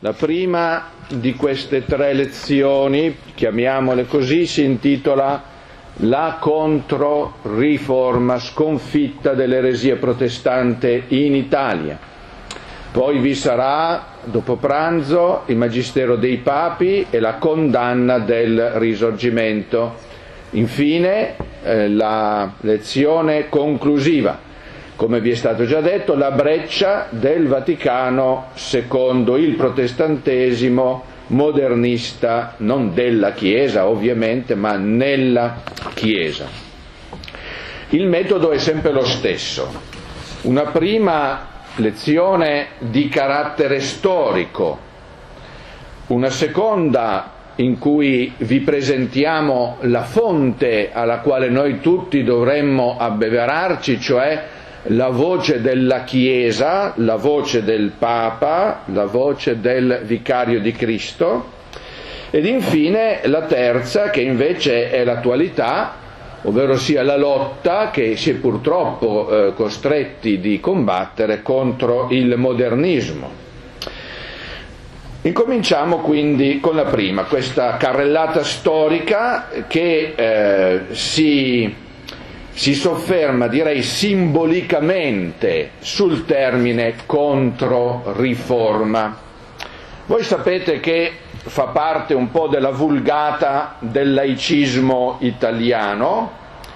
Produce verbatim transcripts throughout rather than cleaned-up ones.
La prima di queste tre lezioni, chiamiamole così, si intitola La Controriforma, sconfitta dell'eresia protestante in Italia. Poi vi sarà, dopo pranzo, il Magistero dei Papi e la condanna del Risorgimento. Infine, eh, la lezione conclusiva. Come vi è stato già detto, la breccia del Vaticano secondo il protestantesimo modernista, non della Chiesa ovviamente, ma nella Chiesa. Il metodo è sempre lo stesso. Una prima lezione di carattere storico, una seconda in cui vi presentiamo la fonte alla quale noi tutti dovremmo abbeverarci, cioè la voce della Chiesa, la voce del Papa, la voce del Vicario di Cristo, ed infine la terza, che invece è l'attualità, ovvero sia la lotta che si è purtroppo eh, costretti di combattere contro il modernismo. Incominciamo quindi con la prima, questa carrellata storica che eh, si... si sofferma, direi simbolicamente, sul termine controriforma. Voi sapete che fa parte un po' della vulgata del laicismo italiano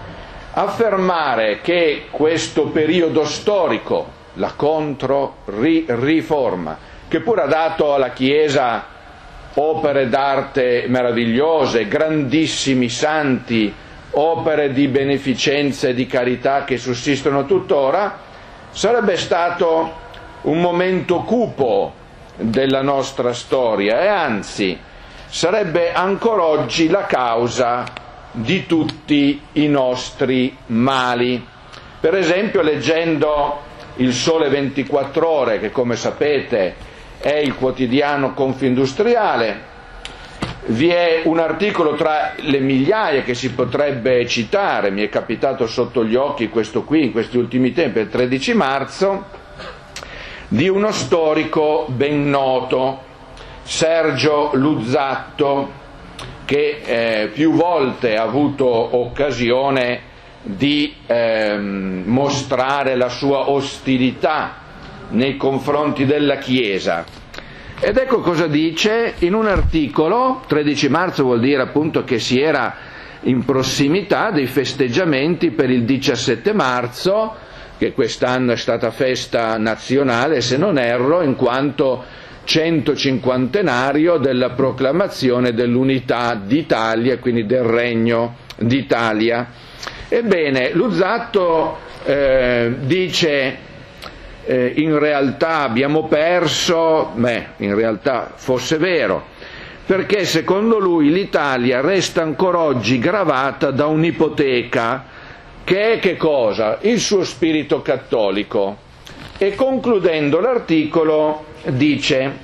affermare che questo periodo storico, la controriforma, che pure ha dato alla Chiesa opere d'arte meravigliose, grandissimi santi, opere di beneficenza e di carità che sussistono tuttora, sarebbe stato un momento cupo della nostra storia e anzi sarebbe ancora oggi la causa di tutti i nostri mali. Per esempio, leggendo il Sole ventiquattro Ore, che come sapete è il quotidiano confindustriale, vi è un articolo tra le migliaia che si potrebbe citare, mi è capitato sotto gli occhi questo qui in questi ultimi tempi, il tredici marzo, di uno storico ben noto, Sergio Luzzatto, che eh, più volte ha avuto occasione di eh, mostrare la sua ostilità nei confronti della Chiesa. Ed ecco cosa dice in un articolo, tredici marzo vuol dire appunto che si era in prossimità dei festeggiamenti per il diciassette marzo, che quest'anno è stata festa nazionale, se non erro, in quanto centocinquantenario della proclamazione dell'unità d'Italia, quindi del Regno d'Italia. Ebbene, Luzzatto eh, dice... Eh, in realtà abbiamo perso, beh, in realtà fosse vero, perché secondo lui l'Italia resta ancora oggi gravata da un'ipoteca che è che cosa? Il suo spirito cattolico. E concludendo l'articolo dice,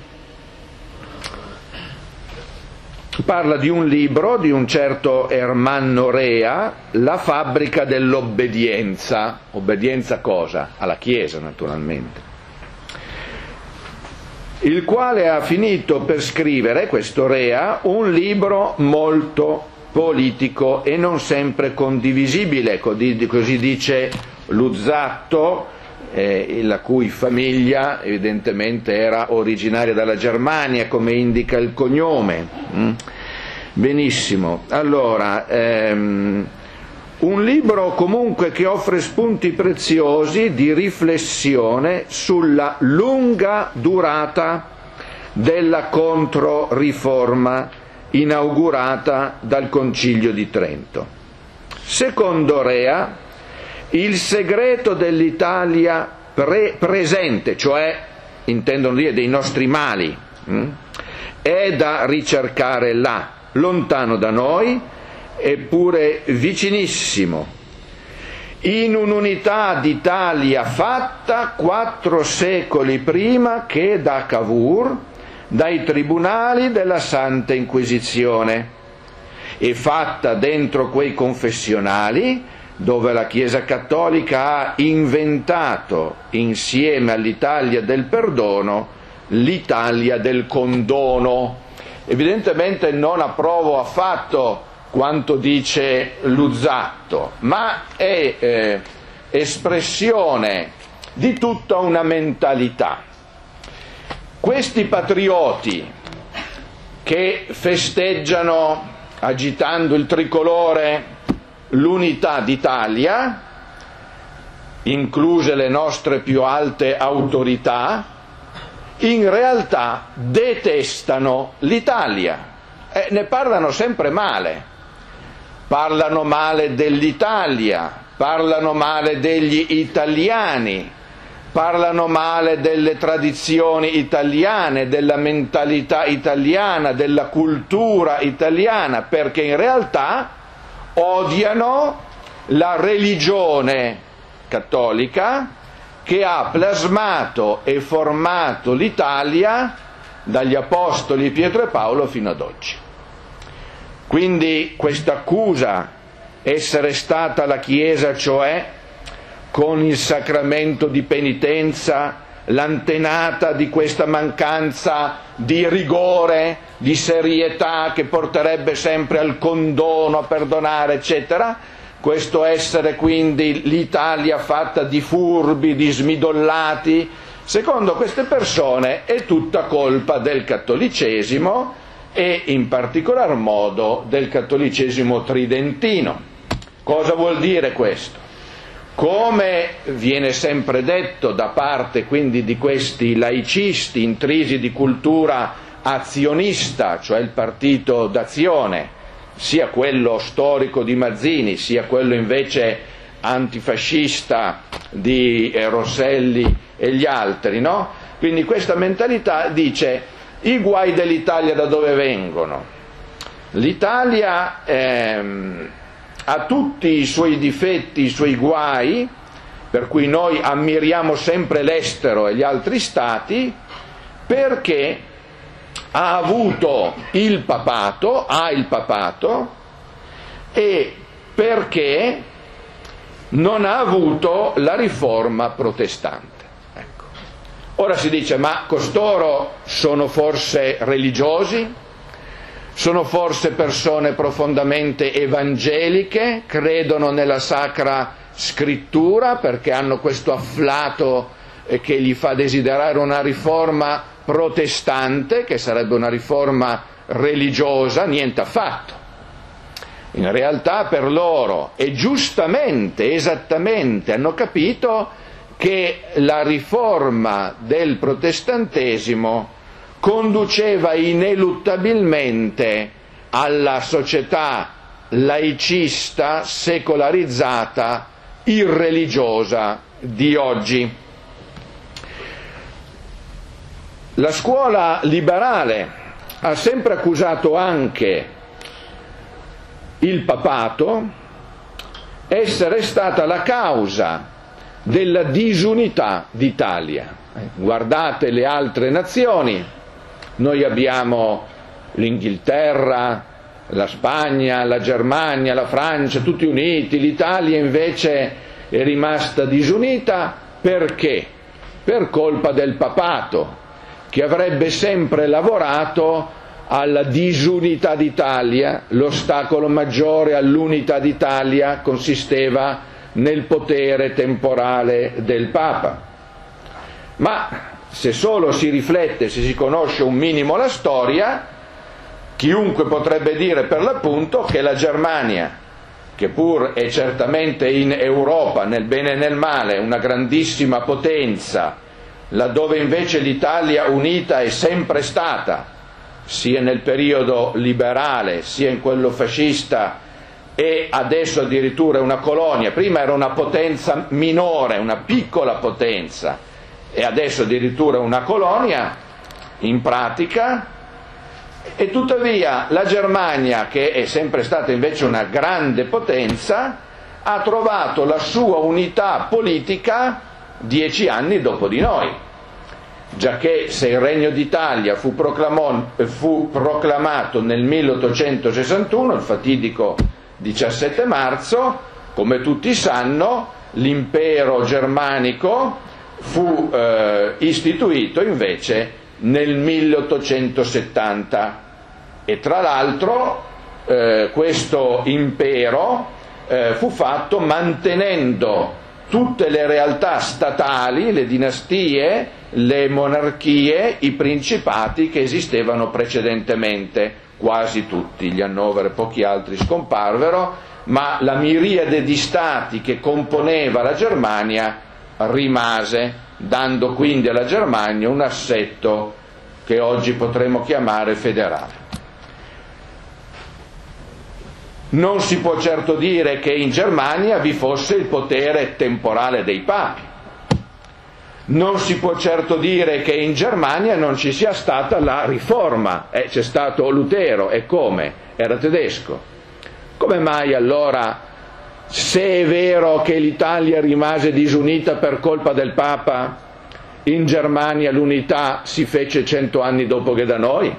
parla di un libro di un certo Ermanno Rea, La fabbrica dell'obbedienza. Obbedienza cosa? Alla Chiesa, naturalmente. Il quale ha finito per scrivere, questo Rea, un libro molto politico e non sempre condivisibile, così dice Luzzatto, eh, la cui famiglia evidentemente era originaria dalla Germania, come indica il cognome. Mm? Benissimo, allora, ehm, un libro comunque che offre spunti preziosi di riflessione sulla lunga durata della controriforma inaugurata dal Concilio di Trento. Secondo Rea, il segreto dell'Italia pre- presente, cioè intendono dire dei nostri mali, hm? è da ricercare là, lontano da noi, eppure vicinissimo, in un'unità d'Italia fatta quattro secoli prima che da Cavour, dai tribunali della Santa Inquisizione, e fatta dentro quei confessionali dove la Chiesa Cattolica ha inventato, insieme all'Italia del perdono, l'Italia del condono. Evidentemente non approvo affatto quanto dice Luzzatto, ma è eh, espressione di tutta una mentalità. Questi patrioti che festeggiano, agitando il tricolore, l'unità d'Italia, incluse le nostre più alte autorità, in realtà detestano l'Italia e ne parlano sempre male. Parlano male dell'Italia, parlano male degli italiani, parlano male delle tradizioni italiane, della mentalità italiana, della cultura italiana, perché in realtà odiano la religione cattolica che ha plasmato e formato l'Italia dagli Apostoli Pietro e Paolo fino ad oggi. Quindi questa accusa, essere stata la Chiesa, cioè con il sacramento di penitenza, l'antenata di questa mancanza di rigore, di serietà che porterebbe sempre al condono, a perdonare, eccetera, questo essere quindi l'Italia fatta di furbi, di smidollati, secondo queste persone è tutta colpa del cattolicesimo e in particolar modo del cattolicesimo tridentino. Cosa vuol dire questo? Come viene sempre detto da parte quindi di questi laicisti intrisi di cultura azionista, cioè il partito d'azione, sia quello storico di Mazzini, sia quello invece antifascista di eh, Rosselli e gli altri, no? Quindi questa mentalità dice: i guai dell'Italia da dove vengono? L'Italia ehm, ha tutti i suoi difetti, i suoi guai, per cui noi ammiriamo sempre l'estero e gli altri stati, perché ha avuto il papato, ha il papato, e perché non ha avuto la riforma protestante. Ecco. Ora si dice: ma costoro sono forse religiosi? Sono forse persone profondamente evangeliche? Credono nella Sacra Scrittura perché hanno questo afflato che gli fa desiderare una riforma protestante, che sarebbe una riforma religiosa? Niente affatto. In realtà per loro, e giustamente, esattamente, hanno capito che la riforma del protestantesimo conduceva ineluttabilmente alla società laicista, secolarizzata, irreligiosa di oggi. La scuola liberale ha sempre accusato anche il papato essere stata la causa della disunità d'Italia. Guardate le altre nazioni, noi abbiamo l'Inghilterra, la Spagna, la Germania, la Francia, tutti uniti, l'Italia invece è rimasta disunita. Perché? Per colpa del papato, che avrebbe sempre lavorato alla disunità d'Italia. L'ostacolo maggiore all'unità d'Italia consisteva nel potere temporale del Papa. Ma se solo si riflette, se si conosce un minimo la storia, chiunque potrebbe dire per l'appunto che la Germania, che pur è certamente in Europa, nel bene e nel male, una grandissima potenza, laddove invece l'Italia unita è sempre stata, sia nel periodo liberale sia in quello fascista, e adesso addirittura è una colonia. Prima era una potenza minore, una piccola potenza, e adesso addirittura una colonia in pratica. E tuttavia la Germania, che è sempre stata invece una grande potenza, ha trovato la sua unità politica dieci anni dopo di noi, giacché se il Regno d'Italia fu, fu proclamato nel milleottocentosessantuno, il fatidico diciassette marzo, come tutti sanno, l'impero germanico fu eh, istituito invece nel milleottocentosettanta e tra l'altro eh, questo impero eh, fu fatto mantenendo tutte le realtà statali, le dinastie, le monarchie, i principati che esistevano precedentemente, quasi tutti, gli Hannover e pochi altri scomparvero, ma la miriade di stati che componeva la Germania rimase, dando quindi alla Germania un assetto che oggi potremmo chiamare federale. Non si può certo dire che in Germania vi fosse il potere temporale dei papi. Non si può certo dire che in Germania non ci sia stata la riforma. Eh, c'è stato Lutero, e come? Era tedesco. Come mai allora, se è vero che l'Italia rimase disunita per colpa del Papa, in Germania l'unità si fece cento anni dopo che da noi?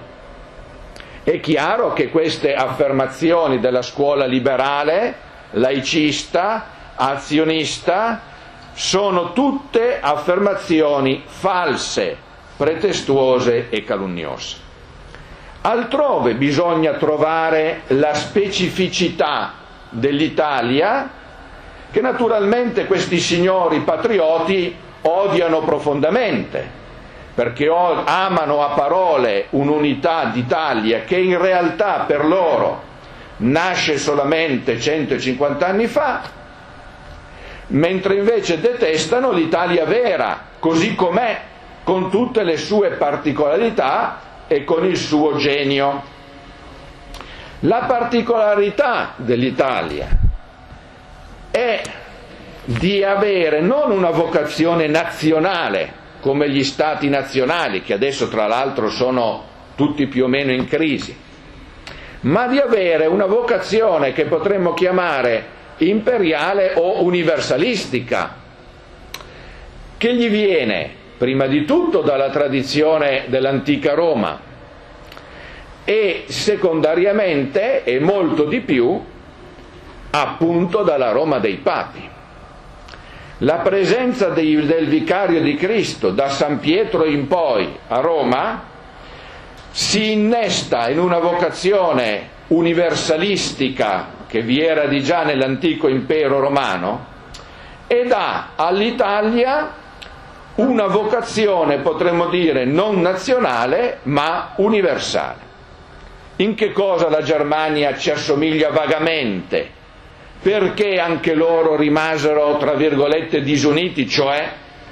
È chiaro che queste affermazioni della scuola liberale, laicista, azionista, sono tutte affermazioni false, pretestuose e calunniose. Altrove bisogna trovare la specificità dell'Italia, che naturalmente questi signori patrioti odiano profondamente, perché amano a parole un'unità d'Italia che in realtà per loro nasce solamente centocinquanta anni fa, mentre invece detestano l'Italia vera, così com'è, con tutte le sue particolarità e con il suo genio. La particolarità dell'Italia è di avere non una vocazione nazionale, come gli stati nazionali, che adesso tra l'altro sono tutti più o meno in crisi, ma di avere una vocazione che potremmo chiamare imperiale o universalistica, che gli viene prima di tutto dalla tradizione dell'antica Roma e secondariamente e molto di più appunto dalla Roma dei Papi. La presenza dei, del vicario di Cristo da San Pietro in poi a Roma si innesta in una vocazione universalistica che vi era di già nell'antico impero romano e dà all'Italia una vocazione, potremmo dire, non nazionale ma universale. In che cosa la Germania ci assomiglia vagamente? Perché anche loro rimasero, tra virgolette, disuniti, cioè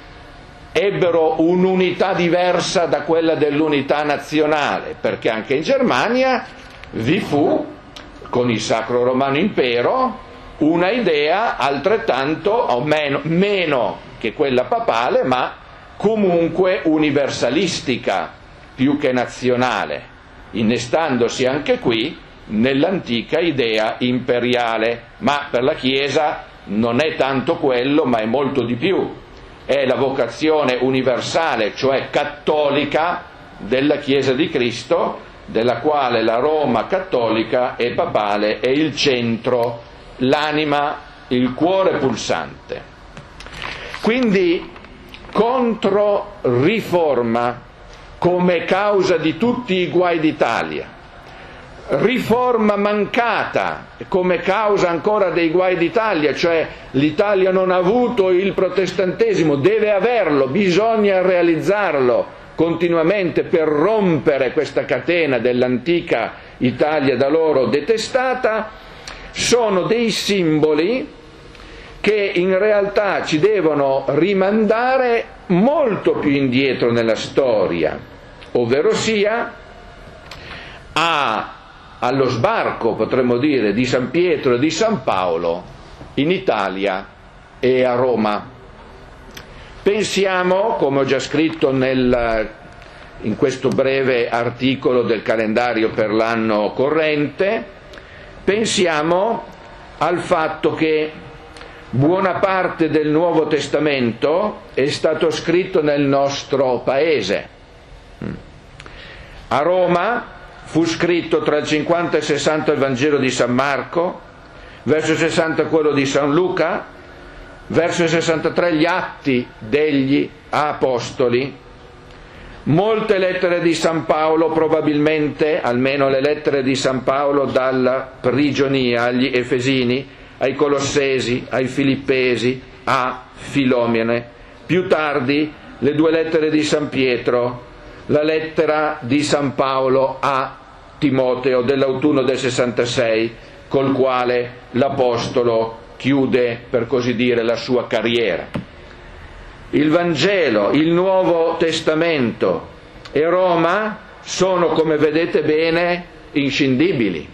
ebbero un'unità diversa da quella dell'unità nazionale? Perché anche in Germania vi fu, con il Sacro Romano Impero, una idea altrettanto, o meno, meno che quella papale, ma comunque universalistica, più che nazionale, innestandosi anche qui nell'antica idea imperiale, ma per la Chiesa non è tanto quello, ma è molto di più. È la vocazione universale, cioè cattolica, della Chiesa di Cristo, della quale la Roma cattolica e papale è il centro, l'anima, il cuore pulsante. Quindi contro-riforma come causa di tutti i guai d'Italia, riforma mancata come causa ancora dei guai d'Italia, cioè l'Italia non ha avuto il protestantesimo, deve averlo, bisogna realizzarlo continuamente per rompere questa catena dell'antica Italia da loro detestata, sono dei simboli che in realtà ci devono rimandare molto più indietro nella storia, ovvero sia a allo sbarco, potremmo dire, di San Pietro e di San Paolo in Italia e a Roma. Pensiamo, come ho già scritto nel, in questo breve articolo del calendario per l'anno corrente, pensiamo al fatto che buona parte del Nuovo Testamento è stato scritto nel nostro paese. A Roma fu scritto tra il cinquanta e il sessanta il Vangelo di San Marco, verso il sessanta quello di San Luca, verso il sessantatré gli Atti degli Apostoli. Molte lettere di San Paolo, probabilmente, almeno le lettere di San Paolo dalla prigionia agli Efesini, ai Colossesi, ai Filippesi, a Filomene. Più tardi le due lettere di San Pietro, la lettera di San Paolo a Timoteo dell'autunno del sessantasei, col quale l'Apostolo chiude, per così dire, la sua carriera. Il Vangelo, il Nuovo Testamento e Roma sono, come vedete bene, inscindibili.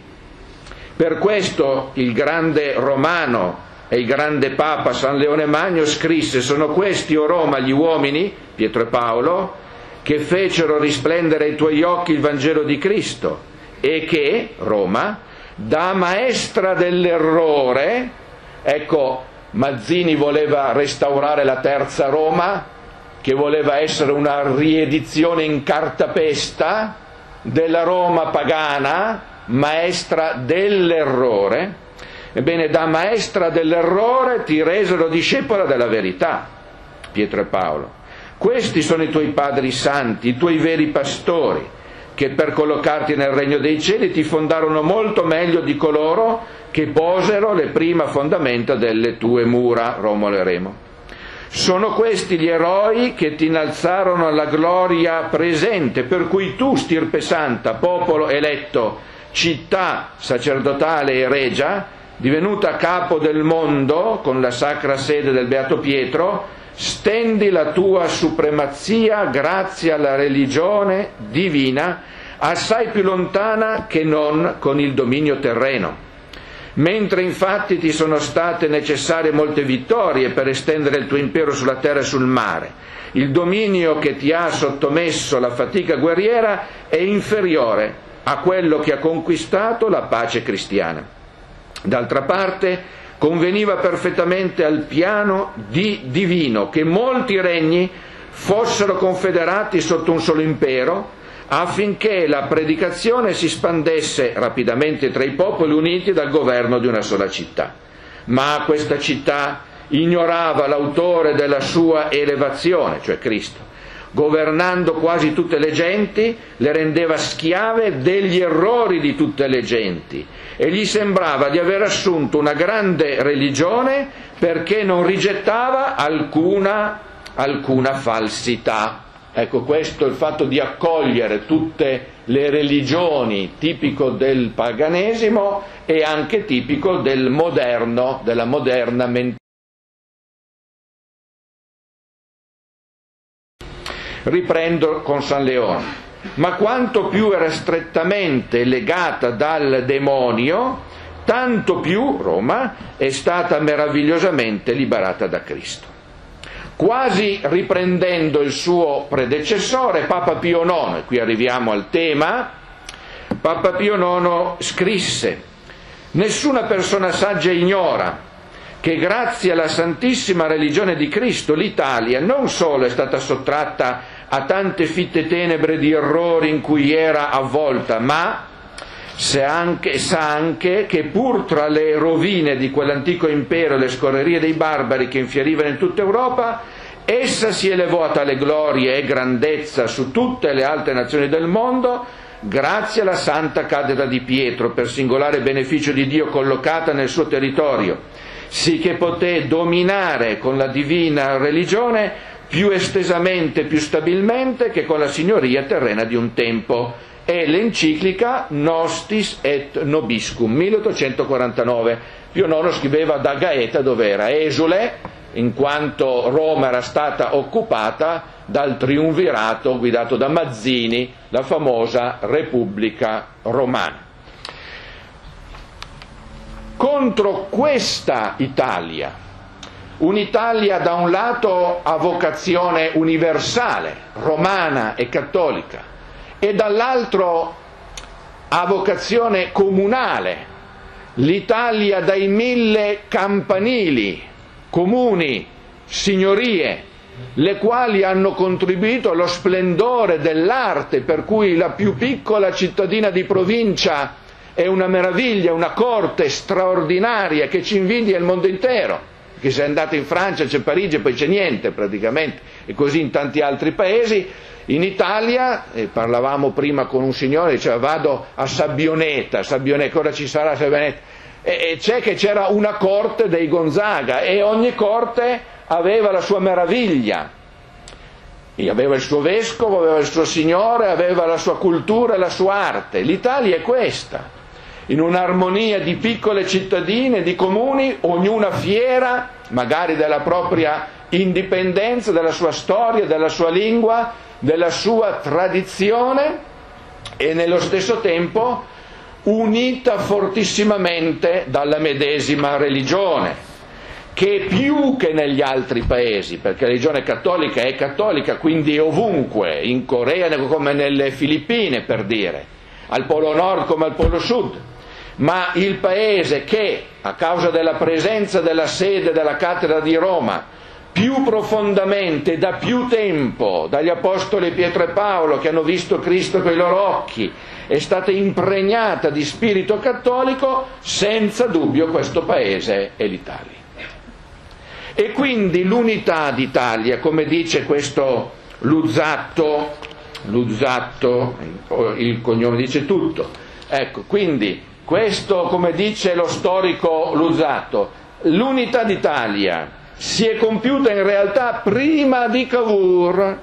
Per questo il grande romano e il grande Papa San Leone Magno scrisse: sono questi, o Roma, gli uomini, Pietro e Paolo, che fecero risplendere ai tuoi occhi il Vangelo di Cristo e che, Roma, da maestra dell'errore, ecco, Mazzini voleva restaurare la terza Roma, che voleva essere una riedizione in cartapesta della Roma pagana, maestra dell'errore. Ebbene, da maestra dell'errore ti resero discepola della verità, Pietro e Paolo. Questi sono i tuoi padri santi, i tuoi veri pastori, che per collocarti nel regno dei cieli ti fondarono molto meglio di coloro che posero le prime fondamenta delle tue mura, Romolo e Remo. Sono questi gli eroi che ti innalzarono alla gloria presente, per cui tu, stirpe santa, popolo eletto, città sacerdotale e regia, divenuta capo del mondo con la sacra sede del Beato Pietro, stendi la tua supremazia grazie alla religione divina, assai più lontana che non con il dominio terreno. Mentre infatti ti sono state necessarie molte vittorie per estendere il tuo impero sulla terra e sul mare, il dominio che ti ha sottomesso la fatica guerriera è inferiore a quello che ha conquistato la pace cristiana. D'altra parte, conveniva perfettamente al piano di divino che molti regni fossero confederati sotto un solo impero, affinché la predicazione si spandesse rapidamente tra i popoli uniti dal governo di una sola città. Ma questa città ignorava l'autore della sua elevazione, cioè Cristo. Governando quasi tutte le genti, le rendeva schiave degli errori di tutte le genti e gli sembrava di aver assunto una grande religione perché non rigettava alcuna, alcuna falsità. Ecco, questo è il fatto di accogliere tutte le religioni, tipico del paganesimo e anche tipico del moderno, della moderna mentalità. Riprendo con San Leone. Ma quanto più era strettamente legata dal demonio, tanto più Roma è stata meravigliosamente liberata da Cristo. Quasi riprendendo il suo predecessore, Papa Pio nono, e qui arriviamo al tema, Papa Pio nono scrisse: nessuna persona saggia ignora che grazie alla santissima religione di Cristo l'Italia non solo è stata sottratta a tante fitte tenebre di errori in cui era avvolta, ma sa anche, sa anche che pur tra le rovine di quell'antico impero e le scorrerie dei barbari che infiorivano in tutta Europa, essa si elevò a tale gloria e grandezza su tutte le altre nazioni del mondo grazie alla santa cattedra di Pietro, per singolare beneficio di Dio collocata nel suo territorio, sì che poté dominare con la divina religione più estesamente, più stabilmente che con la signoria terrena di un tempo. È l'enciclica Nostis et Nobiscum, milleottocentoquarantanove. Pio nono scriveva da Gaeta, dove era esule, in quanto Roma era stata occupata dal triumvirato guidato da Mazzini, la famosa Repubblica Romana. Contro questa Italia, un'Italia da un lato a vocazione universale, romana e cattolica, e dall'altro a vocazione comunale, l'Italia dai mille campanili, comuni, signorie, le quali hanno contribuito allo splendore dell'arte, per cui la più piccola cittadina di provincia è una meraviglia, una corte straordinaria che ci invidia il mondo intero, che se è andato in Francia c'è Parigi e poi c'è niente praticamente, e così in tanti altri paesi. In Italia, eh, parlavamo prima con un signore, diceva vado a Sabbioneta, Sabbioneta, ora ci sarà Sabbioneta, e, e c'è che c'era una corte dei Gonzaga e ogni corte aveva la sua meraviglia. Aveva il suo vescovo, aveva il suo signore, aveva la sua cultura e la sua arte. L'Italia è questa, in un'armonia di piccole cittadine, di comuni, ognuna fiera, magari della propria indipendenza, della sua storia, della sua lingua, della sua tradizione e nello stesso tempo unita fortissimamente dalla medesima religione, che più che negli altri paesi, perché la religione cattolica è cattolica, quindi ovunque, in Corea come nelle Filippine per dire, al Polo Nord come al Polo Sud, ma il paese che, a causa della presenza della sede della cattedra di Roma, più profondamente, da più tempo, dagli Apostoli Pietro e Paolo che hanno visto Cristo con i loro occhi, è stata impregnata di spirito cattolico, senza dubbio questo paese è l'Italia. E quindi l'unità d'Italia, come dice questo Luzzatto, Luzzatto, il cognome dice tutto, ecco, quindi questo, come dice lo storico Luzzatto, l'unità d'Italia si è compiuta in realtà prima di Cavour,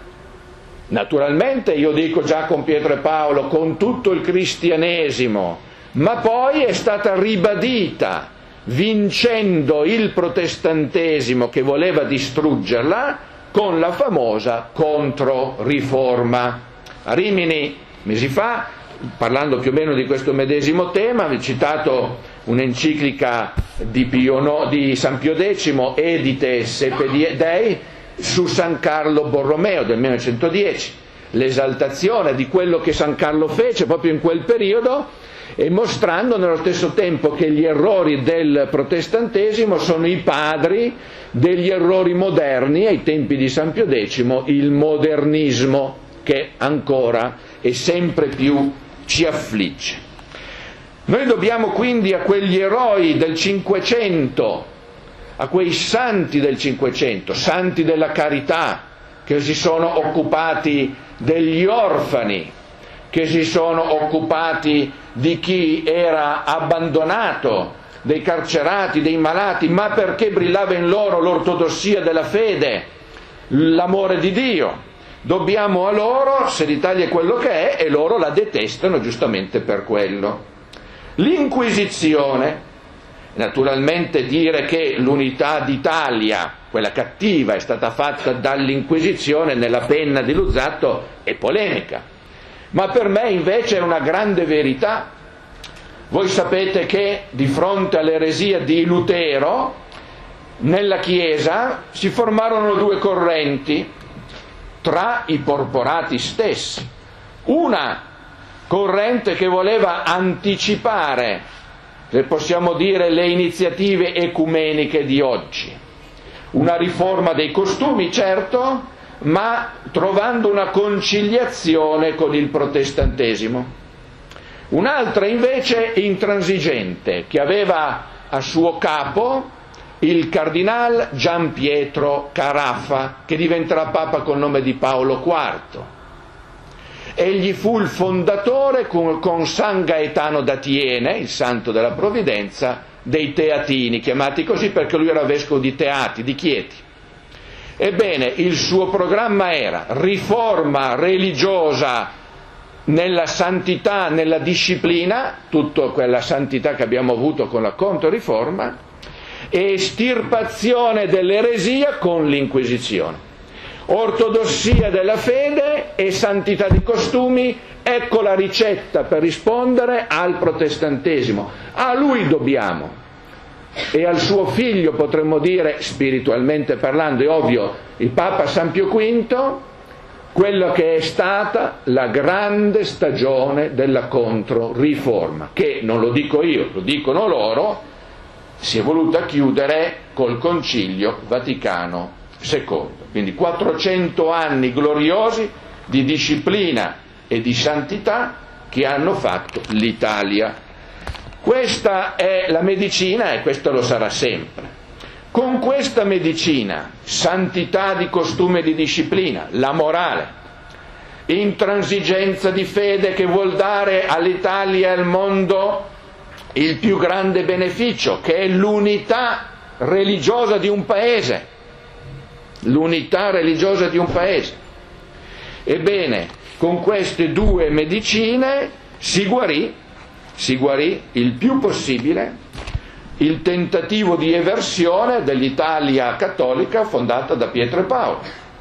naturalmente io dico già con Pietro e Paolo, con tutto il cristianesimo, ma poi è stata ribadita vincendo il protestantesimo che voleva distruggerla con la famosa Controriforma. A Rimini, mesi fa, parlando più o meno di questo medesimo tema, vi ho citato un'enciclica di, Pio no, di San Pio X, Edite Sepe Dei, su San Carlo Borromeo del millenovecentodieci, l'esaltazione di quello che San Carlo fece proprio in quel periodo, e mostrando nello stesso tempo che gli errori del protestantesimo sono i padri degli errori moderni ai tempi di San Pio X, il modernismo che ancora e sempre più ci affligge. Noi dobbiamo quindi a quegli eroi del Cinquecento, a quei santi del Cinquecento, santi della carità, che si sono occupati degli orfani, che si sono occupati di chi era abbandonato, dei carcerati, dei malati, ma perché brillava in loro l'ortodossia della fede, l'amore di Dio. Dobbiamo a loro, se l'Italia è quello che è, e loro la detestano giustamente per quello. L'Inquisizione, naturalmente dire che l'unità d'Italia, quella cattiva, è stata fatta dall'Inquisizione nella penna di Luzzatto, è polemica. Ma per me invece è una grande verità. Voi sapete che di fronte all'eresia di Lutero, nella Chiesa si formarono due correnti tra i porporati stessi. Una corrente che voleva anticipare, se possiamo dire, le iniziative ecumeniche di oggi. Una riforma dei costumi, certo, ma trovando una conciliazione con il protestantesimo. Un'altra invece intransigente, che aveva a suo capo il cardinal Gian Pietro Carafa, che diventerà papa col nome di Paolo quarto. Egli fu il fondatore con, con San Gaetano da Tiene, il santo della provvidenza, dei Teatini, chiamati così perché lui era vescovo di Teati, di Chieti. Ebbene, il suo programma era riforma religiosa nella santità, nella disciplina, tutta quella santità che abbiamo avuto con la Controriforma, e estirpazione dell'eresia con l'Inquisizione. Ortodossia della fede e santità di costumi, ecco la ricetta per rispondere al protestantesimo. A lui dobbiamo, e al suo figlio potremmo dire, spiritualmente parlando, è ovvio, il Papa San Pio V, quello che è stata la grande stagione della Controriforma, che non lo dico io, lo dicono loro, si è voluta chiudere col Concilio Vaticano secondo. Quindi quattrocento anni gloriosi di disciplina e di santità che hanno fatto l'Italia. Questa è la medicina e questo lo sarà sempre. Con questa medicina, santità di costume e di disciplina, la morale, intransigenza di fede che vuol dare all'Italia e al mondo il più grande beneficio, che è l'unità religiosa di un paese, l'unità religiosa di un paese. Ebbene, con queste due medicine si guarì, si guarì il più possibile il tentativo di eversione dell'Italia cattolica fondata da Pietro e Paolo,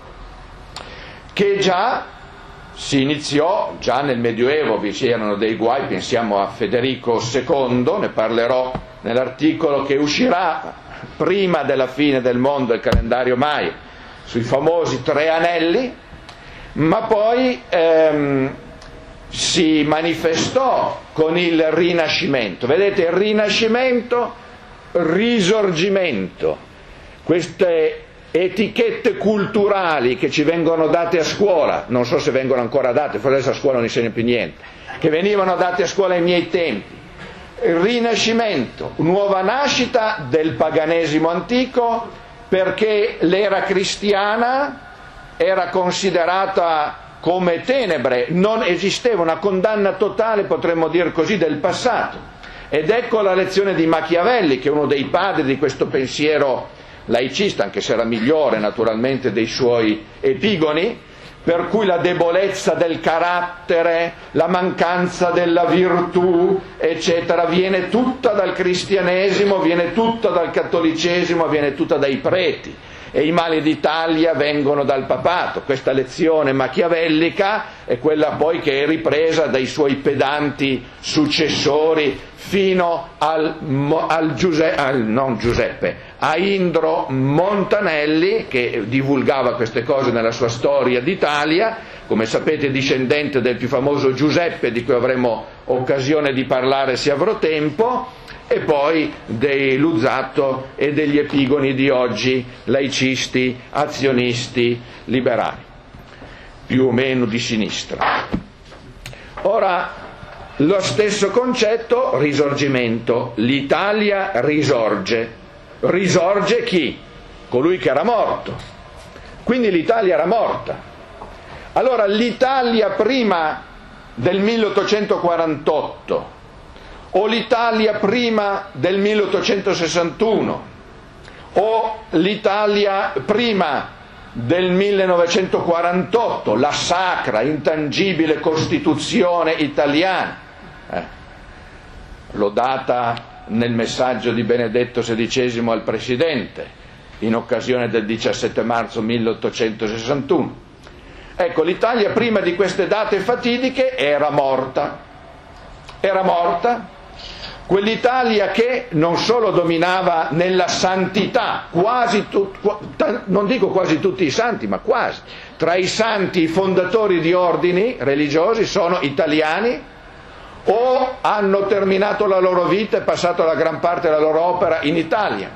che già si iniziò, già nel Medioevo vi c'erano dei guai, pensiamo a Federico secondo, ne parlerò nell'articolo che uscirà prima della fine del mondo, il calendario Maya, sui famosi tre anelli, ma poi ehm, si manifestò con il Rinascimento. Vedete, il Rinascimento, Risorgimento, queste etichette culturali che ci vengono date a scuola, non so se vengono ancora date, forse adesso a scuola non insegna più niente, che venivano date a scuola ai miei tempi. Il Rinascimento, nuova nascita del paganesimo antico, perché l'era cristiana era considerata come tenebre, non esisteva una condanna totale, potremmo dire così, del passato. Ed ecco la lezione di Machiavelli, che è uno dei padri di questo pensiero laicista, anche se era migliore naturalmente dei suoi epigoni, per cui la debolezza del carattere, la mancanza della virtù, eccetera, viene tutta dal cristianesimo, viene tutta dal cattolicesimo, viene tutta dai preti, e i mali d'Italia vengono dal papato. Questa lezione machiavellica è quella poi che è ripresa dai suoi pedanti successori fino al, al, Giuseppe, al non Giuseppe, a Indro Montanelli, che divulgava queste cose nella sua storia d'Italia, come sapete discendente del più famoso Giuseppe, di cui avremo occasione di parlare se avrò tempo, e poi dei Luzzatto e degli epigoni di oggi, laicisti, azionisti, liberali, più o meno di sinistra. Ora, lo stesso concetto, risorgimento, l'Italia risorge. Risorge chi? Colui che era morto. Quindi l'Italia era morta. Allora l'Italia prima del milleottocentoquarantotto o l'Italia prima del milleottocentosessantuno o l'Italia prima del millenovecentoquarantotto, la sacra, intangibile Costituzione italiana, eh, lodata nel messaggio di Benedetto sedicesimo al Presidente in occasione del diciassette marzo milleottocentosessantuno. Ecco, l'Italia prima di queste date fatidiche era morta, era morta, quell'Italia che non solo dominava nella santità, quasi tu, non dico quasi tutti i santi, ma quasi, tra i santi i fondatori di ordini religiosi sono italiani o hanno terminato la loro vita e passato la gran parte della loro opera in Italia.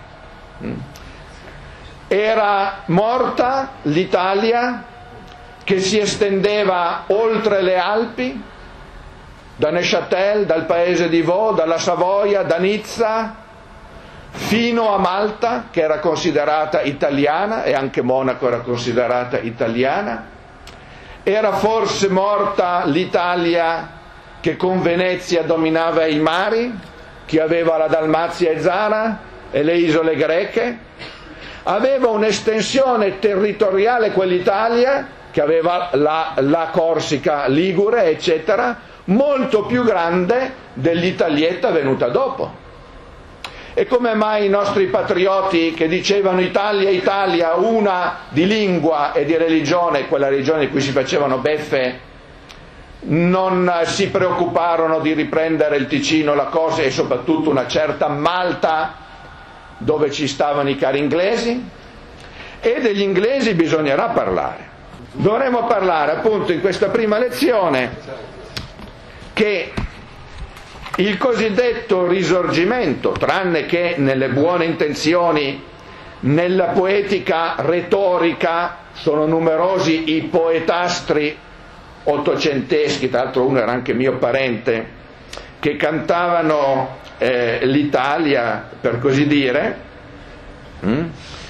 Era morta l'Italia che si estendeva oltre le Alpi, da Neuchâtel, dal paese di Vaud, dalla Savoia, da Nizza, fino a Malta, che era considerata italiana, e anche Monaco era considerata italiana. Era forse morta l'Italia che con Venezia dominava i mari, che aveva la Dalmazia e Zara e le isole greche? Aveva un'estensione territoriale quell'Italia, che aveva la, la Corsica ligure, eccetera, molto più grande dell'Italietta venuta dopo. E come mai i nostri patrioti che dicevano Italia, Italia, una di lingua e di religione, quella religione di cui si facevano beffe, non si preoccuparono di riprendere il Ticino, la Corsica e soprattutto una certa Malta dove ci stavano i cari inglesi? E degli inglesi bisognerà parlare. Dovremo parlare appunto in questa prima lezione che il cosiddetto risorgimento, tranne che nelle buone intenzioni, nella poetica retorica, sono numerosi i poetastri ottocenteschi, tra l'altro uno era anche mio parente, che cantavano eh, l'Italia, per così dire, mm?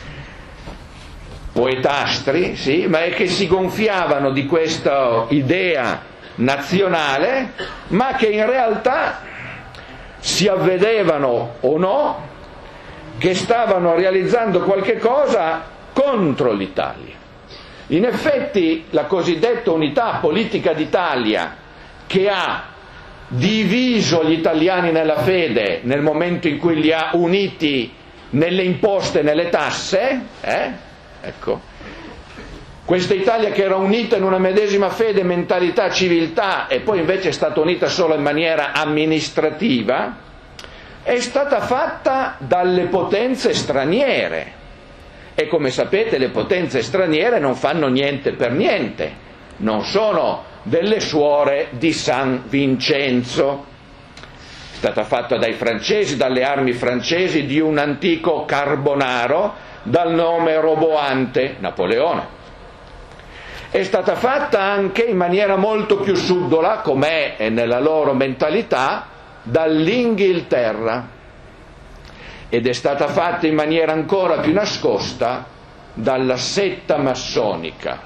poetastri, sì, ma è che si gonfiavano di questa idea nazionale, ma che in realtà si avvedevano o no che stavano realizzando qualche cosa contro l'Italia. In effetti la cosiddetta unità politica d'Italia, che ha diviso gli italiani nella fede nel momento in cui li ha uniti nelle imposte e nelle tasse, eh? ecco, questa Italia che era unita in una medesima fede, mentalità, civiltà, e poi invece è stata unita solo in maniera amministrativa, è stata fatta dalle potenze straniere. E come sapete le potenze straniere non fanno niente per niente, non sono delle suore di San Vincenzo. È stata fatta dai francesi, dalle armi francesi, di un antico carbonaro dal nome roboante, Napoleone. È stata fatta anche in maniera molto più subdola, com'è nella loro mentalità, dall'Inghilterra. Ed è stata fatta in maniera ancora più nascosta dalla setta massonica.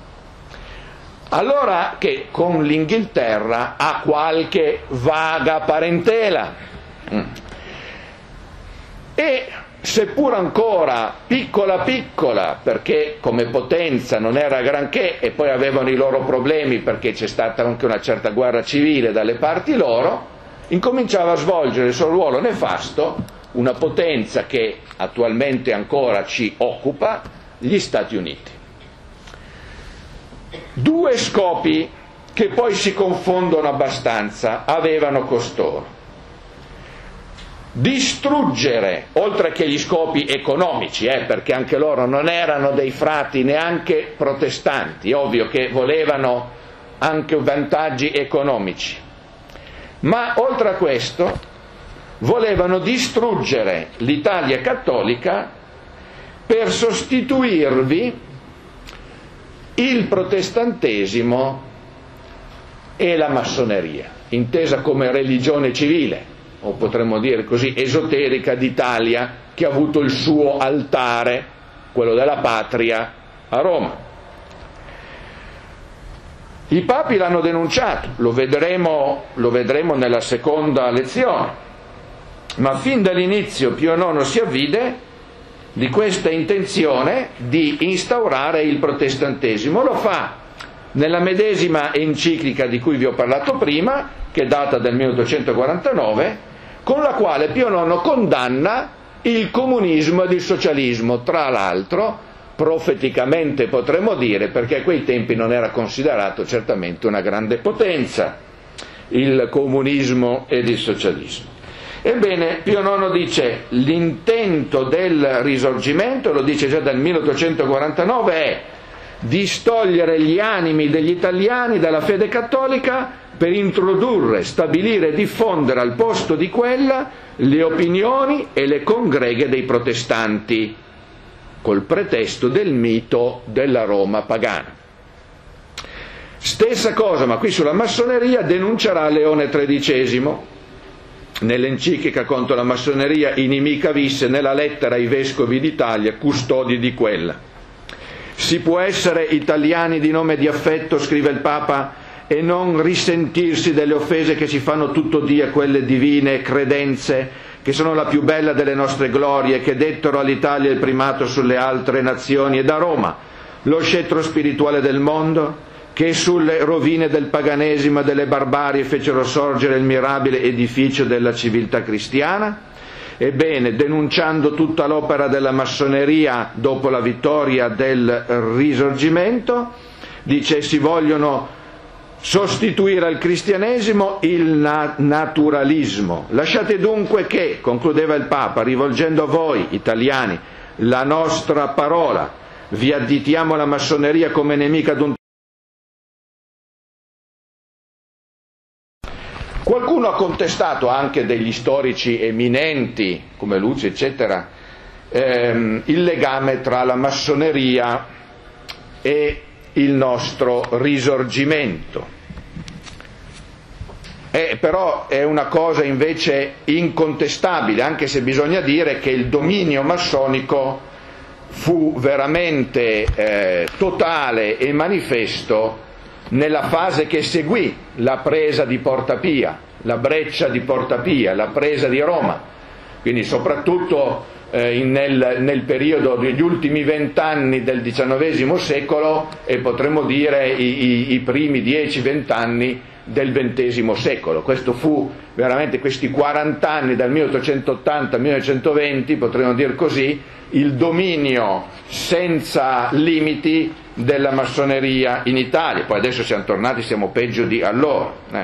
Allora che con l'Inghilterra ha qualche vaga parentela. E seppur ancora piccola piccola, perché come potenza non era granché, e poi avevano i loro problemi perché c'è stata anche una certa guerra civile dalle parti loro, incominciava a svolgere il suo ruolo nefasto una potenza che attualmente ancora ci occupa, gli Stati Uniti. Due scopi che poi si confondono abbastanza avevano costoro: distruggere, oltre che gli scopi economici, eh, perché anche loro non erano dei frati neanche protestanti, ovvio che volevano anche vantaggi economici, ma oltre a questo volevano distruggere l'Italia cattolica per sostituirvi il protestantesimo e la massoneria, intesa come religione civile, o potremmo dire così esoterica d'Italia, che ha avuto il suo altare, quello della patria, a Roma. I papi l'hanno denunciato, lo vedremo, lo vedremo nella seconda lezione. Ma fin dall'inizio Pio nono si avvide di questa intenzione di instaurare il protestantesimo. Lo fa nella medesima enciclica di cui vi ho parlato prima, che è data del milleottocentoquarantanove, con la quale Pio nono condanna il comunismo ed il socialismo, tra l'altro profeticamente potremmo dire, perché a quei tempi non era considerato certamente una grande potenza il comunismo ed il socialismo. Ebbene, Pio nono dice: l'intento del risorgimento, lo dice già dal milleottocentoquarantanove, è distogliere gli animi degli italiani dalla fede cattolica per introdurre, stabilire e diffondere al posto di quella le opinioni e le congreghe dei protestanti, col pretesto del mito della Roma pagana. Stessa cosa, ma qui sulla massoneria, denuncerà Leone tredicesimo nell'enciclica contro la massoneria Inimica Vis, nella lettera ai vescovi d'Italia, custodi di quella. Si può essere italiani di nome e di affetto, scrive il Papa, e non risentirsi delle offese che si fanno tutto dì a quelle divine credenze che sono la più bella delle nostre glorie, che dettero all'Italia il primato sulle altre nazioni, e da Roma lo scettro spirituale del mondo, che sulle rovine del paganesimo e delle barbarie fecero sorgere il mirabile edificio della civiltà cristiana. Ebbene, denunciando tutta l'opera della massoneria dopo la vittoria del risorgimento, dice: si vogliono sostituire al cristianesimo il na- naturalismo. Lasciate dunque che, concludeva il Papa, rivolgendo a voi italiani la nostra parola, vi additiamo la massoneria come nemica d'un. Qualcuno ha contestato, anche degli storici eminenti come Luci eccetera, ehm, il legame tra la massoneria e il nostro risorgimento. Eh, però è una cosa invece incontestabile, anche se bisogna dire che il dominio massonico fu veramente eh, totale e manifesto nella fase che seguì la presa di Porta Pia, la breccia di Porta Pia, la presa di Roma, quindi soprattutto eh, nel, nel periodo degli ultimi vent'anni del diciannovesimo secolo e potremmo dire i, i, i primi dieci vent'anni del ventesimo secolo. Questo fu veramente, questi quaranta anni dal milleottocentottanta al millenovecentoventi, potremmo dire così, il dominio senza limiti della massoneria in Italia. Poi adesso siamo tornati, siamo peggio di allora. Eh.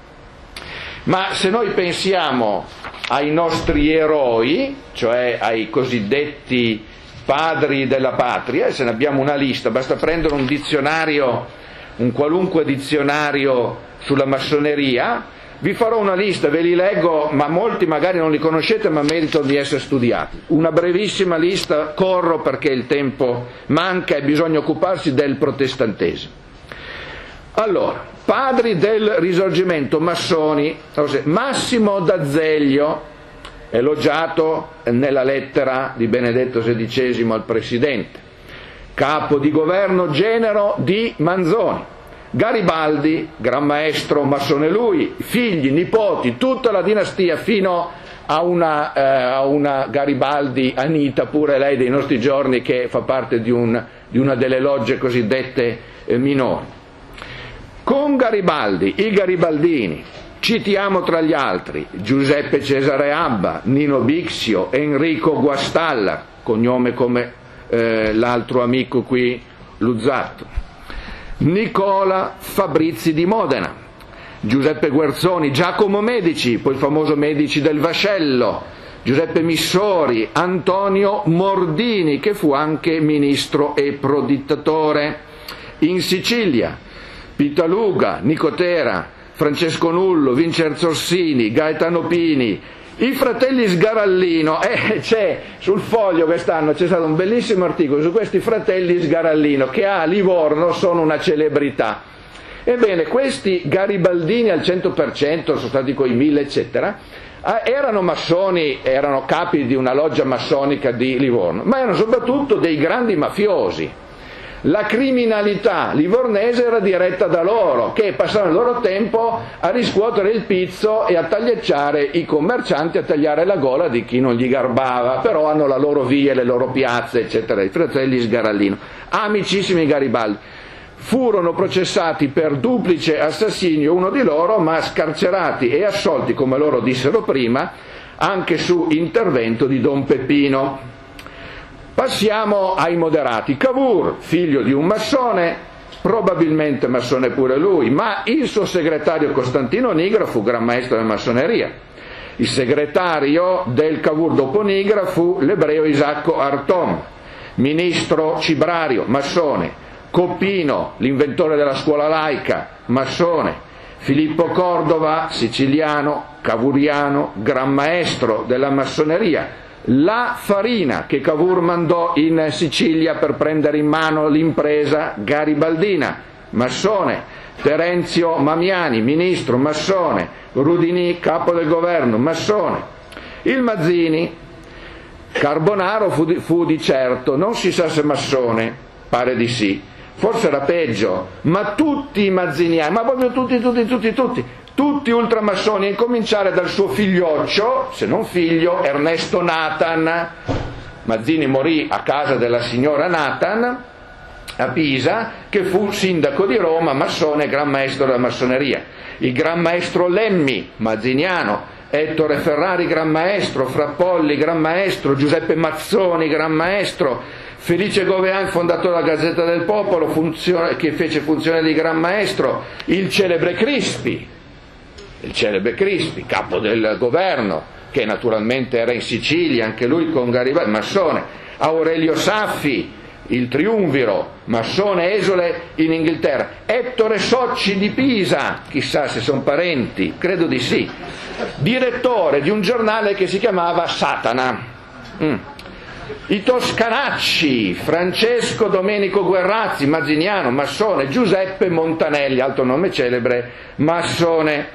Ma se noi pensiamo ai nostri eroi, cioè ai cosiddetti padri della patria, e se ne abbiamo una lista, basta prendere un dizionario, un qualunque dizionario sulla massoneria, vi farò una lista, ve li leggo, ma molti magari non li conoscete, ma meritano di essere studiati. Una brevissima lista, corro perché il tempo manca e bisogna occuparsi del protestantesimo. Allora, padri del risorgimento, massoni: Massimo d'Azeglio, elogiato nella lettera di Benedetto sedicesimo al Presidente, capo di governo genero di Manzoni. Garibaldi, gran maestro massone lui, figli, nipoti, tutta la dinastia fino a una, eh, a una Garibaldi Anita, pure lei dei nostri giorni, che fa parte di, un, di una delle logge cosiddette eh, minori. Con Garibaldi, i Garibaldini, citiamo tra gli altri Giuseppe Cesare Abba, Nino Bixio, Enrico Guastalla, cognome come eh, l'altro amico qui, Luzzatto, Nicola Fabrizi di Modena, Giuseppe Guerzoni, Giacomo Medici, poi il famoso Medici del Vascello, Giuseppe Missori, Antonio Mordini, che fu anche ministro e prodittatore in Sicilia, Pitaluga, Nicotera, Francesco Nullo, Vincenzo Orsini, Gaetano Pini, i fratelli Sgarallino. Eh, c'è sul Foglio quest'anno, c'è stato un bellissimo articolo su questi fratelli Sgarallino, che a Livorno sono una celebrità. Ebbene, questi garibaldini al cento per cento, sono stati coi mille eccetera, erano massoni, erano capi di una loggia massonica di Livorno, ma erano soprattutto dei grandi mafiosi. La criminalità livornese era diretta da loro, che passavano il loro tempo a riscuotere il pizzo e a tagliacciare i commercianti, a tagliare la gola di chi non gli garbava, però hanno la loro via, le loro piazze, eccetera. I fratelli Sgarallino, amicissimi Garibaldi, furono processati per duplice assassinio uno di loro, ma scarcerati e assolti, come loro dissero prima, anche su intervento di Don Peppino. Passiamo ai moderati. Cavour, figlio di un massone, probabilmente massone pure lui, ma il suo segretario Costantino Nigra fu gran maestro della massoneria. Il segretario del Cavour dopo Nigra fu l'ebreo Isacco Artom, ministro Cibrario, massone, Coppino, l'inventore della scuola laica, massone, Filippo Cordova, siciliano, cavouriano, gran maestro della massoneria. La Farina, che Cavour mandò in Sicilia per prendere in mano l'impresa garibaldina, massone, Terenzio Mamiani, ministro, massone, Rudinì, capo del governo, massone. Il Mazzini, Carbonaro fu di, fu di certo, non si sa se massone, pare di sì, forse era peggio, ma tutti i mazziniani, ma proprio tutti, tutti, tutti, tutti, tutti ultramassoni, a incominciare dal suo figlioccio, se non figlio, Ernesto Nathan. Mazzini morì a casa della signora Nathan a Pisa, che fu sindaco di Roma, massone e gran maestro della massoneria. Il gran maestro Lemmi, mazziniano, Ettore Ferrari, gran maestro, Frappolli, gran maestro, Giuseppe Mazzoni, gran maestro, Felice Govean, fondatore della Gazzetta del Popolo, funzione, che fece funzione di gran maestro, il celebre Crispi, il celebre Crispi, capo del governo, che naturalmente era in Sicilia, anche lui con Garibaldi, massone, Aurelio Saffi, il triumviro, massone esule in Inghilterra, Ettore Socci di Pisa, chissà se sono parenti, credo di sì, direttore di un giornale che si chiamava Satana. Mm. I Toscanacci, Francesco Domenico Guerrazzi, mazziniano, massone, Giuseppe Montanelli, altro nome celebre, massone.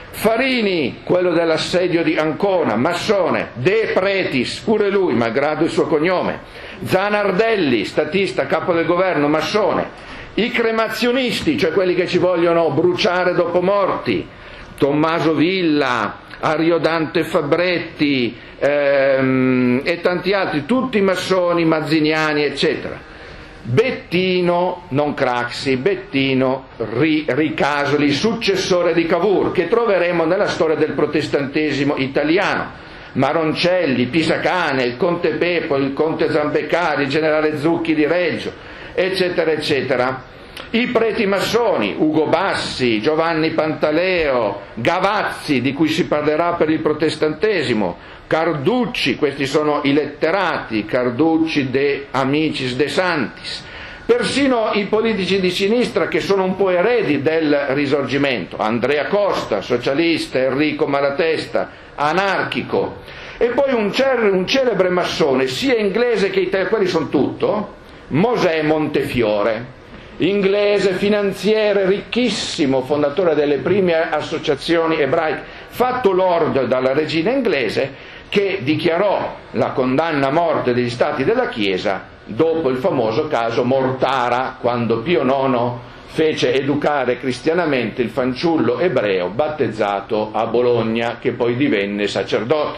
Farini, quello dell'assedio di Ancona, massone. De Pretis, pure lui, malgrado il suo cognome. Zanardelli, statista, capo del governo, massone. I cremazionisti, cioè quelli che ci vogliono bruciare dopo morti. Tommaso Villa, Ariodante Fabretti ehm, e tanti altri, tutti massoni, mazziniani, eccetera. Bettino, non Craxi, Bettino Ricasoli, successore di Cavour, che troveremo nella storia del protestantesimo italiano. Maroncelli, Pisacane, il conte Pepo, il conte Zambeccari, il generale Zucchi di Reggio, eccetera, eccetera. I preti massoni, Ugo Bassi, Giovanni Pantaleo, Gavazzi, di cui si parlerà per il protestantesimo, Carducci, questi sono i letterati, Carducci de Amicis de Santis, persino i politici di sinistra che sono un po' eredi del Risorgimento, Andrea Costa, socialista, Enrico Malatesta, anarchico, e poi un, cer- un celebre massone, sia inglese che italiano, quelli sono tutto, Mosè Montefiore, inglese, finanziere, ricchissimo, fondatore delle prime associazioni ebraiche, fatto lord dalla regina inglese, che dichiarò la condanna a morte degli stati della Chiesa dopo il famoso caso Mortara, quando Pio nono fece educare cristianamente il fanciullo ebreo battezzato a Bologna, che poi divenne sacerdote.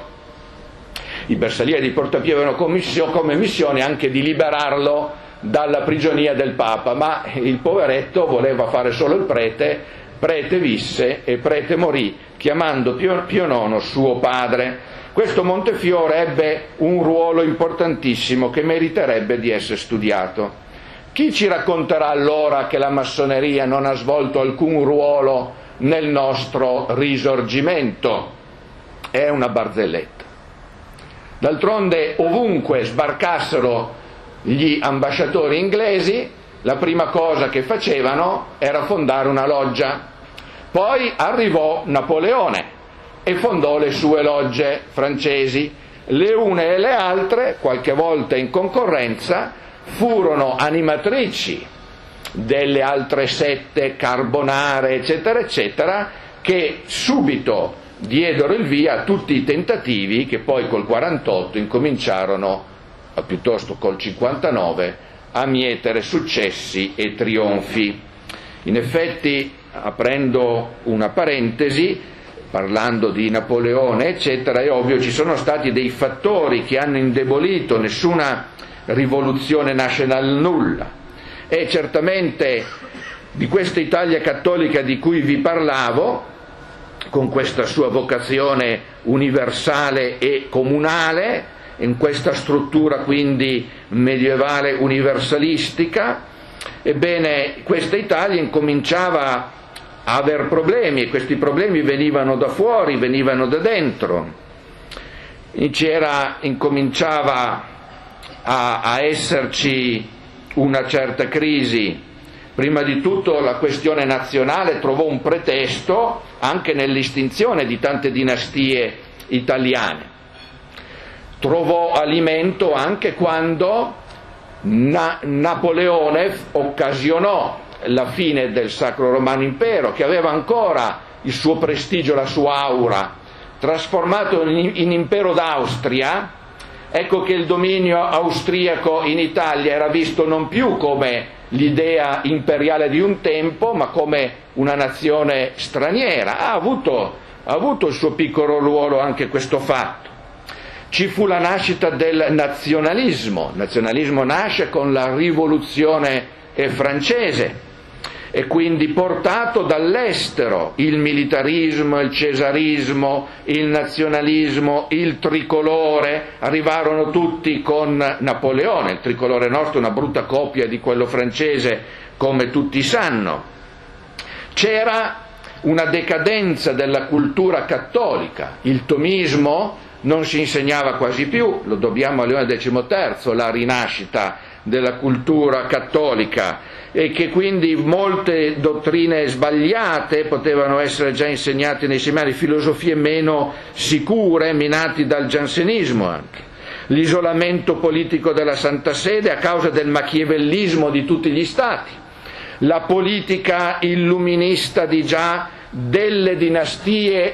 I Bersaglieri di Portapie avevano come missione anche di liberarlo dalla prigionia del Papa, ma il poveretto voleva fare solo il prete, prete visse e prete morì, chiamando Pio, Pio nono suo padre. Questo Montefiore ebbe un ruolo importantissimo che meriterebbe di essere studiato. Chi ci racconterà allora che la massoneria non ha svolto alcun ruolo nel nostro Risorgimento? È una barzelletta. D'altronde, ovunque sbarcassero gli ambasciatori inglesi, la prima cosa che facevano era fondare una loggia. Poi arrivò Napoleone e fondò le sue logge francesi. Le une e le altre, qualche volta in concorrenza, furono animatrici delle altre sette, Carbonare, eccetera, eccetera, che subito diedero il via a tutti i tentativi che poi col quarantotto incominciarono, piuttosto col cinquantanove, a mietere successi e trionfi. In effetti, aprendo una parentesi, parlando di Napoleone, eccetera, è ovvio ci sono stati dei fattori che hanno indebolito, nessuna rivoluzione nasce dal nulla, e certamente di questa Italia cattolica di cui vi parlavo, con questa sua vocazione universale e comunale, in questa struttura quindi medievale universalistica, ebbene questa Italia incominciava a aver problemi, e questi problemi venivano da fuori, venivano da dentro. C'era, incominciava a, a esserci una certa crisi. Prima di tutto la questione nazionale trovò un pretesto anche nell'estinzione di tante dinastie italiane. Trovò alimento anche quando Na- Napoleone occasionò la fine del Sacro Romano Impero, che aveva ancora il suo prestigio, la sua aura, trasformato in, in impero d'Austria. Ecco che il dominio austriaco in Italia era visto non più come l'idea imperiale di un tempo, ma come una nazione straniera. Ha avuto, ha avuto il suo piccolo ruolo anche questo fatto. Ci fu la nascita del nazionalismo. Il nazionalismo nasce con la rivoluzione francese e quindi portato dall'estero. Il militarismo, il cesarismo, il nazionalismo, il tricolore arrivarono tutti con Napoleone. Il tricolore nostro è una brutta copia di quello francese, come tutti sanno. C'era una decadenza della cultura cattolica. Il tomismo non si insegnava quasi più, lo dobbiamo a Leone diciotto, la rinascita della cultura cattolica, e che quindi molte dottrine sbagliate potevano essere già insegnate nei seminari, filosofie meno sicure, minati dal giansenismo anche. L'isolamento politico della Santa Sede a causa del machiavellismo di tutti gli stati, la politica illuminista di già delle dinastie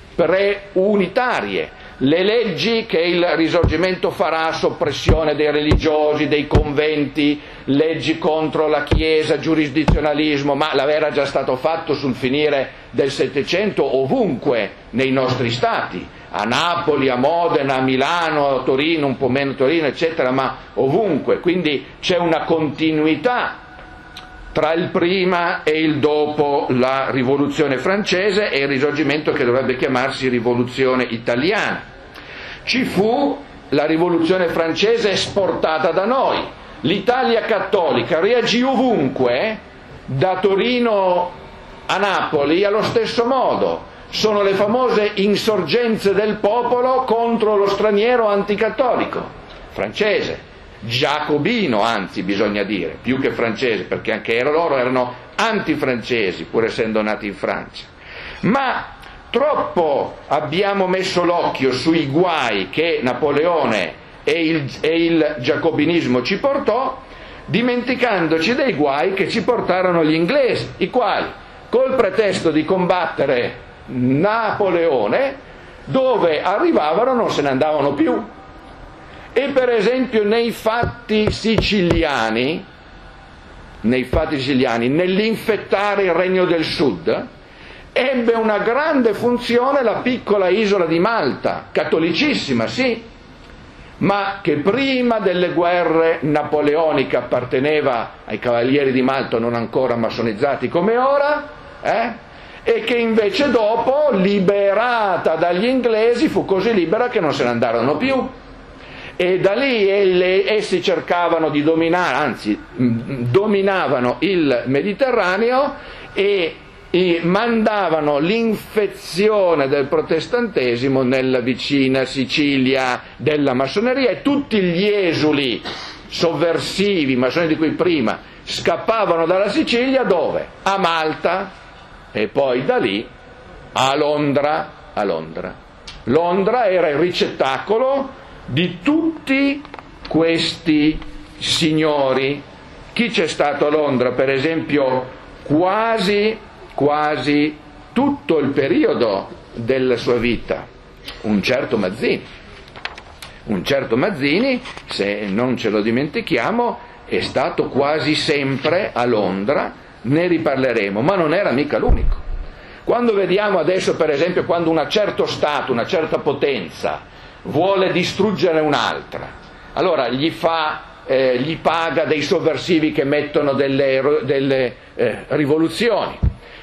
preunitarie, le leggi che il Risorgimento farà, soppressione dei religiosi, dei conventi, leggi contro la Chiesa, giurisdizionalismo, ma l'aveva già stato fatto sul finire del Settecento ovunque nei nostri stati, a Napoli, a Modena, a Milano, a Torino, un po' meno Torino, eccetera, ma ovunque. Quindi c'è una continuità tra il prima e il dopo la Rivoluzione francese e il Risorgimento, che dovrebbe chiamarsi Rivoluzione italiana. Ci fu la Rivoluzione francese esportata da noi, l'Italia cattolica reagì ovunque, da Torino a Napoli allo stesso modo. Sono le famose insorgenze del popolo contro lo straniero anticattolico francese, giacobino anzi bisogna dire, più che francese, perché anche loro erano antifrancesi pur essendo nati in Francia. Ma troppo abbiamo messo l'occhio sui guai che Napoleone e il, e il giacobinismo ci portò, dimenticandoci dei guai che ci portarono gli inglesi, i quali col pretesto di combattere Napoleone, dove arrivavano non se ne andavano più. E per esempio nei fatti siciliani, nei fatti siciliani, nell'infettare il Regno del Sud, ebbe una grande funzione la piccola isola di Malta, cattolicissima, sì, ma che prima delle guerre napoleoniche apparteneva ai cavalieri di Malta non ancora massonizzati come ora, eh? E che invece dopo, liberata dagli inglesi, fu così libera che non se ne andarono più. E da lì essi cercavano di dominare, anzi dominavano il Mediterraneo e, e mandavano l'infezione del protestantesimo nella vicina Sicilia della massoneria, e tutti gli esuli sovversivi, massoni di cui prima, scappavano dalla Sicilia dove? A Malta, e poi da lì a Londra, a Londra. Londra era il ricettacolo di tutti questi signori. Chi c'è stato a Londra, per esempio, quasi, quasi tutto il periodo della sua vita? Un certo Mazzini. Un certo Mazzini, se non ce lo dimentichiamo, è stato quasi sempre a Londra, ne riparleremo, ma non era mica l'unico. Quando vediamo adesso, per esempio, quando un certo Stato, una certa potenza vuole distruggere un'altra, allora gli fa, eh, gli paga dei sovversivi che mettono delle, delle eh, rivoluzioni,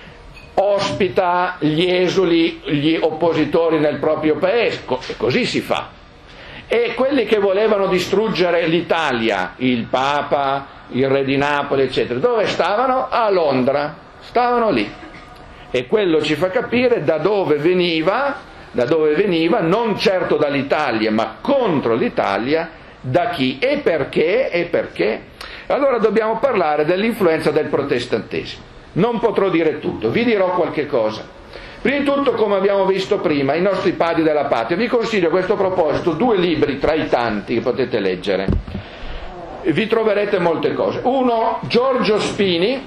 ospita gli esuli, gli oppositori nel proprio paese, e così si fa. E quelli che volevano distruggere l'Italia, il Papa, il re di Napoli, eccetera, dove stavano? A Londra, stavano lì. E quello ci fa capire da dove veniva, da dove veniva, non certo dall'Italia, ma contro l'Italia, da chi e perché e perché. Allora dobbiamo parlare dell'influenza del protestantesimo. Non potrò dire tutto, vi dirò qualche cosa. Prima di tutto, come abbiamo visto prima, i nostri padri della patria. Vi consiglio a questo proposito due libri tra i tanti che potete leggere. Vi troverete molte cose. Uno, Giorgio Spini,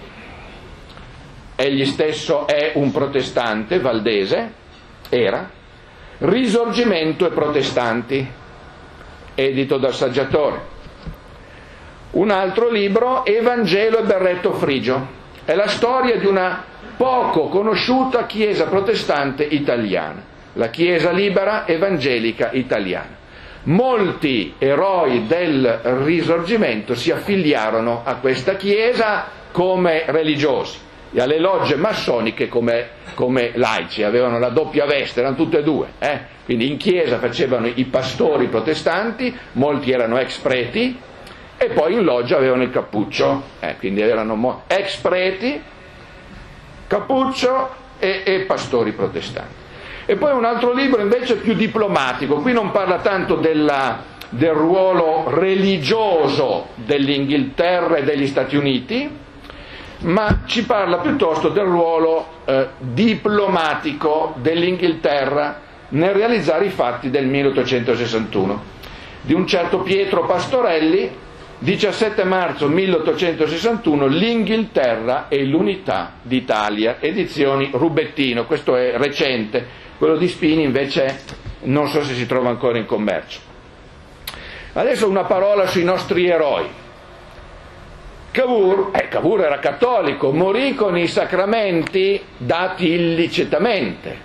egli stesso è un protestante valdese, era, Risorgimento e protestanti, edito dal Saggiatore. Un altro libro, Evangelo e berretto frigio, è la storia di una poco conosciuta chiesa protestante italiana, la Chiesa Libera Evangelica Italiana. Molti eroi del Risorgimento si affiliarono a questa chiesa come religiosi e alle logge massoniche come, come laici, avevano la doppia veste, erano tutte e due, eh? Quindi in chiesa facevano i pastori protestanti, molti erano ex preti, e poi in loggia avevano il cappuccio, eh? Quindi erano mo- ex preti, cappuccio e, e pastori protestanti. E poi un altro libro invece più diplomatico, qui non parla tanto della, del ruolo religioso dell'Inghilterra e degli Stati Uniti, ma ci parla piuttosto del ruolo eh, diplomatico dell'Inghilterra nel realizzare i fatti del milleottocentosessantuno, di un certo Pietro Pastorelli, diciassette marzo milleottocentosessantuno, L'Inghilterra e l'unità d'Italia, edizioni Rubettino. Questo è recente, quello di Spini invece non so se si trova ancora in commercio. Adesso una parola sui nostri eroi. Cavour, eh, Cavour era cattolico, morì con i sacramenti dati illecitamente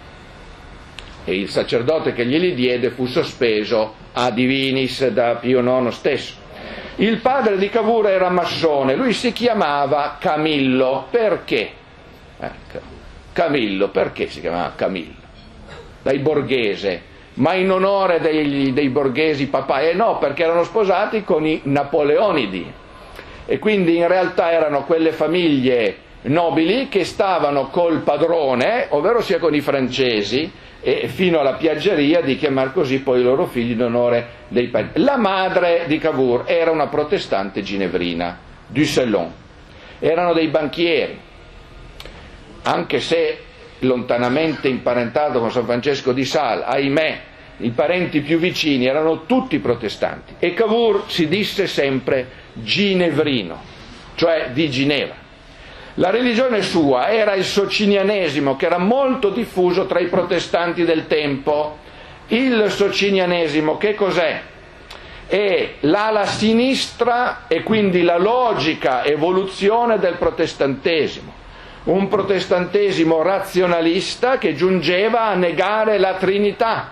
e il sacerdote che glieli diede fu sospeso a divinis da Pio nono stesso. Il padre di Cavour era massone, lui si chiamava Camillo. Perché? Eh, Camillo, perché si chiamava Camillo? Dai borghese, ma in onore dei, dei borghesi papai? Eh no, perché erano sposati con i Napoleonidi e quindi in realtà erano quelle famiglie nobili che stavano col padrone, ovvero sia con i francesi, e fino alla piaggeria di chiamare così poi i loro figli in onore dei padri. La madre di Cavour era una protestante ginevrina, Ducelon. Erano dei banchieri, anche se lontanamente imparentato con San Francesco di Sales, ahimè, i parenti più vicini erano tutti protestanti. E Cavour si disse sempre ginevrino, cioè di Ginevra. La religione sua era il socinianesimo, che era molto diffuso tra i protestanti del tempo. Il socinianesimo che cos'è? È l'ala sinistra e quindi la logica evoluzione del protestantesimo. Un protestantesimo razionalista che giungeva a negare la Trinità.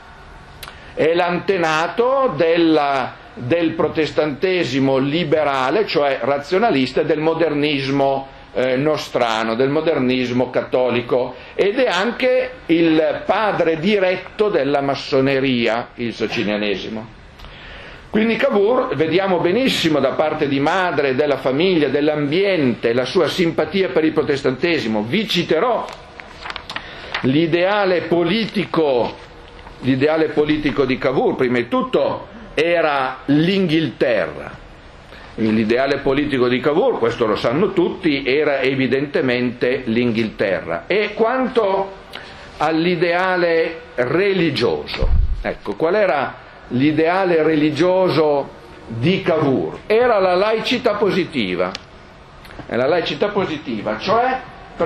È l'antenato della, del protestantesimo liberale, cioè razionalista, e del modernismo Eh, nostrano, del modernismo cattolico, ed è anche il padre diretto della massoneria, il socinianesimo. Quindi Cavour, vediamo benissimo da parte di madre, della famiglia, dell'ambiente, la sua simpatia per il protestantesimo. Vi citerò l'ideale politico, l'ideale politico di Cavour. Prima di tutto era l'Inghilterra. L'ideale politico di Cavour, questo lo sanno tutti, era evidentemente l'Inghilterra. E quanto all'ideale religioso, ecco, qual era l'ideale religioso di Cavour? Era la laicità positiva, è la laicità positiva, cioè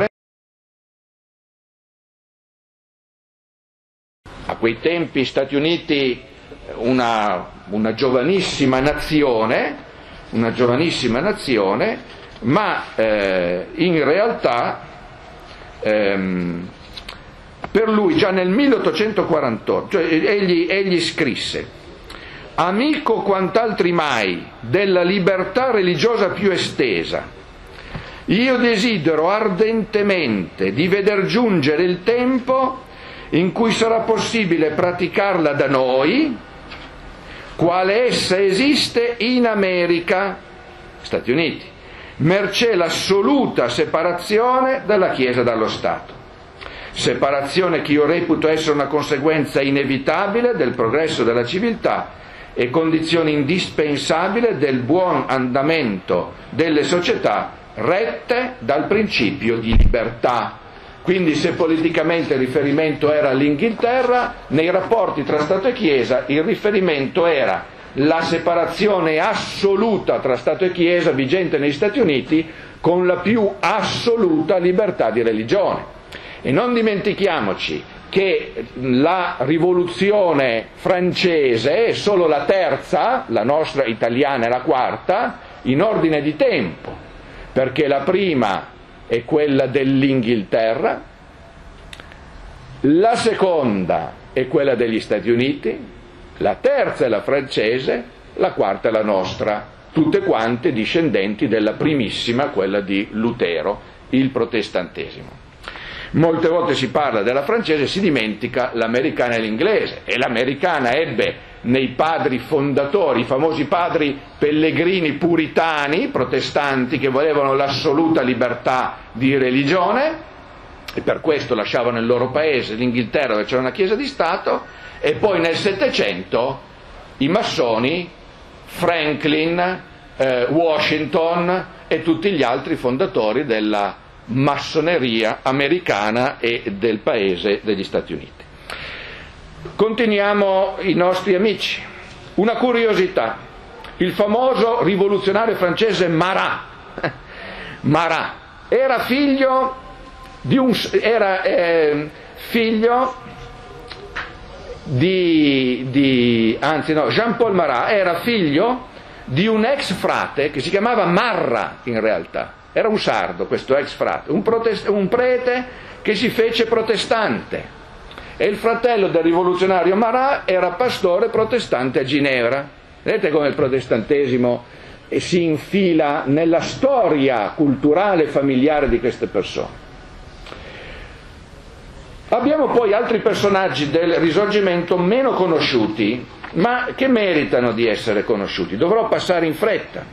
a quei tempi Stati Uniti una, una giovanissima nazione, una giovanissima nazione, ma eh, in realtà ehm, per lui già nel milleottocentoquarantotto, cioè, egli, egli scrisse: amico quant'altri mai della libertà religiosa più estesa, io desidero ardentemente di veder giungere il tempo in cui sarà possibile praticarla da noi, quale essa esiste in America, Stati Uniti, mercé l'assoluta separazione della Chiesa dallo Stato. Separazione che io reputo essere una conseguenza inevitabile del progresso della civiltà e condizione indispensabile del buon andamento delle società rette dal principio di libertà. Quindi se politicamente il riferimento era l'Inghilterra, nei rapporti tra Stato e Chiesa il riferimento era la separazione assoluta tra Stato e Chiesa vigente negli Stati Uniti, con la più assoluta libertà di religione. E non dimentichiamoci che la rivoluzione francese è solo la terza, la nostra italiana è la quarta, in ordine di tempo, perché la prima è quella dell'Inghilterra, la seconda è quella degli Stati Uniti, la terza è la francese, la quarta è la nostra, tutte quante discendenti della primissima, quella di Lutero, il protestantesimo. Molte volte si parla della francese, si dimentica l'americana e l'inglese, e l'americana ebbe nei padri fondatori, i famosi padri pellegrini puritani, protestanti, che volevano l'assoluta libertà di religione, e per questo lasciavano il loro paese, l'Inghilterra, dove c'era una chiesa di Stato, e poi nel Settecento i massoni, Franklin, eh, Washington e tutti gli altri fondatori della massoneria americana e del paese degli Stati Uniti. Continuiamo i nostri amici. Una curiosità: il famoso rivoluzionario francese Marat. Marat era figlio di un era eh, figlio di, di anzi no, Jean-Paul Marat era figlio di un ex frate che si chiamava Marra, in realtà era un sardo questo ex frate, un, protest, un prete che si fece protestante, e il fratello del rivoluzionario Marat era pastore protestante a Ginevra. Vedete come il protestantesimo si infila nella storia culturale e familiare di queste persone. Abbiamo poi altri personaggi del Risorgimento meno conosciuti, ma che meritano di essere conosciuti. Dovrò passare in fretta.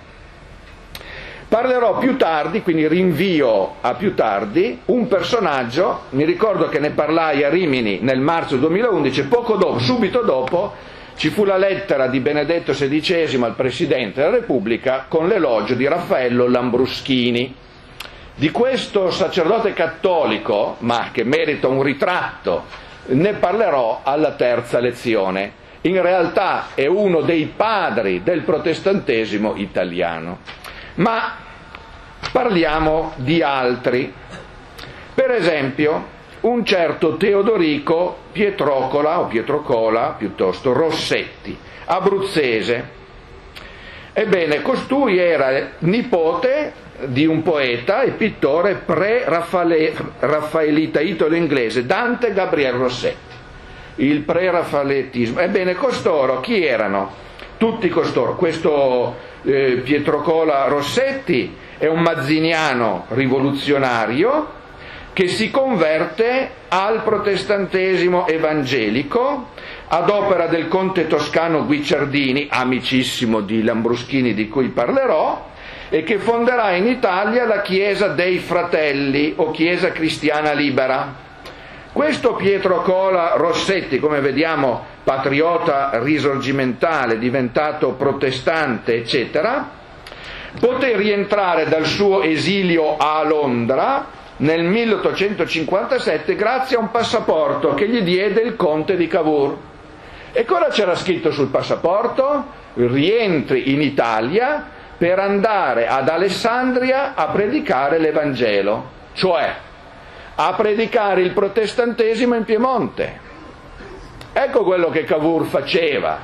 Parlerò più tardi, quindi rinvio a più tardi, un personaggio, mi ricordo che ne parlai a Rimini nel marzo duemilaundici, poco dopo, subito dopo, ci fu la lettera di Benedetto sedicesimo al Presidente della Repubblica con l'elogio di Raffaello Lambruschini. Di questo sacerdote cattolico, ma che merita un ritratto, ne parlerò alla terza lezione. In realtà è uno dei padri del protestantesimo italiano. Ma parliamo di altri. Per esempio, un certo Teodorico Pietrocola, o Pietrocola piuttosto, Rossetti, abruzzese. Ebbene, costui era nipote di un poeta e pittore pre-raffaelita italo-inglese, Dante Gabriel Rossetti. Il pre-raffaeletismo. Ebbene, costoro chi erano? Tutti costoro. Questo eh, Pietrocola Rossetti è un mazziniano rivoluzionario che si converte al protestantesimo evangelico ad opera del conte toscano Guicciardini, amicissimo di Lambruschini di cui parlerò, e che fonderà in Italia la Chiesa dei Fratelli o Chiesa Cristiana Libera. Questo Pietrocola Rossetti, come vediamo, patriota risorgimentale, diventato protestante, eccetera, poté rientrare dal suo esilio a Londra nel milleottocentocinquantasette grazie a un passaporto che gli diede il conte di Cavour. E cosa c'era scritto sul passaporto? Rientri in Italia per andare ad Alessandria a predicare l'Evangelo, cioè a predicare il protestantesimo in Piemonte. Ecco quello che Cavour faceva.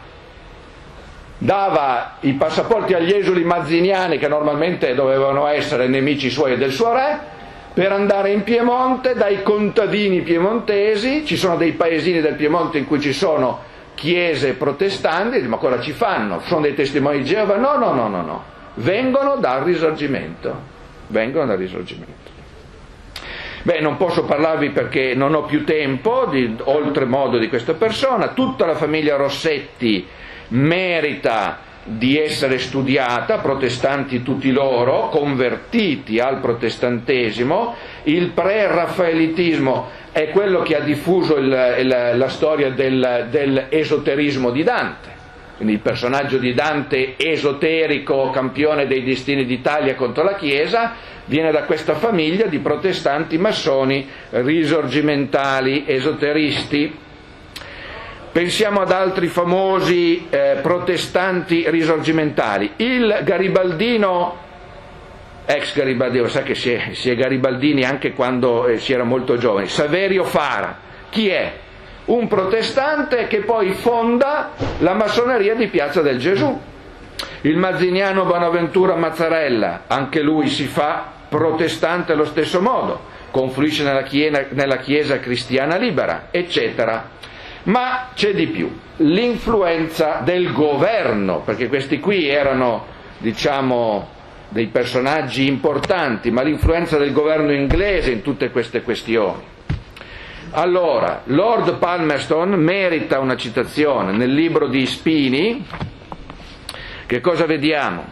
Dava i passaporti agli esuli mazziniani, che normalmente dovevano essere nemici suoi e del suo re, per andare in Piemonte dai contadini piemontesi. Ci sono dei paesini del Piemonte in cui ci sono chiese protestanti, ma cosa ci fanno? Sono dei testimoni di Geova? No, no, no, no, no. Vengono dal Risorgimento. Vengono dal Risorgimento. Beh, non posso parlarvi perché non ho più tempo, di, oltremodo di questa persona. Tutta la famiglia Rossetti merita di essere studiata, protestanti tutti loro, convertiti al protestantesimo. Il pre-raffaelitismo è quello che ha diffuso il, il, la storia del, dell'esoterismo di Dante. Quindi il personaggio di Dante esoterico, campione dei destini d'Italia contro la Chiesa, viene da questa famiglia di protestanti massoni risorgimentali, esoteristi. Pensiamo ad altri famosi eh, protestanti risorgimentali. Il garibaldino, ex garibaldino, sa che si è, si è garibaldini anche quando eh, si era molto giovani, Saverio Fara. Chi è? Un protestante che poi fonda la massoneria di Piazza del Gesù. Il mazziniano Bonaventura Mazzarella, anche lui si fa protestante allo stesso modo, confluisce nella chiesa, nella chiesa cristiana libera, eccetera. Ma c'è di più, l'influenza del governo, perché questi qui erano, diciamo, dei personaggi importanti, ma l'influenza del governo inglese in tutte queste questioni. Allora, Lord Palmerston merita una citazione. Nel libro di Spini, che cosa vediamo?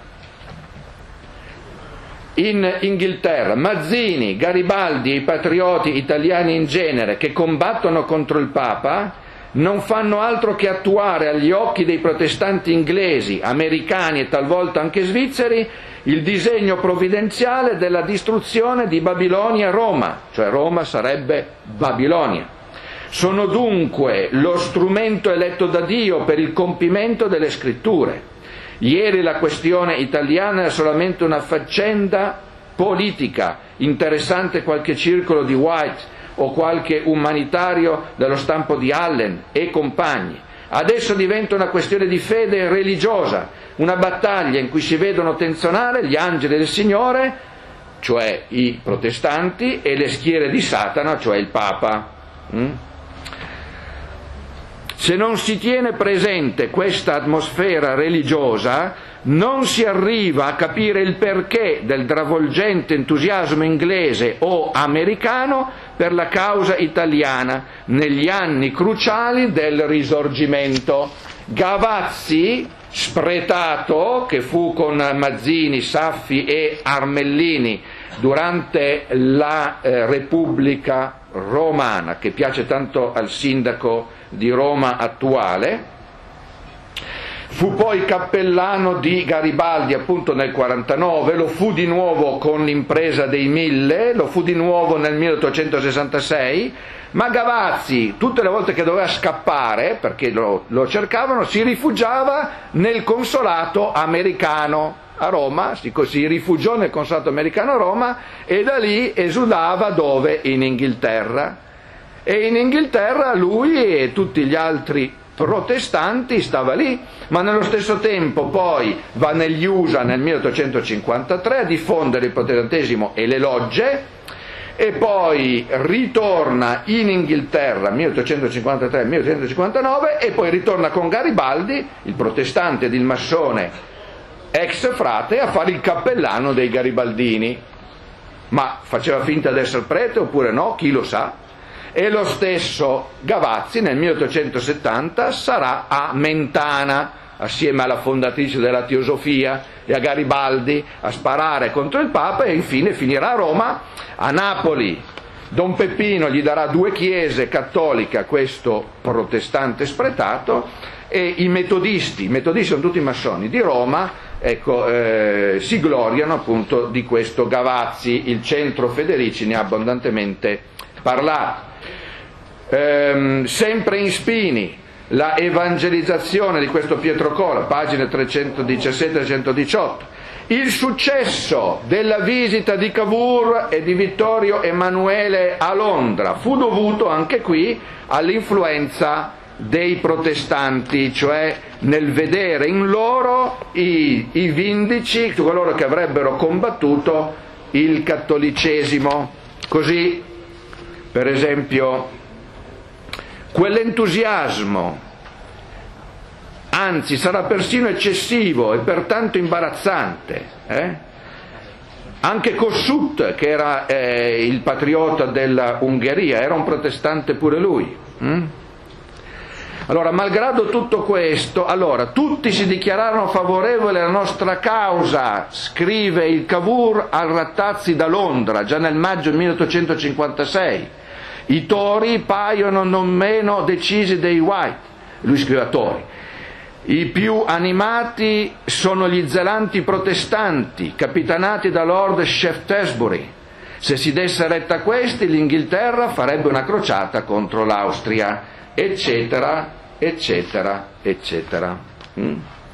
In Inghilterra, Mazzini, Garibaldi e i patrioti italiani in genere che combattono contro il Papa non fanno altro che attuare agli occhi dei protestanti inglesi, americani e talvolta anche svizzeri il disegno provvidenziale della distruzione di Babilonia e Roma, cioè Roma sarebbe Babilonia. Sono dunque lo strumento eletto da Dio per il compimento delle scritture. Ieri la questione italiana era solamente una faccenda politica, interessante qualche circolo di White o qualche umanitario dello stampo di Allen e compagni. Adesso diventa una questione di fede religiosa, una battaglia in cui si vedono tenzionare gli angeli del Signore, cioè i protestanti, e le schiere di Satana, cioè il Papa. Mm? Se non si tiene presente questa atmosfera religiosa, non si arriva a capire il perché del travolgente entusiasmo inglese o americano per la causa italiana negli anni cruciali del Risorgimento. Gavazzi, spretato, che fu con Mazzini, Saffi e Armellini durante la eh, Repubblica Romana, che piace tanto al sindaco di Roma attuale, fu poi cappellano di Garibaldi appunto nel quarantanove, lo fu di nuovo con l'impresa dei Mille, lo fu di nuovo nel milleottocentosessantasei, ma Gavazzi tutte le volte che doveva scappare, perché lo, lo cercavano, si rifugiava nel consolato americano a Roma, si, si rifugiò nel consolato americano a Roma e da lì esudava dove? In Inghilterra. E in Inghilterra lui e tutti gli altri protestanti stava lì, ma nello stesso tempo poi va negli U S A nel milleottocentocinquantatré a diffondere il protestantesimo e le logge, e poi ritorna in Inghilterra milleottocentocinquantatré milleottocentocinquantanove e poi ritorna con Garibaldi, il protestante ed il massone ex frate, a fare il cappellano dei garibaldini. Ma faceva finta di essere prete oppure no? Chi lo sa? E lo stesso Gavazzi nel milleottocentosettanta sarà a Mentana, assieme alla fondatrice della Teosofia e a Garibaldi, a sparare contro il Papa, e infine finirà a Roma. A Napoli Don Peppino gli darà due chiese cattoliche a questo protestante spretato, e i metodisti, i metodisti sono tutti massoni di Roma, ecco, eh, si gloriano appunto di questo Gavazzi. Il centro Federici ne ha abbondantemente parlato. Ehm, sempre in Spini, la evangelizzazione di questo Pietro Cola, pagine trecentodiciassette trecentodiciotto. Il successo della visita di Cavour e di Vittorio Emanuele a Londra fu dovuto anche qui all'influenza dei protestanti, cioè nel vedere in loro i, i vindici, coloro che avrebbero combattuto il cattolicesimo. Così, per esempio, quell'entusiasmo, anzi sarà persino eccessivo e pertanto imbarazzante, eh? Anche Kossuth, che era eh, il patriota dell'Ungheria, era un protestante pure lui. hm? Allora, malgrado tutto questo, allora, tutti si dichiararono favorevoli alla nostra causa, scrive il Cavour al Rattazzi da Londra, già nel maggio milleottocentocinquantasei. I Tori paiono non meno decisi dei White, lui scrive a Tori. I più animati sono gli zelanti protestanti, capitanati da Lord Shaftesbury. Se si desse retta a questi, l'Inghilterra farebbe una crociata contro l'Austria, eccetera, eccetera, eccetera. Mm?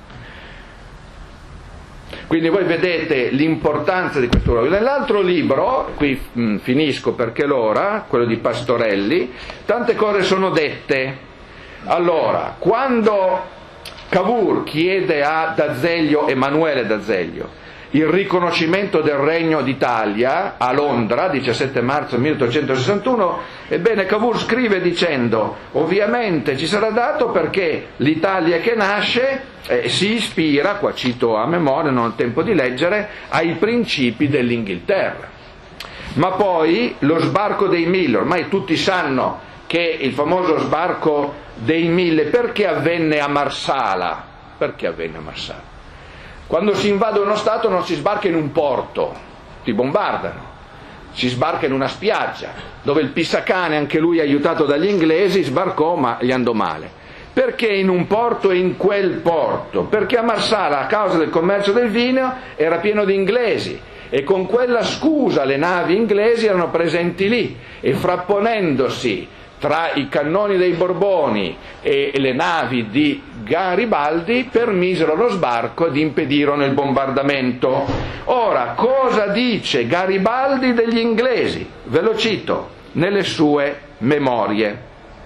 Quindi voi vedete l'importanza di questo luogo. Nell'altro libro, qui mh, finisco perché l'ora, quello di Pastorelli, tante cose sono dette. Allora, quando Cavour chiede a D'Azeglio, Emanuele D'Azeglio, il riconoscimento del Regno d'Italia a Londra, diciassette marzo milleottocentosessantuno, ebbene Cavour scrive dicendo: ovviamente ci sarà dato perché l'Italia che nasce eh, si ispira, qua cito a memoria, non ho tempo di leggere, ai principi dell'Inghilterra. Ma poi lo sbarco dei Mille, ormai tutti sanno che il famoso sbarco dei Mille perché avvenne a Marsala? Perché avvenne a Marsala? Quando si invade uno Stato non si sbarca in un porto, ti bombardano, si sbarca in una spiaggia, dove il Pisacane, anche lui aiutato dagli inglesi, sbarcò ma gli andò male. Perché in un porto e in quel porto? Perché a Marsala, a causa del commercio del vino, era pieno di inglesi, e con quella scusa le navi inglesi erano presenti lì, e frapponendosi tra i cannoni dei Borboni e le navi di Garibaldi permisero lo sbarco ed impedirono il bombardamento. Ora, cosa dice Garibaldi degli inglesi? Ve lo cito nelle sue memorie.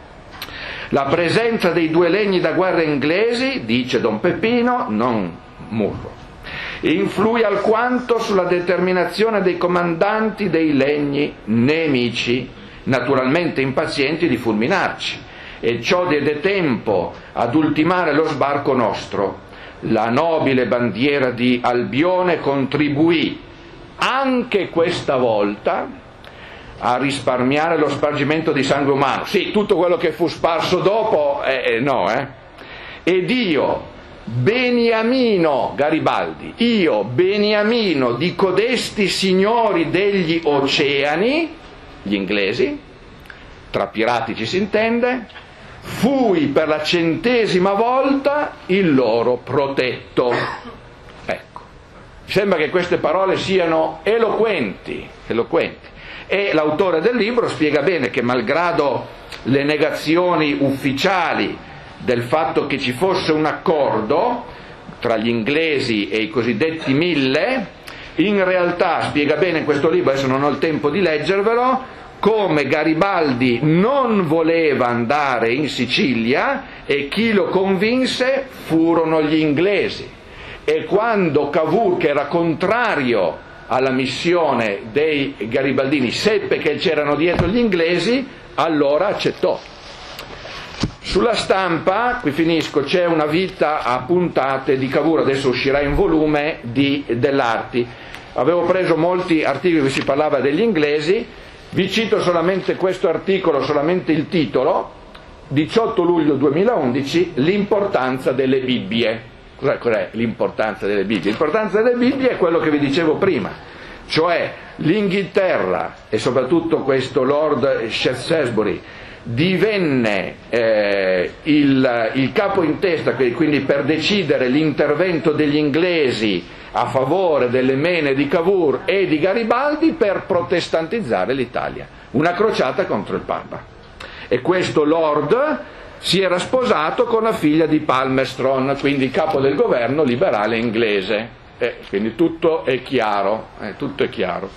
La presenza dei due legni da guerra inglesi, dice Don Peppino, non Murro, influì alquanto sulla determinazione dei comandanti dei legni nemici, naturalmente impazienti di fulminarci, e ciò diede tempo ad ultimare lo sbarco nostro. La nobile bandiera di Albione contribuì anche questa volta a risparmiare lo spargimento di sangue umano. Sì, tutto quello che fu sparso dopo, eh, no, eh. Ed io, Beniamino Garibaldi, io, Beniamino di codesti signori degli oceani, gli inglesi, tra pirati ci si intende, fui per la centesima volta il loro protetto. Ecco, mi sembra che queste parole siano eloquenti, eloquenti. E l'autore del libro spiega bene che malgrado le negazioni ufficiali del fatto che ci fosse un accordo tra gli inglesi e i cosiddetti mille, in realtà spiega bene in questo libro, adesso non ho il tempo di leggervelo, come Garibaldi non voleva andare in Sicilia e chi lo convinse furono gli inglesi. E quando Cavour, che era contrario alla missione dei garibaldini, seppe che c'erano dietro gli inglesi, allora accettò. Sulla stampa, qui finisco, c'è una vita a puntate di Cavour, adesso uscirà in volume, di Dell'Arti. Avevo preso molti articoli in cui si parlava degli inglesi, vi cito solamente questo articolo, solamente il titolo, diciotto luglio duemilaundici, l'importanza delle Bibbie. Cos'è, cos'è l'importanza delle Bibbie? L'importanza delle Bibbie è quello che vi dicevo prima, cioè l'Inghilterra e soprattutto questo Lord Shaftesbury divenne eh, il, il capo in testa, quindi per decidere l'intervento degli inglesi a favore delle mene di Cavour e di Garibaldi per protestantizzare l'Italia, una crociata contro il Papa. E questo Lord si era sposato con la figlia di Palmerston, quindi capo del governo liberale inglese. Eh, quindi tutto è chiaro, eh, tutto è chiaro.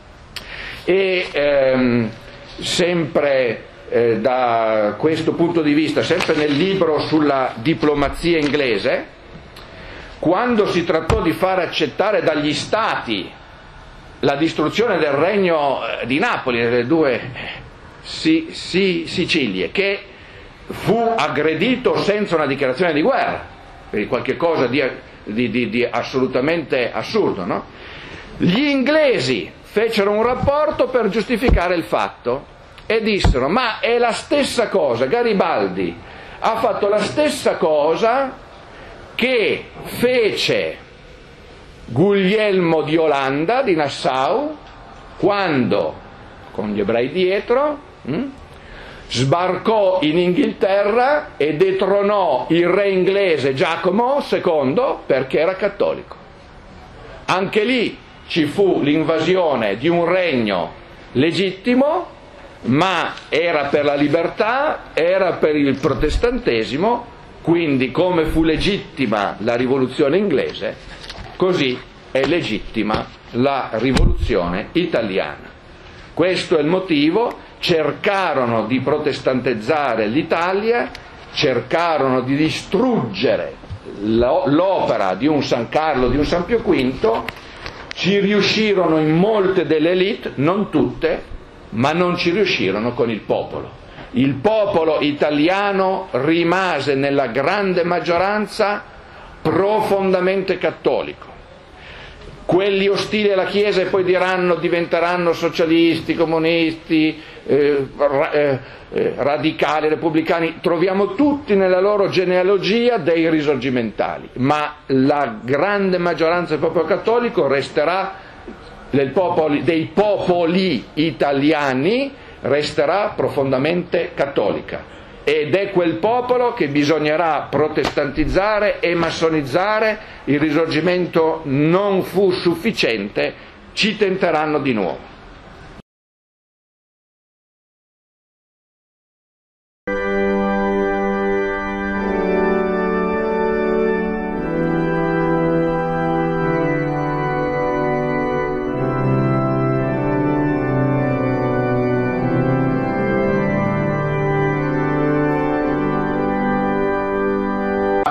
E ehm, sempre eh, da questo punto di vista, sempre nel libro sulla diplomazia inglese, quando si trattò di far accettare dagli stati la distruzione del regno di Napoli, delle due si, si, Sicilie, che fu aggredito senza una dichiarazione di guerra, per qualche cosa di, di, di, di assolutamente assurdo, no? Gli inglesi fecero un rapporto per giustificare il fatto e dissero: ma è la stessa cosa, Garibaldi ha fatto la stessa cosa che fece Guglielmo di Olanda, di Nassau, quando, con gli ebrei dietro, hm, sbarcò in Inghilterra e detronò il re inglese Giacomo secondo perché era cattolico. Anche lì ci fu l'invasione di un regno legittimo, ma era per la libertà, era per il protestantesimo. Quindi, come fu legittima la rivoluzione inglese, così è legittima la rivoluzione italiana. Questo è il motivo. Cercarono di protestantizzare l'Italia, cercarono di distruggere l'opera di un San Carlo, di un San Pio V, ci riuscirono in molte delle élite, non tutte, ma non ci riuscirono con il popolo. Il popolo italiano rimase nella grande maggioranza profondamente cattolico. Quelli ostili alla Chiesa e poi diranno diventeranno socialisti, comunisti, eh, eh, eh, radicali, repubblicani, troviamo tutti nella loro genealogia dei risorgimentali, ma la grande maggioranza del popolo cattolico resterà, del popoli, dei popoli italiani, resterà profondamente cattolica, ed è quel popolo che bisognerà protestantizzare e massonizzare. Il risorgimento non fu sufficiente, ci tenteranno di nuovo.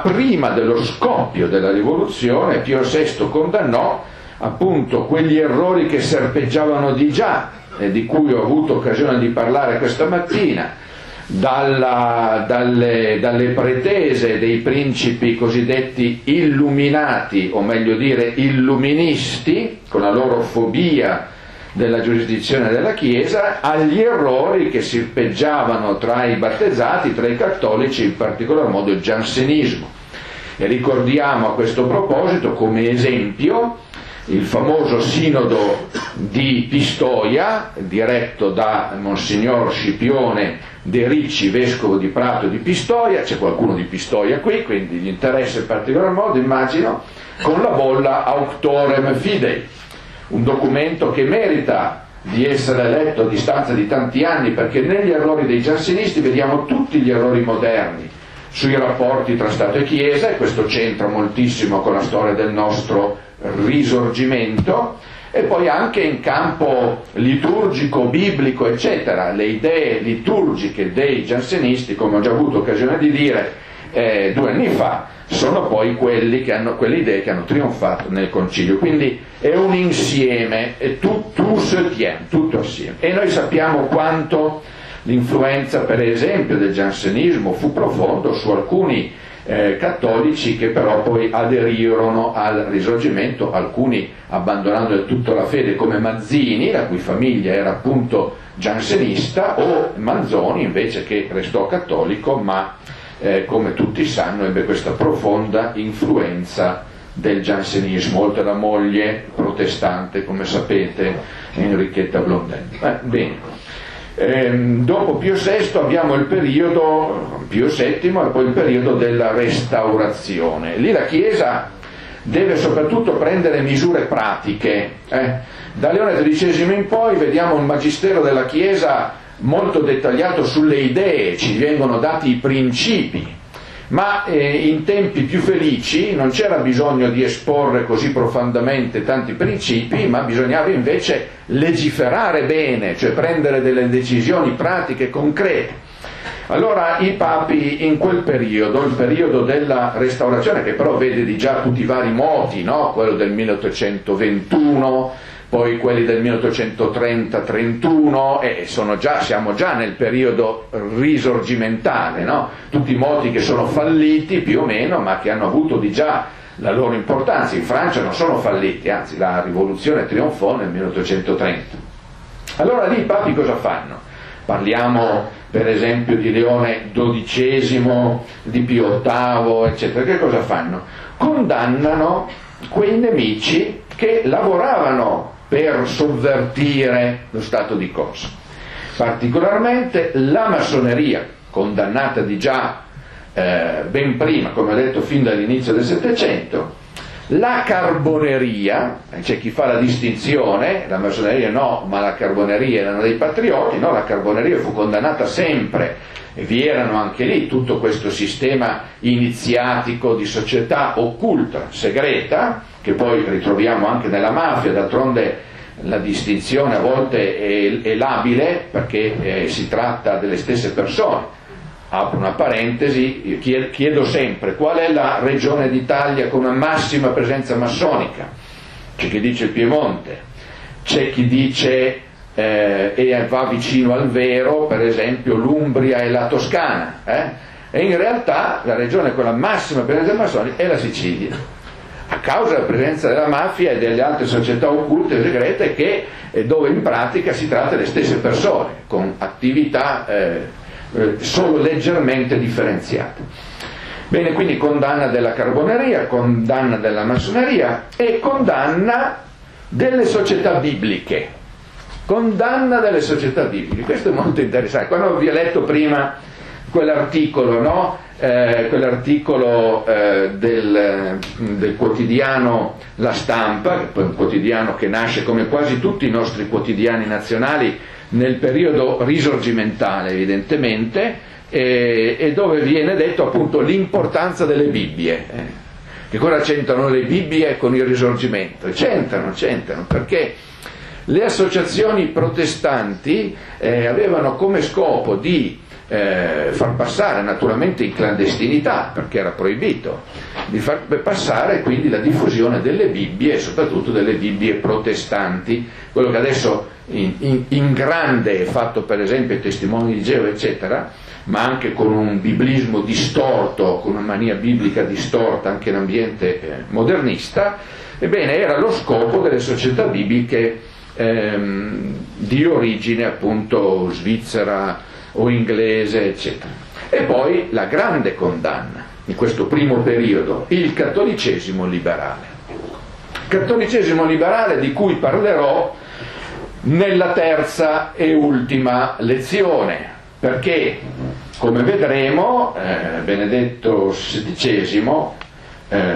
prima dello scoppio della rivoluzione Pio sesto condannò appunto quegli errori che serpeggiavano di già e di cui ho avuto occasione di parlare questa mattina, dalla, dalle, dalle pretese dei principi cosiddetti illuminati, o meglio dire illuministi, con la loro fobia della giurisdizione della Chiesa, agli errori che serpeggiavano tra i battezzati, tra i cattolici, in particolar modo il giansenismo. E ricordiamo a questo proposito come esempio il famoso sinodo di Pistoia, diretto da Monsignor Scipione De Ricci, vescovo di Prato di Pistoia. C'è qualcuno di Pistoia qui, quindi gli interessa in particolar modo, immagino, con la bolla Auctorem Fidei, un documento che merita di essere letto a distanza di tanti anni, perché negli errori dei giansenisti vediamo tutti gli errori moderni sui rapporti tra Stato e Chiesa, e questo c'entra moltissimo con la storia del nostro risorgimento, e poi anche in campo liturgico, biblico, eccetera. Le idee liturgiche dei giansenisti, come ho già avuto occasione di dire eh, due anni fa, sono poi quelli che hanno, quelle idee che hanno trionfato nel concilio. Quindi è un insieme, è tout, tout se tient, tutto assieme. E noi sappiamo quanto l'influenza, per esempio, del giansenismo fu profondo su alcuni eh, cattolici, che però poi aderirono al risorgimento, alcuni abbandonando del tutto la fede, come Mazzini, la cui famiglia era appunto giansenista, o Manzoni invece, che restò cattolico, ma eh, come tutti sanno ebbe questa profonda influenza del giansenismo, oltre alla moglie protestante, come sapete, Enrichetta Blondel. Eh, bene. Ehm, dopo Pio sesto abbiamo il periodo, Pio settimo, e poi il periodo della restaurazione. Lì la Chiesa deve soprattutto prendere misure pratiche. Eh. Da Leone tredicesimo in poi vediamo un magistero della Chiesa molto dettagliato sulle idee, ci vengono dati i principi, ma eh, in tempi più felici non c'era bisogno di esporre così profondamente tanti principi, ma bisognava invece legiferare bene, cioè prendere delle decisioni pratiche, concrete. Allora i papi in quel periodo, il periodo della restaurazione, che però vede di già tutti i vari moti, no? Quello del milleottocentoventuno, poi quelli del milleottocentotrenta trentuno, e sono già, siamo già nel periodo risorgimentale, no? Tutti i moti che sono falliti più o meno, ma che hanno avuto di già la loro importanza. In Francia non sono falliti, anzi la rivoluzione trionfò nel milleottocentotrenta. Allora lì i papi cosa fanno? Parliamo per esempio di Leone dodicesimo, di Pio ottavo, eccetera. Che cosa fanno? Condannano quei nemici che lavoravano per sovvertire lo stato di cose, particolarmente la massoneria, condannata di già eh, ben prima, come ho detto, fin dall'inizio del Settecento, la carboneria, c'è chi fa la distinzione, la massoneria no, ma la carboneria erano dei patrioti, no? La carboneria fu condannata sempre, e vi erano anche lì tutto questo sistema iniziatico di società occulta, segreta, che poi ritroviamo anche nella mafia. D'altronde la distinzione a volte è, è labile, perché eh, si tratta delle stesse persone. Apro una parentesi, io chiedo sempre qual è la regione d'Italia con una massima presenza massonica. C'è chi dice il Piemonte, c'è chi dice eh, e va vicino al vero, per esempio l'Umbria e la Toscana, eh? E in realtà la regione con la massima presenza massonica è la Sicilia, a causa della presenza della mafia e delle altre società occulte e segrete, che eh, dove in pratica si tratta delle stesse persone con attività eh, solo leggermente differenziate. Bene, quindi condanna della carboneria, condanna della massoneria e condanna delle società bibliche. Condanna delle società bibliche, questo è molto interessante. Quando vi ho letto prima quell'articolo, no? Eh, quell'articolo eh, del, del quotidiano La Stampa, che poi è un quotidiano che nasce come quasi tutti i nostri quotidiani nazionali nel periodo risorgimentale, evidentemente, e, e dove viene detto appunto l'importanza delle Bibbie. Eh. Che cosa c'entrano le Bibbie con il risorgimento? C'entrano, c'entrano, perché le associazioni protestanti eh, avevano come scopo di eh, far passare, naturalmente in clandestinità perché era proibito, di far passare quindi la diffusione delle Bibbie e soprattutto delle Bibbie protestanti, quello che adesso in, in, in grande è fatto per esempio ai Testimoni di Geova eccetera, ma anche con un biblismo distorto, con una mania biblica distorta anche in ambiente eh, modernista. Ebbene, era lo scopo delle società bibliche ehm, di origine appunto svizzera o inglese eccetera. E poi la grande condanna in questo primo periodo, il cattolicesimo liberale. Cattolicesimo liberale di cui parlerò nella terza e ultima lezione, perché come vedremo eh, Benedetto sedicesimo eh,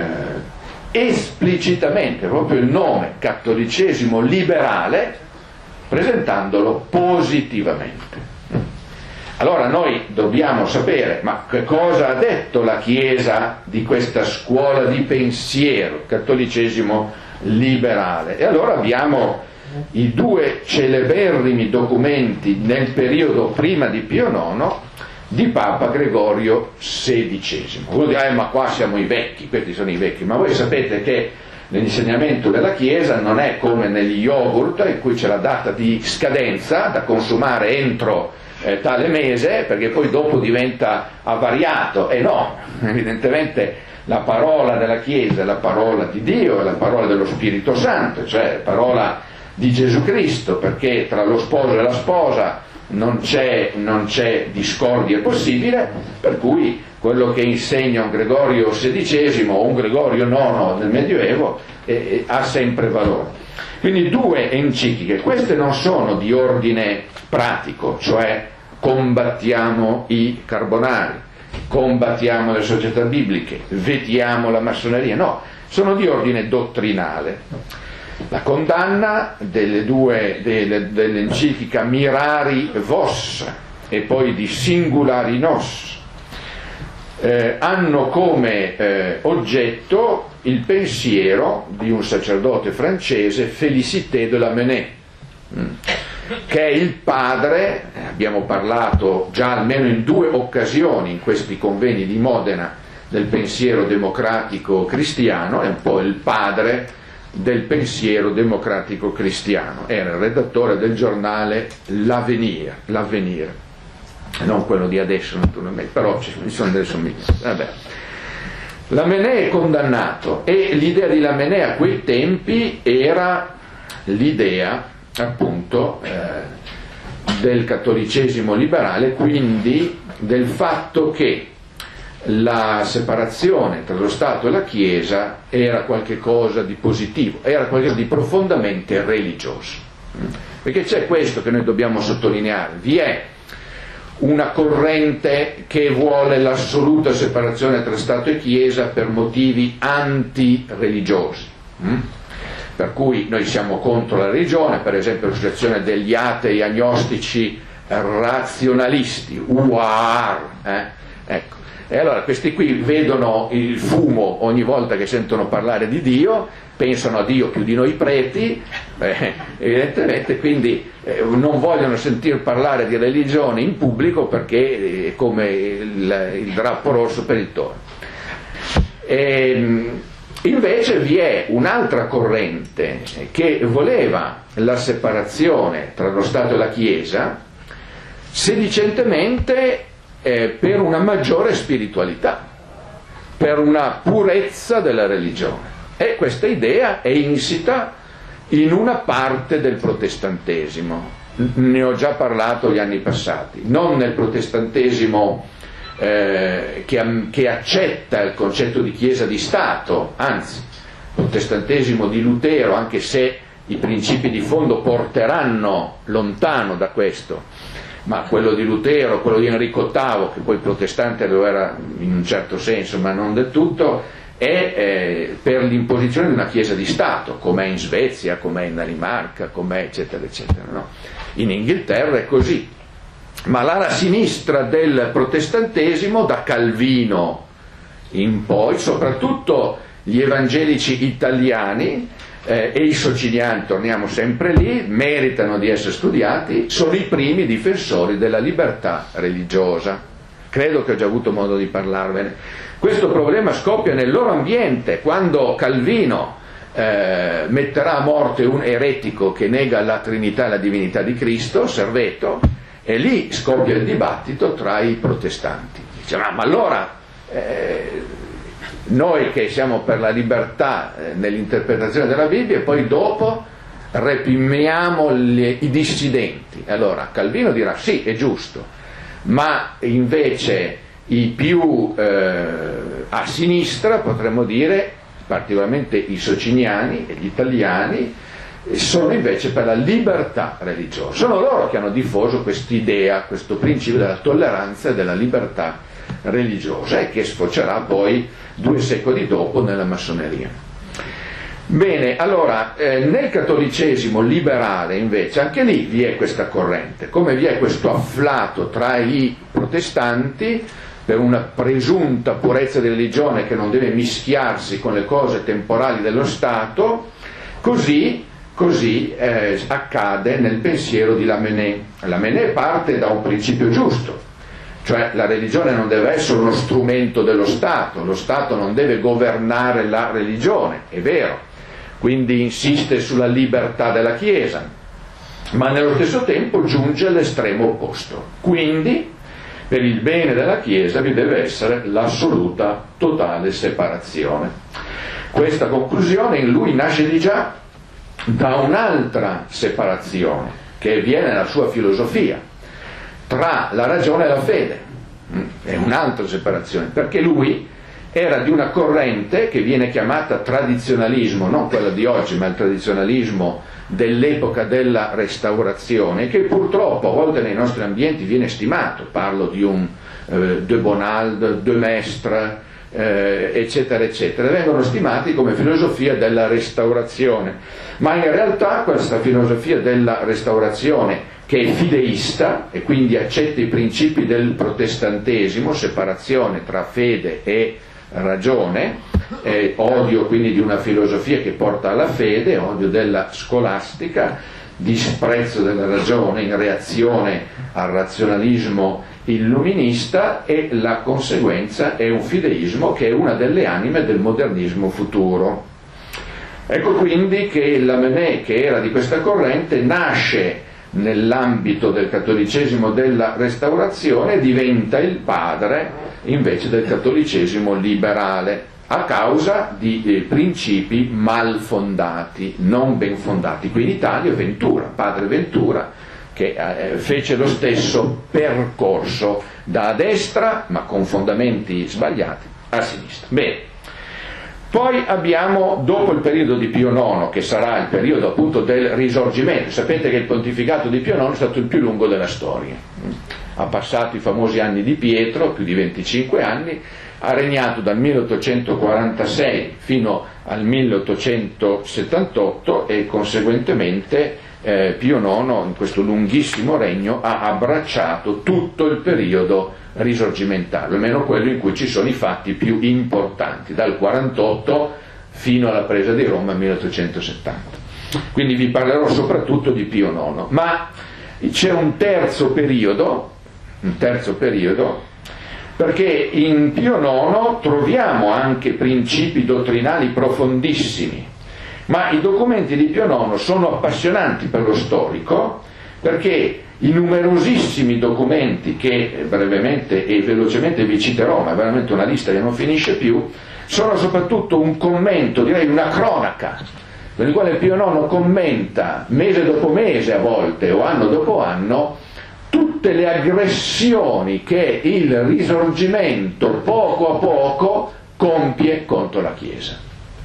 esplicitamente proprio il nome cattolicesimo liberale, presentandolo positivamente. Allora noi dobbiamo sapere, ma che cosa ha detto la Chiesa di questa scuola di pensiero, cattolicesimo liberale? E allora abbiamo i due celeberrimi documenti nel periodo prima di Pio nono di Papa Gregorio sedicesimo. Uno dirà, eh, ma qua siamo i vecchi, questi sono i vecchi, ma voi sapete che l'insegnamento della Chiesa non è come negli yogurt in cui c'è la data di scadenza da consumare entro eh, tale mese, perché poi dopo diventa avariato, e no, evidentemente la parola della Chiesa è la parola di Dio, è la parola dello Spirito Santo, cioè la parola di Gesù Cristo, perché tra lo sposo e la sposa non c'è, non c'è discordia possibile, per cui quello che insegna un Gregorio sedicesimo o un Gregorio nono del Medioevo eh, eh, ha sempre valore. Quindi due encicliche, queste non sono di ordine pratico, cioè combattiamo i carbonari, combattiamo le società bibliche, vetiamo la massoneria, no, sono di ordine dottrinale. La condanna delle due, delle, dell'enciclica Mirari Vos e poi di Singulari Nos eh, hanno come eh, oggetto il pensiero di un sacerdote francese, Félicité de Lamennais, che è il padre, abbiamo parlato già almeno in due occasioni in questi convegni di Modena del pensiero democratico cristiano, è un po' il padre del pensiero democratico cristiano, era il redattore del giornale L'Avenir, L'Avenir, non quello di adesso naturalmente, però ci sono delle somiglianze. Vabbè. Lamennais è condannato e l'idea di Lamennais a quei tempi era l'idea appunto eh, del cattolicesimo liberale, quindi del fatto che la separazione tra lo Stato e la Chiesa era qualcosa di positivo, era qualcosa di profondamente religioso. Perché c'è questo che noi dobbiamo sottolineare: vi è una corrente che vuole l'assoluta separazione tra Stato e Chiesa per motivi antireligiosi, per cui noi siamo contro la religione, per esempio l'associazione degli atei agnostici razionalisti, U A R, eh? ecco. E allora questi qui vedono il fumo ogni volta che sentono parlare di Dio, pensano a Dio più di noi preti, eh, evidentemente, quindi eh, non vogliono sentir parlare di religione in pubblico perché è come il, il drappo rosso per il toro. E, invece vi è un'altra corrente che voleva la separazione tra lo Stato e la Chiesa, sedicentemente Eh, per una maggiore spiritualità, per una purezza della religione. E questa idea è insita in una parte del protestantesimo, ne ho già parlato gli anni passati, non nel protestantesimo eh, che, che accetta il concetto di Chiesa di Stato, anzi, il protestantesimo di Lutero, anche se i principi di fondo porteranno lontano da questo, ma quello di Lutero, quello di Enrico ottavo, che poi protestante lo era in un certo senso, ma non del tutto, è eh, per l'imposizione di una Chiesa di Stato, com'è in Svezia, com'è in Danimarca, com'è eccetera eccetera, no? In Inghilterra è così. Ma l'ala sinistra del protestantesimo, da Calvino in poi, soprattutto gli evangelici italiani, eh, e i sociniani, torniamo sempre lì, meritano di essere studiati, sono i primi difensori della libertà religiosa. Credo che ho già avuto modo di parlarvene. Questo problema scoppia nel loro ambiente quando Calvino eh, metterà a morte un eretico che nega la Trinità e la divinità di Cristo, Serveto, e lì scoppia il dibattito tra i protestanti. Dice, ma, ma allora eh, noi che siamo per la libertà eh, nell'interpretazione della Bibbia e poi dopo reprimiamo le, i dissidenti. Allora Calvino dirà sì, è giusto, ma invece i più eh, a sinistra, potremmo dire, particolarmente i sociniani e gli italiani, sono invece per la libertà religiosa. Sono loro che hanno diffuso quest'idea, questo principio della tolleranza e della libertà religiosa, e che sfocerà poi due secoli dopo nella massoneria. Bene, allora eh, nel cattolicesimo liberale invece anche lì vi è questa corrente, come vi è questo afflato tra i protestanti per una presunta purezza di religione che non deve mischiarsi con le cose temporali dello Stato, così Così eh, accade nel pensiero di Lamennais. Lamennais parte da un principio giusto, cioè la religione non deve essere uno strumento dello Stato, lo Stato non deve governare la religione, è vero, quindi insiste sulla libertà della Chiesa, ma nello stesso tempo giunge all'estremo opposto. Quindi per il bene della Chiesa vi deve essere l'assoluta, totale separazione. Questa conclusione in lui nasce di già da un'altra separazione che viene nella sua filosofia tra la ragione e la fede. È un'altra separazione, perché lui era di una corrente che viene chiamata tradizionalismo, non quella di oggi, ma il tradizionalismo dell'epoca della Restaurazione, che purtroppo a volte nei nostri ambienti viene stimato. Parlo di un eh, De Bonald, De Maistre, Eh, eccetera eccetera, vengono stimati come filosofia della Restaurazione, ma in realtà questa filosofia della Restaurazione, che è fideista e quindi accetta i principi del protestantesimo, separazione tra fede e ragione, eh, odio quindi di una filosofia che porta alla fede, odio della scolastica, disprezzo della ragione in reazione al razionalismo illuminista, e la conseguenza è un fideismo che è una delle anime del modernismo futuro. Ecco quindi che Lamennais, che era di questa corrente, nasce nell'ambito del cattolicesimo della Restaurazione e diventa il padre invece del cattolicesimo liberale, a causa di eh, principi mal fondati, non ben fondati. Qui in Italia Ventura, padre Ventura, che eh, fece lo stesso percorso da destra, ma con fondamenti sbagliati, a sinistra. Bene, poi abbiamo, dopo il periodo di Pio nono, che sarà il periodo appunto del Risorgimento. Sapete che il pontificato di Pio nono è stato il più lungo della storia, ha passato i famosi anni di Pietro, più di venticinque anni, ha regnato dal milleottocentoquarantasei fino al milleottocentosettantotto e conseguentemente eh, Pio nono in questo lunghissimo regno ha abbracciato tutto il periodo risorgimentale, almeno quello in cui ci sono i fatti più importanti, dal quarantotto fino alla presa di Roma nel milleottocentosettanta. Quindi vi parlerò soprattutto di Pio nono, ma c'è un terzo periodo, un terzo periodo, perché in Pio nono troviamo anche principi dottrinali profondissimi, ma i documenti di Pio nono sono appassionanti per lo storico, perché i numerosissimi documenti che brevemente e velocemente vi citerò, ma è veramente una lista che non finisce più, sono soprattutto un commento, direi una cronaca, per il quale Pio nono commenta mese dopo mese a volte o anno dopo anno tutte le aggressioni che il Risorgimento poco a poco compie contro la Chiesa.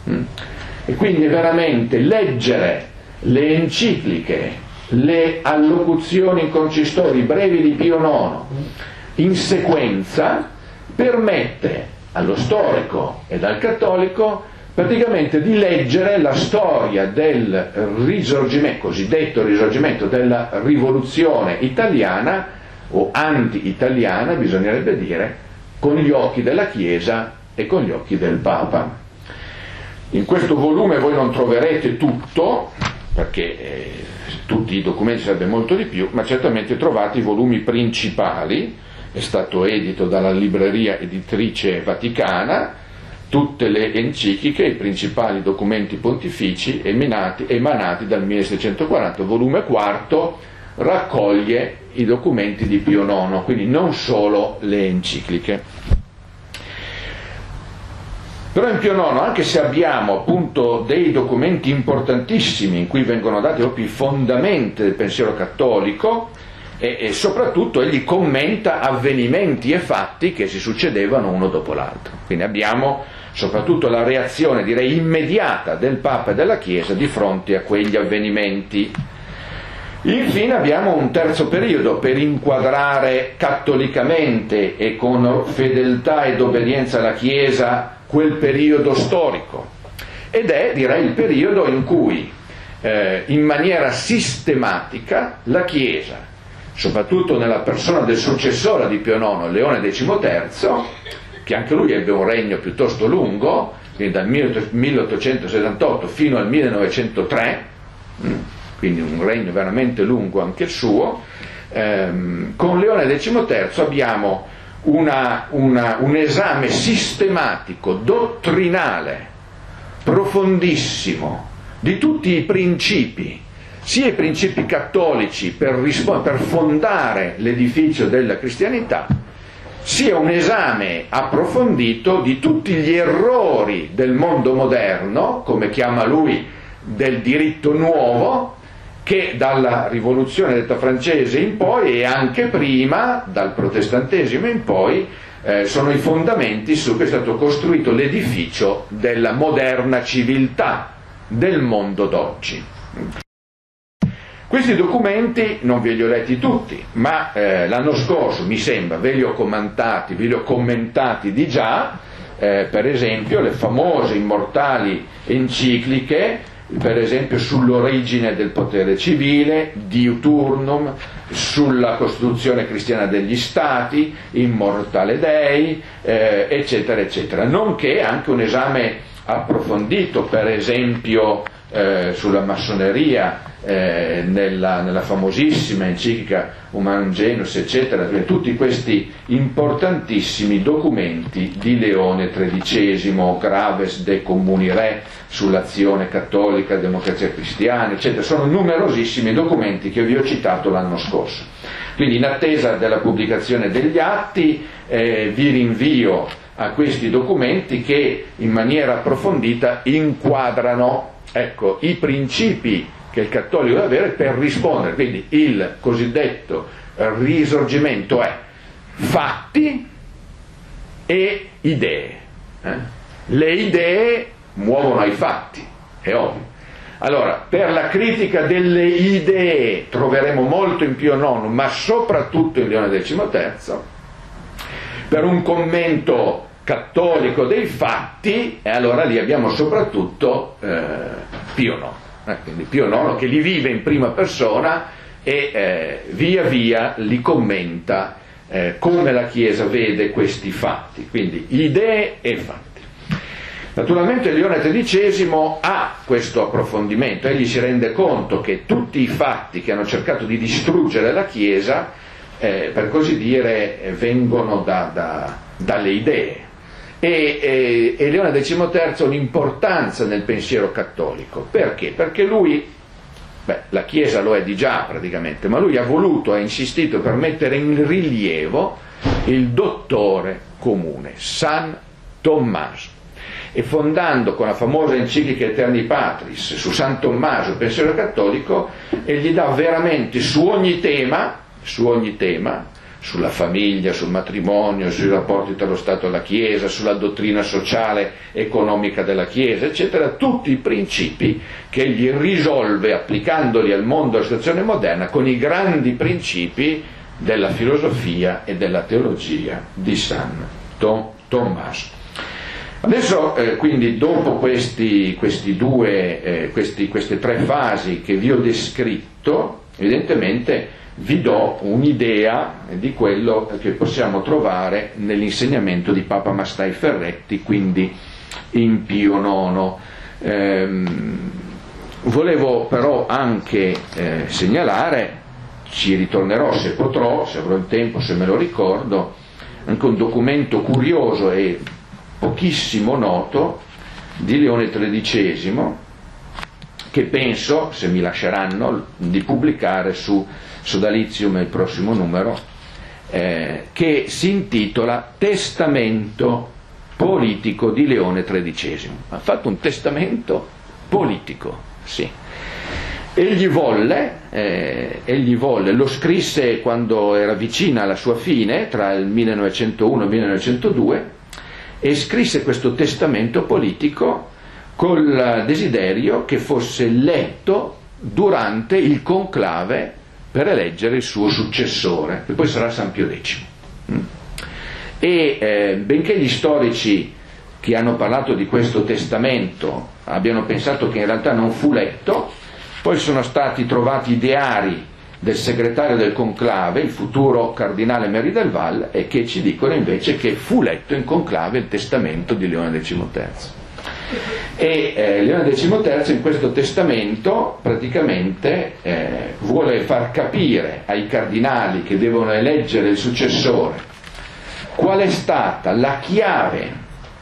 E quindi veramente leggere le encicliche, le allocuzioni in consistori brevi di Pio nono in sequenza permette allo storico ed al cattolico praticamente di leggere la storia del risorgimento, cosiddetto risorgimento, della rivoluzione italiana o anti-italiana, bisognerebbe dire, con gli occhi della Chiesa e con gli occhi del Papa. In questo volume voi non troverete tutto, perché eh, tutti i documenti sarebbe molto di più, ma certamente trovate i volumi principali. È stato edito dalla Libreria Editrice Vaticana, tutte le encicliche, i principali documenti pontifici emanati, emanati dal milleseicentoquaranta. Volume quarto raccoglie i documenti di Pio nono, quindi non solo le encicliche. Però in Pio nono, anche se abbiamo appunto dei documenti importantissimi in cui vengono dati proprio i fondamenti del pensiero cattolico, e, e soprattutto egli commenta avvenimenti e fatti che si succedevano uno dopo l'altro. Quindi abbiamo soprattutto la reazione, direi, immediata del Papa e della Chiesa di fronte a quegli avvenimenti. Infine abbiamo un terzo periodo per inquadrare cattolicamente e con fedeltà ed obbedienza alla Chiesa quel periodo storico, ed è, direi, il periodo in cui eh, in maniera sistematica la Chiesa, soprattutto nella persona del successore di Pio nono, Leone decimoterzo, che anche lui ebbe un regno piuttosto lungo, quindi dal milleottocentosettantotto fino al millenovecentotre, quindi un regno veramente lungo anche il suo, ehm, con Leone decimoterzo abbiamo Una, una, un esame sistematico, dottrinale, profondissimo di tutti i principi, sia i principi cattolici per, rispo- per fondare l'edificio della cristianità, sia un esame approfondito di tutti gli errori del mondo moderno, come chiama lui, del diritto nuovo, che dalla rivoluzione detta francese in poi e anche prima, dal protestantesimo in poi, eh, sono i fondamenti su cui è stato costruito l'edificio della moderna civiltà del mondo d'oggi. Questi documenti non ve li ho letti tutti, ma eh, l'anno scorso, mi sembra, ve li ho commentati, ve li ho commentati di già, eh, per esempio le famose immortali encicliche, per esempio sull'origine del potere civile, Diuturnum, sulla costruzione cristiana degli stati, Immortale Dei, eh, eccetera, eccetera. Nonché anche un esame approfondito, per esempio, eh, sulla massoneria, eh, nella, nella famosissima enciclica Humanum Genus, eccetera, tutti questi importantissimi documenti di Leone tredicesimo, Graves de Communi Re, sull'azione cattolica, democrazia cristiana, eccetera. Sono numerosissimi documenti che vi ho citato l'anno scorso. Quindi, in attesa della pubblicazione degli atti, eh, vi rinvio a questi documenti che in maniera approfondita inquadrano, ecco, i principi che il cattolico deve avere per rispondere. Quindi il cosiddetto risorgimento è fatti e idee. Eh? Le idee muovono ai fatti, è ovvio. Allora, per la critica delle idee troveremo molto in Pio nono, ma soprattutto in Leone decimoterzo. Per un commento cattolico dei fatti, e allora lì abbiamo soprattutto eh, Pio nono. Eh, quindi Pio nono che li vive in prima persona e eh, via via li commenta eh, come la Chiesa vede questi fatti, quindi idee e fatti. Naturalmente Leone tredicesimo ha questo approfondimento, egli si rende conto che tutti i fatti che hanno cercato di distruggere la Chiesa, eh, per così dire, vengono da, da, dalle idee. E, e, e Leone decimoterzo ha un'importanza nel pensiero cattolico. Perché? Perché lui, beh, la Chiesa lo è di già praticamente, ma lui ha voluto, ha insistito per mettere in rilievo il dottore comune, San Tommaso. E fondando con la famosa enciclica Eterni Patris su San Tommaso il pensiero cattolico, egli dà veramente su ogni tema, su ogni tema, sulla famiglia, sul matrimonio, sui rapporti tra lo Stato e la Chiesa, sulla dottrina sociale, economica della Chiesa, eccetera, tutti i principi che egli risolve applicandoli al mondo, alla situazione moderna, con i grandi principi della filosofia e della teologia di San Tom- Tommaso. Adesso, eh, quindi, dopo questi, questi due, eh, questi, queste tre fasi che vi ho descritto, evidentemente vi do un'idea di quello che possiamo trovare nell'insegnamento di Papa Mastai Ferretti, quindi in Pio nono. Ehm, volevo però anche eh, segnalare, ci ritornerò se potrò, se avrò il tempo, se me lo ricordo, anche un documento curioso e pochissimo noto di Leone tredicesimo, che penso, se mi lasceranno, di pubblicare su Sodalizium, il prossimo numero, eh, che si intitola Testamento politico di Leone tredicesimo. Ha fatto un testamento politico, sì. Egli volle, eh, egli volle, lo scrisse quando era vicina alla sua fine, tra il millenovecentouno e il millenovecentodue, e scrisse questo testamento politico col desiderio che fosse letto durante il conclave per eleggere il suo successore, che poi sarà San Pio X. E eh, benché gli storici che hanno parlato di questo testamento abbiano pensato che in realtà non fu letto, poi sono stati trovati i diari del segretario del conclave, il futuro cardinale Merry del Val, e che ci dicono invece che fu letto in conclave il testamento di Leone decimoterzo. E eh, Leone decimoterzo in questo testamento praticamente eh, vuole far capire ai cardinali che devono eleggere il successore qual è stata la chiave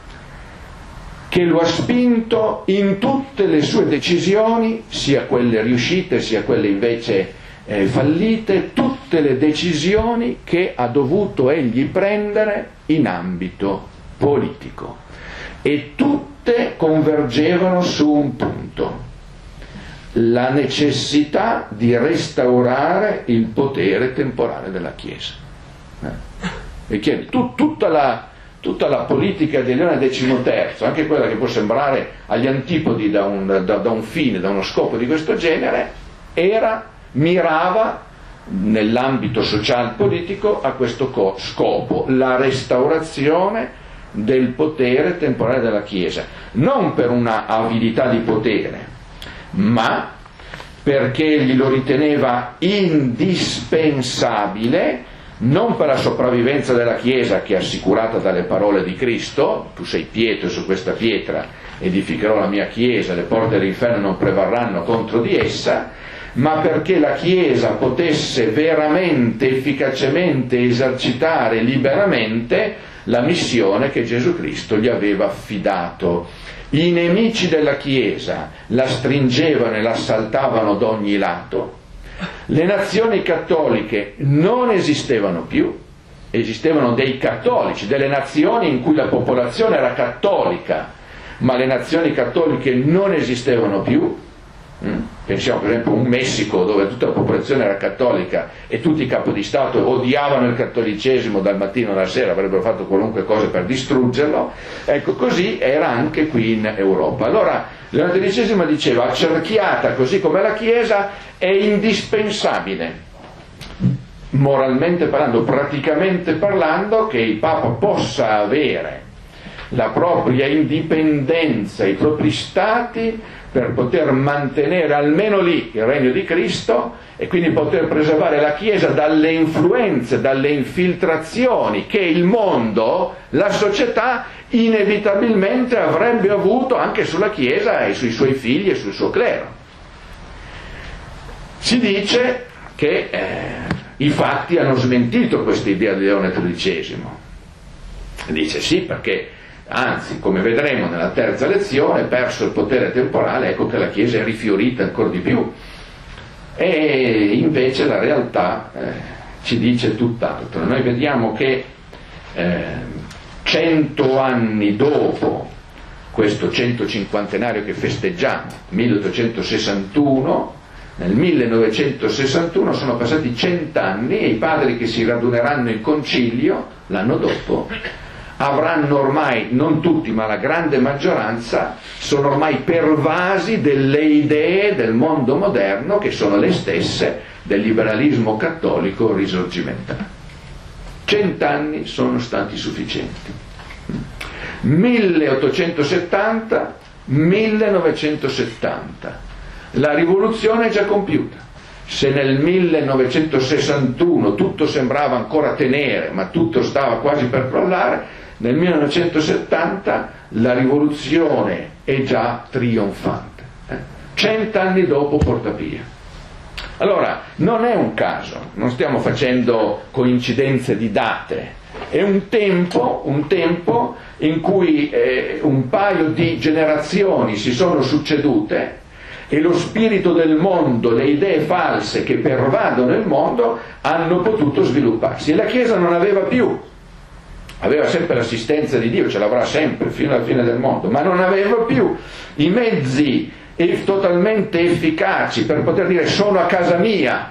che lo ha spinto in tutte le sue decisioni, sia quelle riuscite sia quelle invece eh, fallite, tutte le decisioni che ha dovuto egli prendere in ambito politico, e tutte convergevano su un punto: la necessità di restaurare il potere temporale della Chiesa. Eh? E chiede, tu, tutta la Tutta la politica di Leone decimoterzo, anche quella che può sembrare agli antipodi da un, da, da un fine, da uno scopo di questo genere, era, mirava nell'ambito social politico a questo co- scopo, la restaurazione del potere temporale della Chiesa, non per una avidità di potere, ma perché egli lo riteneva indispensabile, non per la sopravvivenza della Chiesa, che è assicurata dalle parole di Cristo: tu sei Pietro, e su questa pietra edificherò la mia Chiesa, le porte dell'inferno non prevarranno contro di essa, ma perché la Chiesa potesse veramente, efficacemente esercitare liberamente la missione che Gesù Cristo gli aveva affidato. I nemici della Chiesa la stringevano e l'assaltavano da ogni lato. Le nazioni cattoliche non esistevano più, esistevano dei cattolici, delle nazioni in cui la popolazione era cattolica, ma le nazioni cattoliche non esistevano più. Pensiamo per esempio a un Messico dove tutta la popolazione era cattolica e tutti i capi di Stato odiavano il cattolicesimo dal mattino alla sera, avrebbero fatto qualunque cosa per distruggerlo. Ecco, così era anche qui in Europa. Allora Leone tredicesimo diceva: accerchiata così come la Chiesa è indispensabile, moralmente parlando, praticamente parlando, che il Papa possa avere la propria indipendenza, i propri stati, per poter mantenere almeno lì il regno di Cristo, e quindi poter preservare la Chiesa dalle influenze, dalle infiltrazioni che il mondo, la società, inevitabilmente avrebbe avuto anche sulla Chiesa e sui suoi figli e sul suo clero. Si dice che eh, i fatti hanno smentito questa idea di Leone tredicesimo. Dice sì, perché anzi, come vedremo nella terza lezione, perso il potere temporale, ecco che la Chiesa è rifiorita ancora di più. E invece la realtà eh, ci dice tutt'altro. Noi vediamo che eh, cento anni dopo questo centocinquantenario che festeggiamo, milleottocentosessantuno, nel millenovecentosessantuno sono passati cent'anni e i padri che si raduneranno in concilio l'anno dopo avranno ormai, non tutti ma la grande maggioranza, sono ormai pervasi delle idee del mondo moderno che sono le stesse del liberalismo cattolico risorgimentale. Cent'anni sono stati sufficienti. milleottocentosettanta millenovecentosettanta, la rivoluzione è già compiuta. Se nel millenovecentosessantuno tutto sembrava ancora tenere, ma tutto stava quasi per crollare, nel millenovecentosettanta la rivoluzione è già trionfante. Eh? Cent'anni dopo Porta Pia. Allora, non è un caso, non stiamo facendo coincidenze di date, è un tempo, un tempo in cui eh, un paio di generazioni si sono succedute e lo spirito del mondo, le idee false che pervadono il mondo hanno potuto svilupparsi. E la Chiesa non aveva più, aveva sempre l'assistenza di Dio, ce l'avrà sempre fino alla fine del mondo, ma non aveva più i mezzi e totalmente efficaci per poter dire sono a casa mia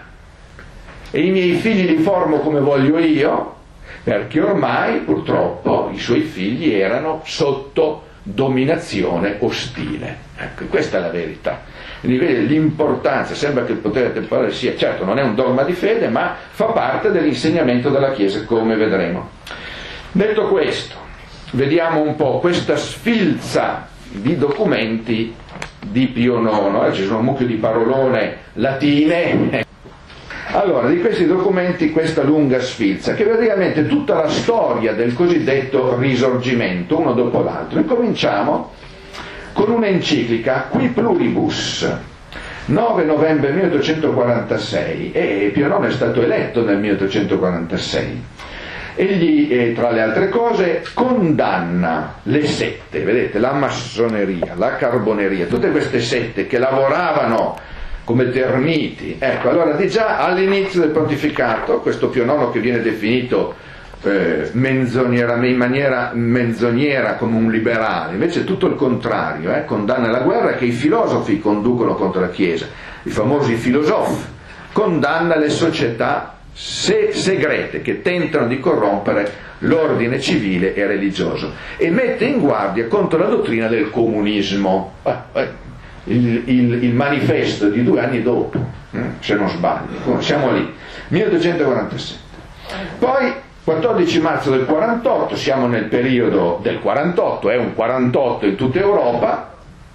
e i miei figli li formo come voglio io, perché ormai purtroppo i suoi figli erano sotto dominazione ostile. Ecco, questa è la verità. Quindi vede l'importanza, sembra che il potere temporale sia, certo non è un dogma di fede, ma fa parte dell'insegnamento della Chiesa, come vedremo. Detto questo, vediamo un po' questa sfilza di documenti di Pio nono, eh, ci sono un mucchio di parolone latine. Allora, di questi documenti questa lunga sfilza, che praticamente tutta la storia del cosiddetto risorgimento, uno dopo l'altro. Incominciamo con un'enciclica, Qui Pluribus, nove novembre milleottocentoquarantasei, e Pio nono è stato eletto nel milleottocentoquarantasei. Egli, eh, tra le altre cose, condanna le sette, vedete, la massoneria, la carboneria, tutte queste sette che lavoravano come termiti. Ecco, allora di già all'inizio del pontificato, questo Pio nono che viene definito eh, menzoniera, in maniera menzognera come un liberale, invece è tutto il contrario, eh, condanna la guerra che i filosofi conducono contro la Chiesa, i famosi filosofi, condanna le società Se segrete che tentano di corrompere l'ordine civile e religioso e mette in guardia contro la dottrina del comunismo. Eh, eh, il, il, il manifesto di due anni dopo, eh, se non sbaglio, siamo lì, milleottocentoquarantasette. Poi quattordici marzo del quarantotto, siamo nel periodo del quarantotto, è un quarantotto in tutta Europa,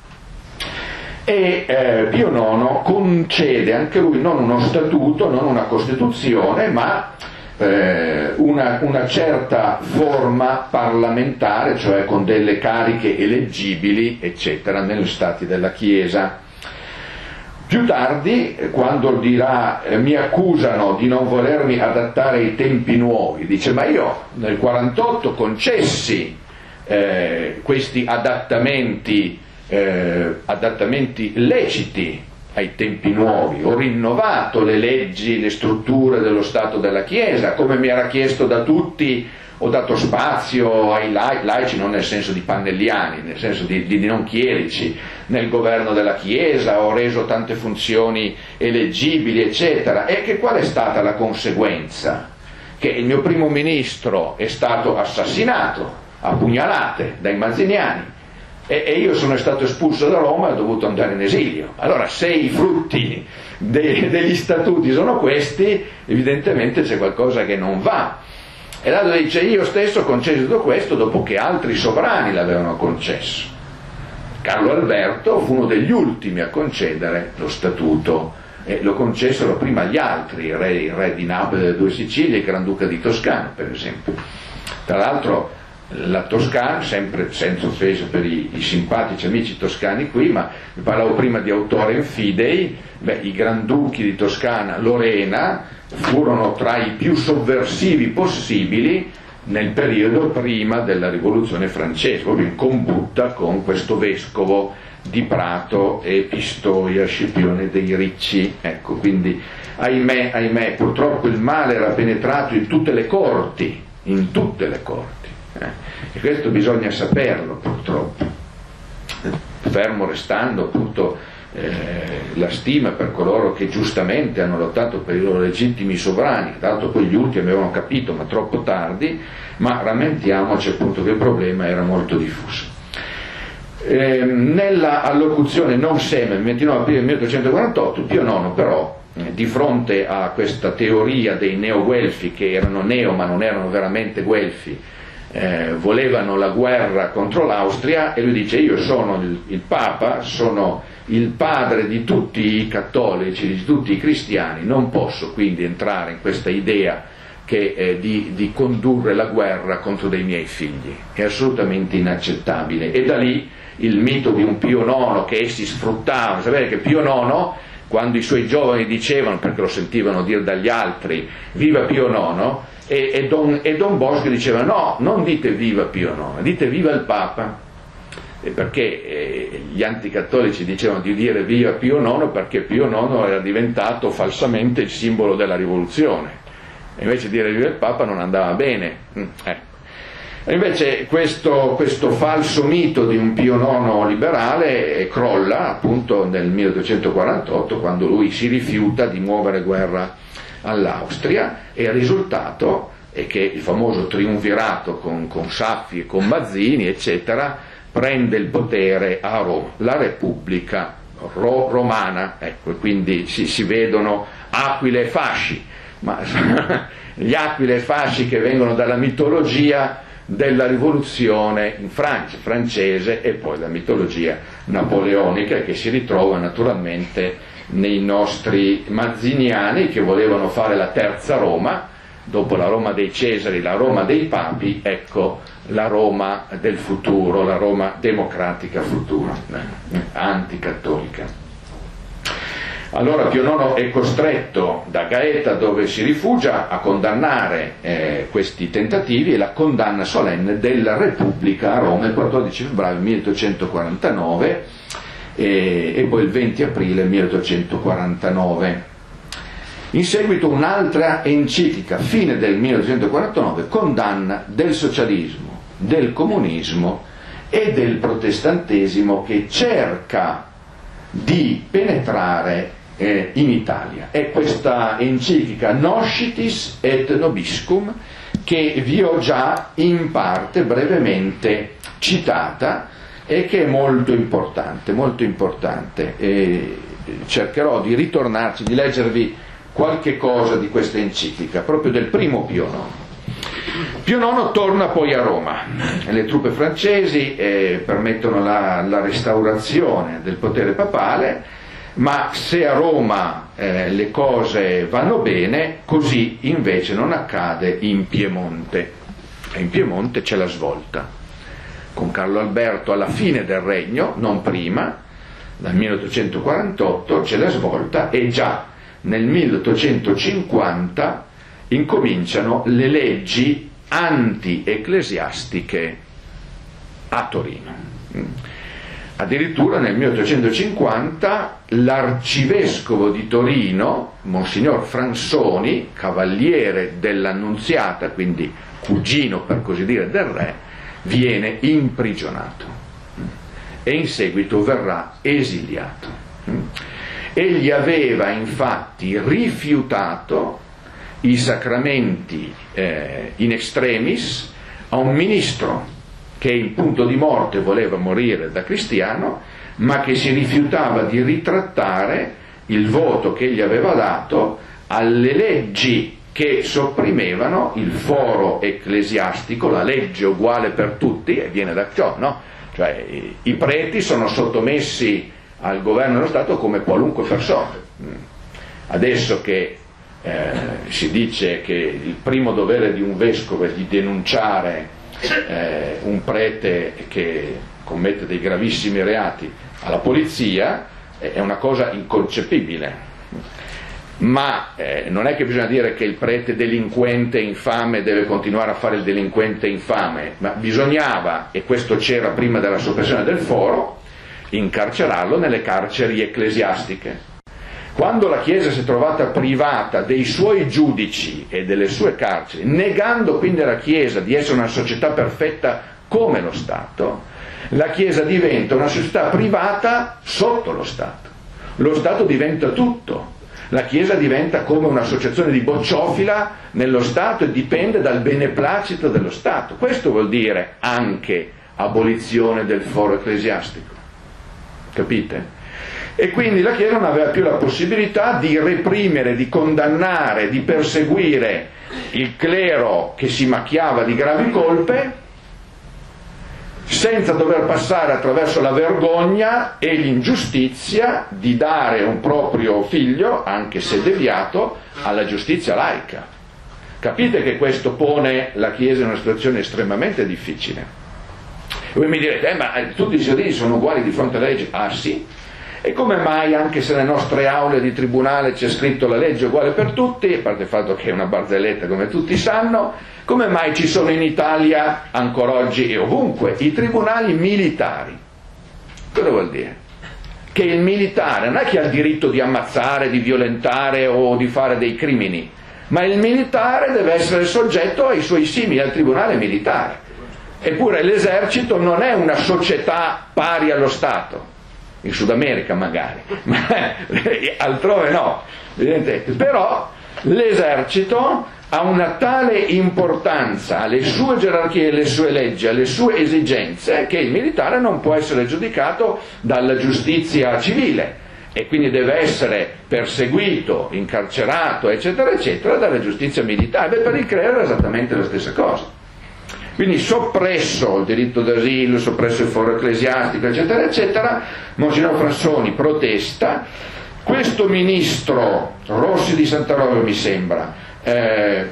e eh, Pio nono concede anche lui non uno statuto, non una costituzione, ma eh, una, una certa forma parlamentare, cioè con delle cariche eleggibili, eccetera, negli stati della Chiesa. Più tardi, quando dirà eh, mi accusano di non volermi adattare ai tempi nuovi, dice ma io nel quarantotto concessi eh, questi adattamenti Eh, adattamenti leciti ai tempi nuovi, ho rinnovato le leggi, le strutture dello Stato della Chiesa, come mi era chiesto da tutti, ho dato spazio ai laici, laici non nel senso di pannelliani, nel senso di, di non chierici, nel governo della Chiesa, ho reso tante funzioni eleggibili, eccetera. E che qual è stata la conseguenza? Che il mio primo ministro è stato assassinato a pugnalate dai mazziniani, e io sono stato espulso da Roma e ho dovuto andare in esilio. Allora, se i frutti de- degli statuti sono questi, evidentemente c'è qualcosa che non va. E là dice io stesso ho concesso tutto questo dopo che altri sovrani l'avevano concesso. Carlo Alberto fu uno degli ultimi a concedere lo statuto, e lo concessero prima gli altri, il re, il re di Napoli e delle due Sicilie, il Granduca di Toscana, per esempio. Tra l'altro la Toscana, sempre senza offesa per i, i simpatici amici toscani qui, ma vi parlavo prima di autorem fidei, beh, i granduchi di Toscana, Lorena, furono tra i più sovversivi possibili nel periodo prima della rivoluzione francese, proprio in combutta con questo vescovo di Prato e Pistoia, Scipione dei Ricci. Ecco, quindi ahimè, ahimè, purtroppo il male era penetrato in tutte le corti, in tutte le corti. Eh, e questo bisogna saperlo, purtroppo, fermo restando appunto eh, la stima per coloro che giustamente hanno lottato per i loro legittimi sovrani, che tra l'altro poi gli ultimi avevano capito ma troppo tardi, ma rammentiamoci appunto che il problema era molto diffuso. Eh, nella allocuzione non seme il ventinove aprile milleottocentoquarantotto, Pio nono però, eh, di fronte a questa teoria dei neoguelfi, che erano neo ma non erano veramente guelfi, eh, volevano la guerra contro l'Austria, e lui dice: io sono il, il Papa, sono il padre di tutti i cattolici, di tutti i cristiani, non posso quindi entrare in questa idea che, eh, di, di condurre la guerra contro dei miei figli, è assolutamente inaccettabile. E da lì il mito di un Pio nono che essi sfruttavano. Sapete che Pio nono, quando i suoi giovani dicevano, perché lo sentivano dire dagli altri, viva Pio nono, e, e, Don, e Don Bosco diceva: no, non dite viva Pio nono, dite viva il Papa. E perché eh, gli anticattolici dicevano di dire viva Pio nono perché Pio nono era diventato falsamente il simbolo della rivoluzione, e invece dire viva il Papa non andava bene. Mm, ecco. E invece questo, questo falso mito di un Pio nono liberale eh, crolla appunto nel milleottocentoquarantotto, quando lui si rifiuta di muovere guerra all'Austria, e il risultato è che il famoso triumvirato con, con Saffi e con Mazzini eccetera prende il potere a Roma, la Repubblica ro- romana, ecco, e quindi si, si vedono aquile e fasci, ma gli aquile e fasci che vengono dalla mitologia della rivoluzione in Francia, francese, e poi la mitologia napoleonica, che si ritrova naturalmente nei nostri mazziniani, che volevano fare la terza Roma, dopo la Roma dei Cesari, la Roma dei Papi, ecco la Roma del futuro, la Roma democratica futura, eh, anticattolica. Allora Pio nono è costretto da Gaeta, dove si rifugia, a condannare eh, questi tentativi, e la condanna solenne della Repubblica a Roma il quattordici febbraio milleottocentoquarantanove e, e poi il venti aprile milleottocentoquarantanove. In seguito un'altra enciclica, fine del milleottocentoquarantanove, condanna del socialismo, del comunismo e del protestantesimo che cerca di penetrare eh, in Italia. È questa enciclica Noscitis et Nobiscum, che vi ho già in parte brevemente citata e che è molto importante, molto importante. E cercherò di ritornarci, di leggervi qualche cosa di questa enciclica, proprio del primo Pio nono. Pio nono torna poi a Roma, le truppe francesi eh, permettono la, la restaurazione del potere papale, ma se a Roma eh, le cose vanno bene, così invece non accade in Piemonte. E in Piemonte c'è la svolta, con Carlo Alberto alla fine del regno, non prima, dal milleottocentoquarantotto c'è la svolta, e già nel milleottocentocinquanta incominciano le leggi anti-ecclesiastiche a Torino. Addirittura nel milleottocentocinquanta l'arcivescovo di Torino, Monsignor Fransoni, cavaliere dell'Annunziata, quindi cugino per così dire del re, viene imprigionato e in seguito verrà esiliato. Egli aveva infatti rifiutato i sacramenti eh, in extremis a un ministro che in punto di morte voleva morire da cristiano, ma che si rifiutava di ritrattare il voto che egli aveva dato alle leggi che sopprimevano il foro ecclesiastico, la legge uguale per tutti, e viene da ciò, no? Cioè i, i preti sono sottomessi al governo dello Stato come qualunque persona. Adesso che eh, si dice che il primo dovere di un vescovo è di denunciare eh, un prete che commette dei gravissimi reati alla polizia, eh, è una cosa inconcepibile, ma eh, non è che bisogna dire che il prete delinquente infame deve continuare a fare il delinquente infame, ma bisognava, e questo c'era prima della soppressione del foro, incarcerarlo nelle carceri ecclesiastiche. Quando la Chiesa si è trovata privata dei suoi giudici e delle sue carceri, negando quindi alla Chiesa di essere una società perfetta come lo Stato, la Chiesa diventa una società privata sotto lo Stato. Lo Stato diventa tutto. La Chiesa diventa come un'associazione di bocciofila nello Stato e dipende dal beneplacito dello Stato. Questo vuol dire anche abolizione del foro ecclesiastico. Capite? E quindi la Chiesa non aveva più la possibilità di reprimere, di condannare, di perseguire il clero che si macchiava di gravi colpe senza dover passare attraverso la vergogna e l'ingiustizia di dare un proprio figlio, anche se deviato, alla giustizia laica. Capite che questo pone la Chiesa in una situazione estremamente difficile. E voi mi direte, eh, ma tutti i cittadini sono uguali di fronte alla legge? Ah sì? E come mai, anche se nelle nostre aule di tribunale c'è scritto la legge è uguale per tutti, a parte il fatto che è una barzelletta come tutti sanno, come mai ci sono in Italia ancora oggi e ovunque i tribunali militari? Cosa vuol dire? Che il militare non è che ha il diritto di ammazzare, di violentare o di fare dei crimini, ma il militare deve essere soggetto ai suoi simili, al tribunale militare. Eppure l'esercito non è una società pari allo Stato, in Sud America magari, ma altrove no, evidentemente. Però l'esercito ha una tale importanza alle sue gerarchie, alle sue leggi, alle sue esigenze, che il militare non può essere giudicato dalla giustizia civile e quindi deve essere perseguito, incarcerato, eccetera, eccetera, dalla giustizia militare. Beh, per il clero è esattamente la stessa cosa. Quindi soppresso il diritto d'asilo, soppresso il foro ecclesiastico, eccetera, eccetera, Monsignor Frassoni protesta. Questo ministro, Rossi di Santa Rosa mi sembra, eh,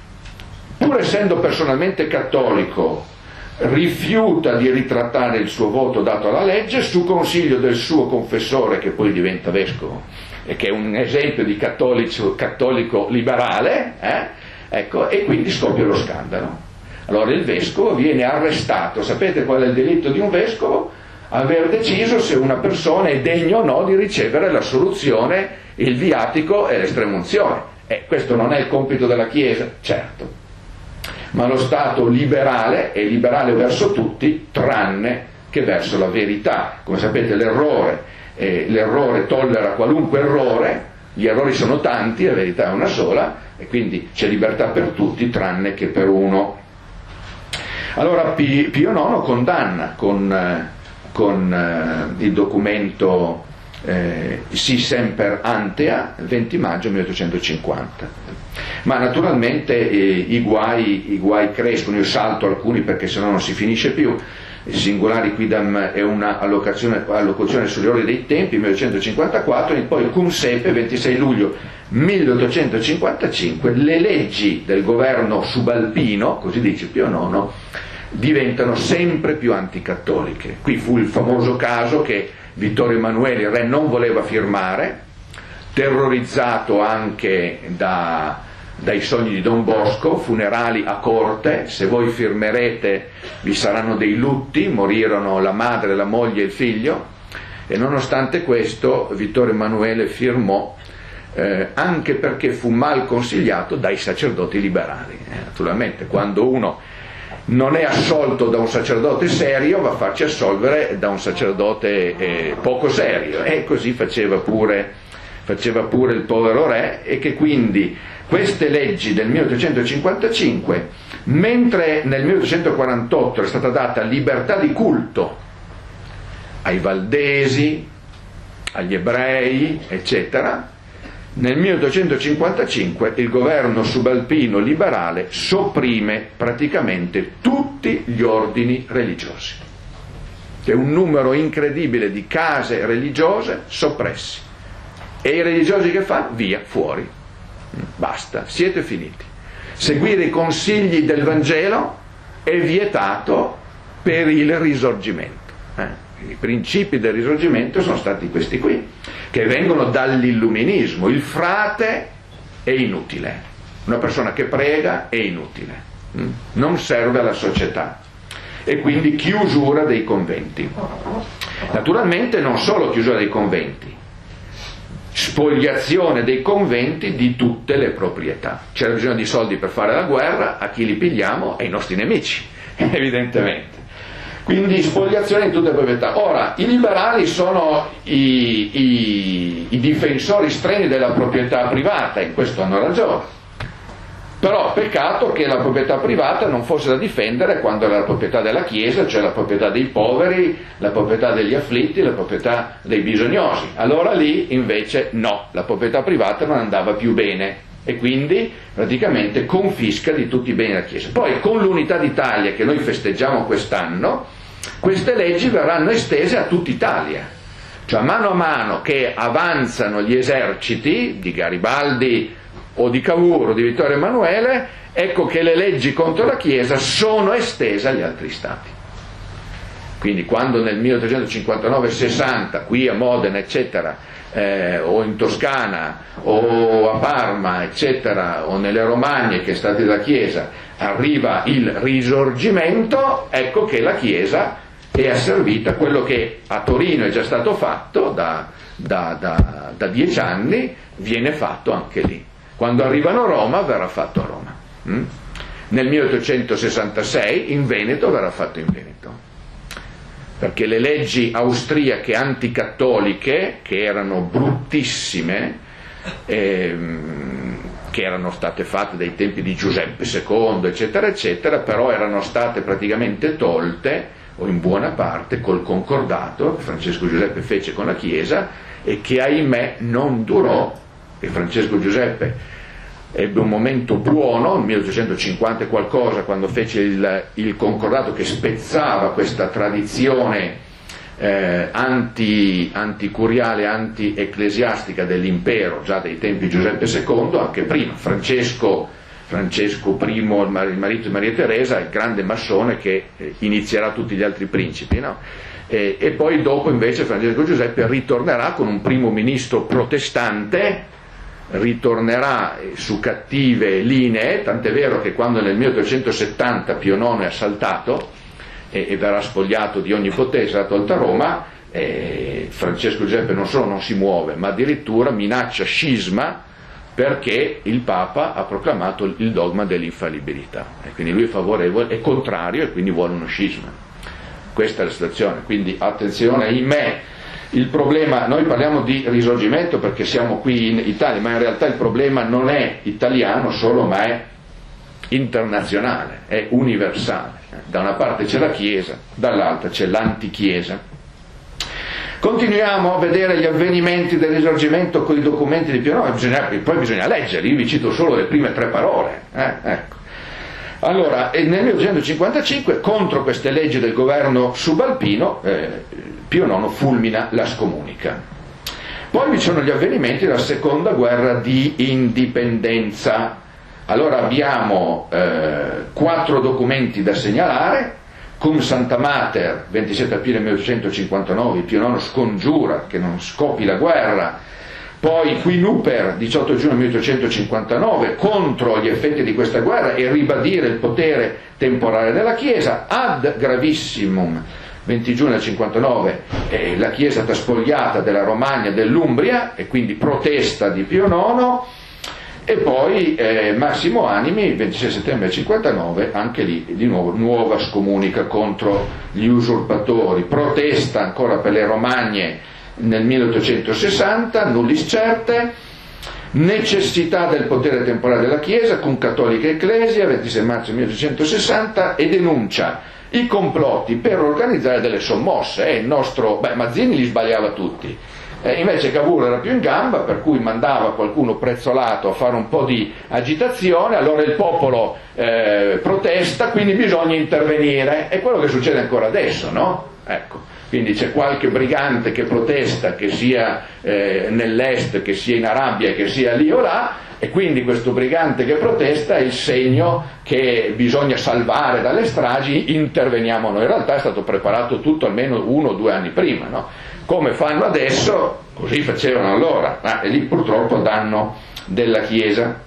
pur essendo personalmente cattolico, rifiuta di ritrattare il suo voto dato alla legge su consiglio del suo confessore, che poi diventa vescovo, e che è un esempio di cattolico, cattolico liberale, eh? Ecco, e quindi scoppia lo scandalo. Allora il vescovo viene arrestato. Sapete qual è il delitto di un vescovo? Aver deciso se una persona è degna o no di ricevere l'assoluzione, il viatico e l'estremunzione. E questo non è il compito della Chiesa, certo, ma lo Stato liberale è liberale verso tutti, tranne che verso la verità. Come sapete l'errore, eh, l'errore tollera qualunque errore, gli errori sono tanti, la verità è una sola, e quindi c'è libertà per tutti, tranne che per uno. Allora Pio nono condanna con, con eh, il documento eh, Si Semper Antea, il venti maggio milleottocentocinquanta. Ma naturalmente eh, i, guai, i guai crescono. Io salto alcuni perché sennò non si finisce più. Il Singulari Quidam è una allocazione, allocuzione sugli orari dei tempi, milleottocentocinquantaquattro, e poi cum sepe, ventisei luglio milleottocentocinquantacinque, le leggi del governo subalpino, così dice Pio nono, diventano sempre più anticattoliche. Qui fu il famoso caso che Vittorio Emanuele, il re, non voleva firmare, terrorizzato anche da, dai sogni di Don Bosco, funerali a corte, se voi firmerete vi saranno dei lutti, morirono la madre, la moglie e il figlio, e nonostante questo Vittorio Emanuele firmò, eh, anche perché fu mal consigliato dai sacerdoti liberali. Eh, naturalmente quando uno non è assolto da un sacerdote serio va a farci assolvere da un sacerdote eh, poco serio, e così faceva pure, faceva pure il povero re, e che quindi queste leggi del milleottocentocinquantacinque, mentre nel milleottocentoquarantotto è stata data libertà di culto ai valdesi, agli ebrei, eccetera, nel milleottocentocinquantacinque il governo subalpino liberale sopprime praticamente tutti gli ordini religiosi. C'è un numero incredibile di case religiose soppressi, e i religiosi che fanno? Via, fuori, basta, siete finiti. Seguire i consigli del Vangelo è vietato per il risorgimento. Eh? I principi del risorgimento sono stati questi qui, che vengono dall'illuminismo. Il frate è inutile, una persona che prega è inutile, non serve alla società, e quindi chiusura dei conventi. Naturalmente non solo chiusura dei conventi, spoliazione dei conventi di tutte le proprietà. C'era bisogno di soldi per fare la guerra, a chi li pigliamo? Ai nostri nemici, evidentemente. Quindi spoliazione di tutte le proprietà. Ora, i liberali sono i, i, i difensori strenui della proprietà privata, in questo hanno ragione. Però peccato che la proprietà privata non fosse da difendere quando era la proprietà della Chiesa, cioè la proprietà dei poveri, la proprietà degli afflitti, la proprietà dei bisognosi. Allora lì invece no, la proprietà privata non andava più bene. e quindi praticamente confisca di tutti i beni della Chiesa. Poi con l'Unità d'Italia che noi festeggiamo quest'anno, queste leggi verranno estese a tutta Italia, cioè mano a mano che avanzano gli eserciti di Garibaldi o di Cavour o di Vittorio Emanuele, ecco che le leggi contro la Chiesa sono estese agli altri stati. Quindi quando nel milletrecentocinquantanove sessanta qui a Modena eccetera, eh, o in Toscana o a Parma eccetera, o nelle Romagne che è stata la Chiesa, arriva il Risorgimento, ecco che la Chiesa è asservita. Quello che a Torino è già stato fatto da, da, da, da dieci anni viene fatto anche lì. Quando arrivano a Roma verrà fatto a Roma. Mm? Nel milleottocentosessantasei in Veneto verrà fatto in Veneto, perché le leggi austriache anticattoliche, che erano bruttissime, ehm, che erano state fatte dai tempi di Giuseppe secondo eccetera eccetera, però erano state praticamente tolte, o in buona parte, col concordato che Francesco Giuseppe fece con la Chiesa e che ahimè non durò. E Francesco Giuseppe ebbe un momento buono nel milleottocentocinquanta e qualcosa, quando fece il, il concordato che spezzava questa tradizione eh, anti, anticuriale, anti-ecclesiastica dell'impero già dai tempi di Giuseppe secondo, anche prima. Francesco, Francesco primo, il marito di Maria Teresa, il grande massone che eh, inizierà tutti gli altri principi, no? E, e poi dopo invece Francesco Giuseppe ritornerà con un primo ministro protestante, ritornerà su cattive linee, tant'è vero che quando nel milleottocentosettanta Pio nono è assaltato e, e verrà spogliato di ogni potere, sarà tolta Roma, eh, Francesco Giuseppe non solo non si muove, ma addirittura minaccia scisma, perché il Papa ha proclamato il dogma dell'infallibilità, e quindi lui è favorevole, è contrario e quindi vuole uno scisma. Questa è la situazione, quindi attenzione, ahimè. Il problema, noi parliamo di Risorgimento perché siamo qui in Italia, ma in realtà il problema non è italiano solo, ma è internazionale, è universale. Da una parte c'è la Chiesa, dall'altra c'è l'antichiesa. Continuiamo a vedere gli avvenimenti del Risorgimento con i documenti di Pio nono, bisogna, poi bisogna leggerli, io vi cito solo le prime tre parole. Eh, ecco. Allora, nel milleottocentocinquantacinque, contro queste leggi del governo subalpino, eh, Pio nono fulmina la scomunica. Poi vi sono gli avvenimenti della seconda guerra di indipendenza. Allora abbiamo eh, quattro documenti da segnalare. Cum Santa Mater, ventisette aprile milleottocentocinquantanove, Pio nono scongiura che non scoppi la guerra. Poi Qui Nuper, diciotto giugno milleottocentocinquantanove, contro gli effetti di questa guerra e ribadire il potere temporale della Chiesa. Ad Gravissimum, venti giugno del cinquantanove, eh, la Chiesa è stata spogliata della Romagna, dell'Umbria, e quindi protesta di Pio nono. E poi eh, Massimo Animi, ventisei settembre del cinquantanove, anche lì di nuovo nuova scomunica contro gli usurpatori, protesta ancora per le Romagne nel milleottocentosessanta, nullis certe, necessità del potere temporale della Chiesa, cum cattolica ecclesia, ventisei marzo milleottocentosessanta, e denuncia i complotti per organizzare delle sommosse. Eh, il nostro, beh, Mazzini li sbagliava tutti, eh, invece Cavour era più in gamba, per cui mandava qualcuno prezzolato a fare un po' di agitazione, allora il popolo eh, protesta, quindi bisogna intervenire. È quello che succede ancora adesso, no? Ecco. Quindi c'è qualche brigante che protesta, che sia eh, nell'est, che sia in Arabia, che sia lì o là, e quindi questo brigante che protesta è il segno che bisogna salvare dalle stragi, interveniamo noi. In realtà è stato preparato tutto almeno uno o due anni prima, no? Come fanno adesso, così facevano allora, ma è lì purtroppo danno della Chiesa.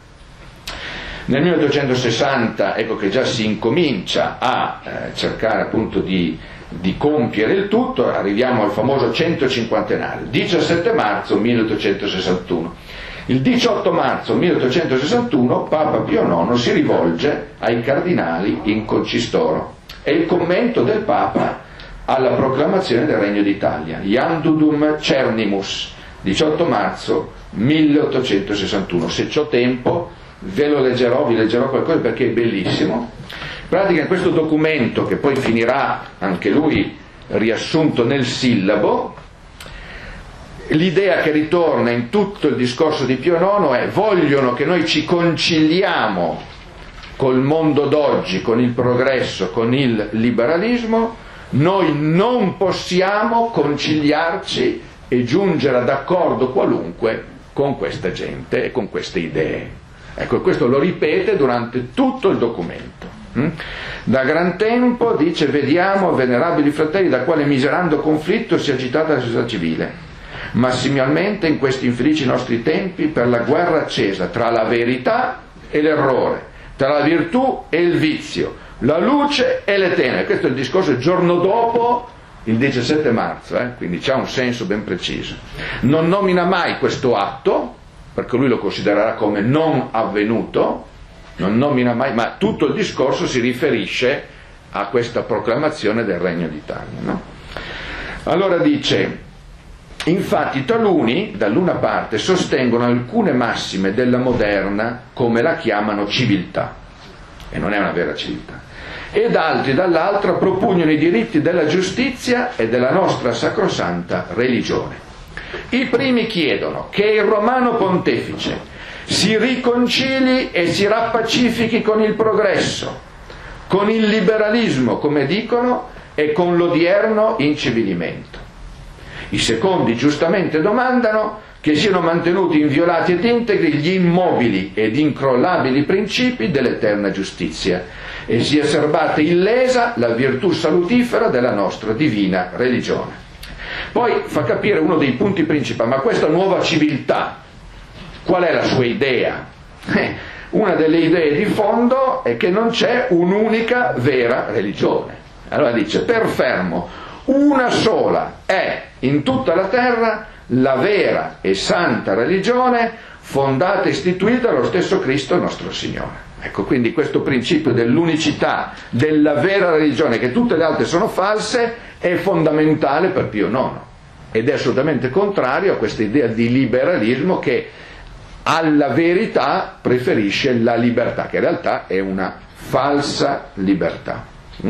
Nel milleottocentosessanta ecco che già si incomincia a eh, cercare appunto di di compiere il tutto, arriviamo al famoso centocinquantenario, diciassette marzo milleottocentosessantuno. Il diciotto marzo milleottocentosessantuno Papa Pio nono si rivolge ai cardinali in concistoro. È il commento del Papa alla proclamazione del Regno d'Italia, Iandudum Cernimus, diciotto marzo milleottocentosessantuno. Se c'ho tempo ve lo leggerò, vi leggerò qualcosa perché è bellissimo. In pratica in questo documento, che poi finirà anche lui riassunto nel sillabo, l'idea che ritorna in tutto il discorso di Pio nono è: vogliono che noi ci conciliamo col mondo d'oggi, con il progresso, con il liberalismo, noi non possiamo conciliarci e giungere ad accordo qualunque con questa gente e con queste idee. Ecco, questo lo ripete durante tutto il documento. Da gran tempo, dice, vediamo, venerabili fratelli, da quale miserando conflitto si è agitata la società civile, massimilmente in questi infelici nostri tempi, per la guerra accesa tra la verità e l'errore, tra la virtù e il vizio, la luce e le tenebre. Questo è il discorso il giorno dopo il diciassette marzo, eh? Quindi c'ha un senso ben preciso. Non nomina mai questo atto, perché lui lo considererà come non avvenuto, non nomina mai, ma tutto il discorso si riferisce a questa proclamazione del Regno d'Italia, no? Allora dice: infatti taluni, dall'una parte, sostengono alcune massime della moderna, come la chiamano civiltà, e non è una vera civiltà, ed altri dall'altra propugnano i diritti della giustizia e della nostra sacrosanta religione. I primi chiedono che il Romano Pontefice si riconcili e si rappacifichi con il progresso, con il liberalismo, come dicono, e con l'odierno incivilimento. I secondi giustamente domandano che siano mantenuti inviolati ed integri gli immobili ed incrollabili principi dell'eterna giustizia e sia serbata illesa la virtù salutifera della nostra divina religione. Poi fa capire uno dei punti principali: ma questa nuova civiltà, qual è la sua idea? Eh, una delle idee di fondo è che non c'è un'unica vera religione. Allora dice: per fermo, una sola è in tutta la terra la vera e santa religione, fondata e istituita dallo stesso Cristo nostro Signore. Ecco, quindi questo principio dell'unicità, della vera religione, che tutte le altre sono false, è fondamentale per Pio nono, ed è assolutamente contrario a questa idea di liberalismo che alla verità preferisce la libertà, che in realtà è una falsa libertà.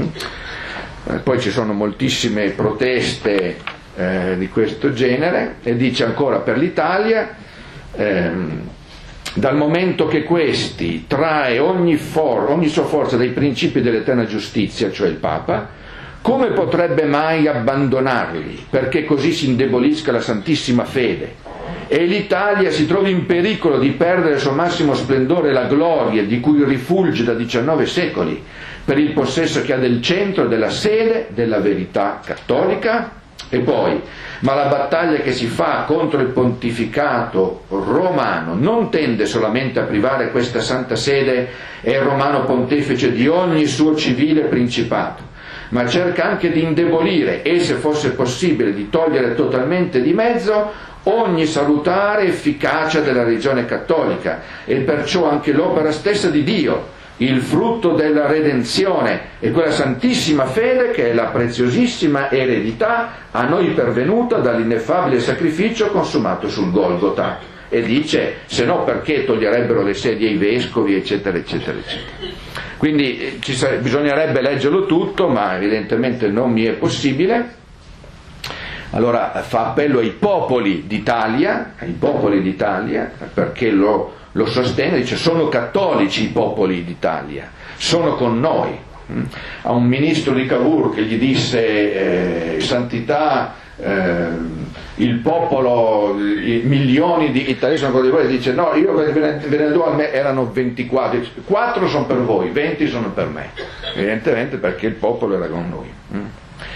Poi ci sono moltissime proteste eh, di questo genere, e dice ancora per l'Italia: ehm, dal momento che questi trae ogni, for- ogni sua forza dai principi dell'eterna giustizia, cioè il Papa, come potrebbe mai abbandonarli, perché così si indebolisca la santissima fede e l'Italia si trovi in pericolo di perdere il suo massimo splendore e la gloria di cui rifulge da diciannove secoli per il possesso che ha del centro, della sede, della verità cattolica? E poi, ma la battaglia che si fa contro il pontificato romano non tende solamente a privare questa santa sede e il romano pontefice di ogni suo civile principato, ma cerca anche di indebolire e, se fosse possibile, di togliere totalmente di mezzo ogni salutare efficacia della religione cattolica e perciò anche l'opera stessa di Dio, il frutto della redenzione e quella santissima fede che è la preziosissima eredità a noi pervenuta dall'ineffabile sacrificio consumato sul Golgota. E dice: se no perché toglierebbero le sedie ai vescovi, eccetera eccetera eccetera. Quindi ci sare- bisognerebbe leggerlo tutto, ma evidentemente non mi è possibile. Allora fa appello ai popoli d'Italia, ai popoli d'Italia, perché lo lo sostiene, dice: sono cattolici i popoli d'Italia, sono con noi. A un ministro di Cavour che gli disse: eh, santità, eh, il popolo, i milioni di italiani sono con voi, dice: no, io ve ne do, a me erano ventiquattro, quattro sono per voi, venti sono per me, evidentemente perché il popolo era con noi.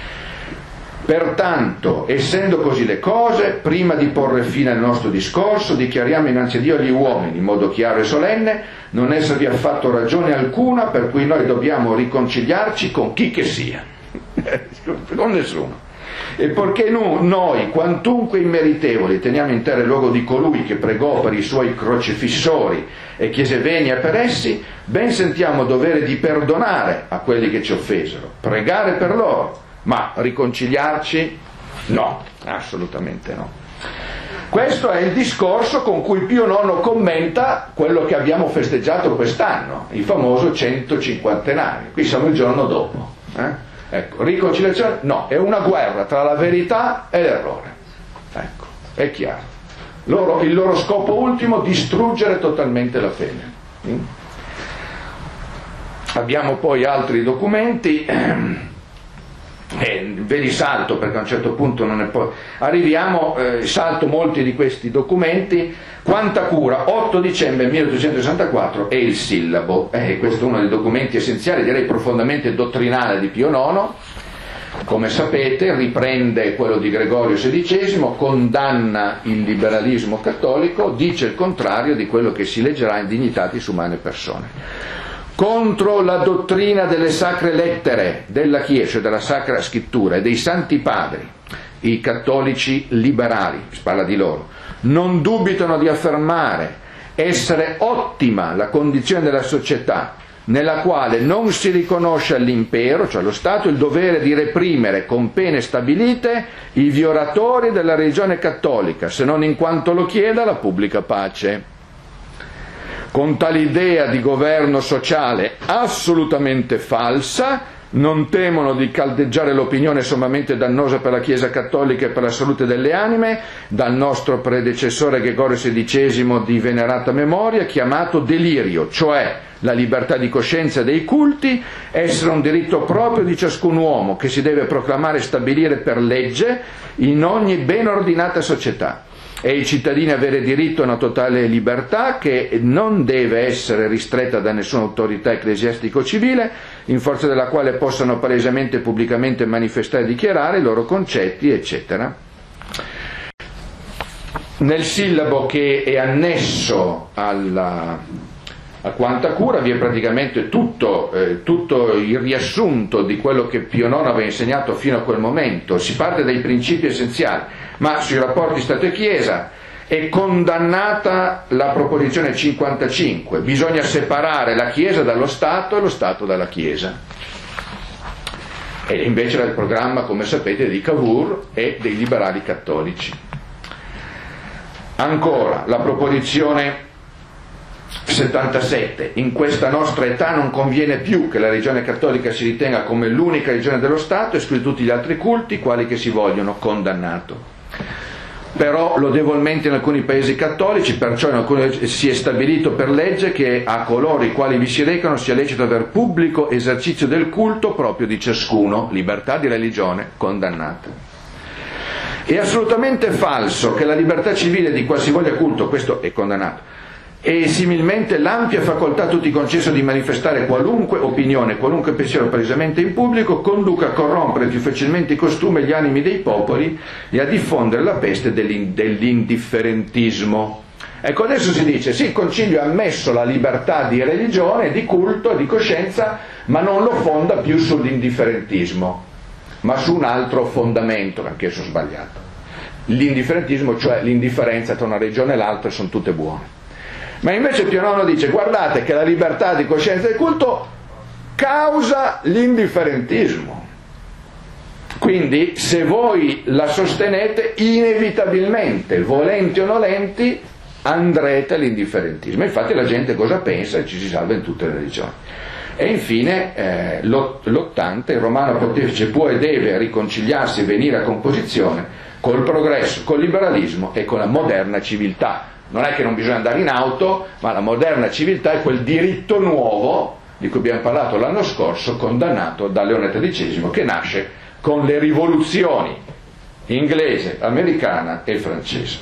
Pertanto, essendo così le cose, prima di porre fine al nostro discorso, dichiariamo innanzi a Dio agli uomini, in modo chiaro e solenne, non esservi affatto ragione alcuna per cui noi dobbiamo riconciliarci con chi che sia, con nessuno. E poiché noi, quantunque immeritevoli, teniamo in terra il luogo di colui che pregò per i suoi crocifissori e chiese venia per essi, ben sentiamo dovere di perdonare a quelli che ci offesero, pregare per loro, ma riconciliarci no, assolutamente no. Questo è il discorso con cui Pio nono commenta quello che abbiamo festeggiato quest'anno, il famoso centocinquantenario. Qui siamo il giorno dopo. Eh? Ecco, riconciliazione no, è una guerra tra la verità e l'errore. Ecco. è chiaro. Loro, il loro scopo ultimo, distruggere totalmente la fede. Mm? Abbiamo poi altri documenti, eh, ve li salto perché a un certo punto non è poi... Arriviamo, eh, salto molti di questi documenti. Quanta cura, otto dicembre milleottocentosessantaquattro, è il sillabo, eh, questo è uno dei documenti essenziali, direi profondamente dottrinale di Pio nono, come sapete riprende quello di Gregorio sedicesimo, condanna il liberalismo cattolico, dice il contrario di quello che si leggerà in Dignitatis Humanae Personae. Contro la dottrina delle sacre lettere della Chiesa, della Sacra Scrittura e dei Santi Padri, i cattolici liberali, si parla di loro, non dubitano di affermare essere ottima la condizione della società nella quale non si riconosce all'impero, cioè allo Stato, il dovere di reprimere con pene stabilite i violatori della religione cattolica, se non in quanto lo chieda la pubblica pace. Con tale idea di governo sociale assolutamente falsa, non temono di caldeggiare l'opinione sommamente dannosa per la Chiesa cattolica e per la salute delle anime, dal nostro predecessore Gregorio sedicesimo di venerata memoria, chiamato delirio, cioè la libertà di coscienza dei culti, essere un diritto proprio di ciascun uomo che si deve proclamare e stabilire per legge in ogni ben ordinata società. E i cittadini avere diritto a una totale libertà che non deve essere ristretta da nessuna autorità ecclesiastico-civile, in forza della quale possano palesemente e pubblicamente manifestare e dichiarare i loro concetti, eccetera. Nel sillabo che è annesso alla, a Quanta Cura vi è praticamente tutto, eh, tutto il riassunto di quello che Pio nono aveva insegnato fino a quel momento. Si parte dai principi essenziali, ma sui rapporti Stato e Chiesa è condannata la proposizione cinquantacinque, bisogna separare la Chiesa dallo Stato e lo Stato dalla Chiesa. E invece era il programma, come sapete, di Cavour e dei liberali cattolici. Ancora, la proposizione settantasette, in questa nostra età non conviene più che la religione cattolica si ritenga come l'unica religione dello Stato, esclusi tutti gli altri culti, quali che si vogliono, condannato. Però lodevolmente in alcuni paesi cattolici, perciò in alcuni si è stabilito per legge che a coloro i quali vi si recano sia lecito aver pubblico esercizio del culto proprio di ciascuno, libertà di religione, condannata. È assolutamente falso che la libertà civile di qualsivoglia culto, questo è condannato, e similmente l'ampia facoltà a tutti concesso di manifestare qualunque opinione, qualunque pensiero palesemente in pubblico, conduca a corrompere più facilmente i costumi e gli animi dei popoli e a diffondere la peste dell'indifferentismo. Ecco, adesso si dice, sì, il Concilio ha ammesso la libertà di religione, di culto, di coscienza, ma non lo fonda più sull'indifferentismo, ma su un altro fondamento, anch'esso sbagliato. L'indifferentismo, cioè l'indifferenza tra una religione e l'altra, sono tutte buone. Ma invece Pio nono dice, guardate che la libertà di coscienza e culto causa l'indifferentismo. Quindi se voi la sostenete, inevitabilmente, volenti o nolenti, andrete all'indifferentismo. Infatti la gente cosa pensa? E ci si salva in tutte le religioni. E infine eh, l'ottanta, il Romano Pontefice può e deve riconciliarsi e venire a composizione col progresso, col liberalismo e con la moderna civiltà. Non è che non bisogna andare in auto, ma la moderna civiltà è quel diritto nuovo di cui abbiamo parlato l'anno scorso, condannato da Leone tredicesimo, che nasce con le rivoluzioni inglese, americana e francese.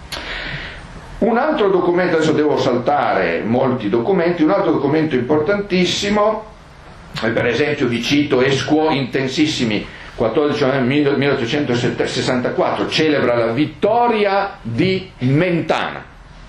Un altro documento, adesso devo saltare molti documenti, un altro documento importantissimo, per esempio vi cito Esquo Intensissimi, quattordici novembre milleottocentosessantaquattro, celebra la vittoria di Mentana.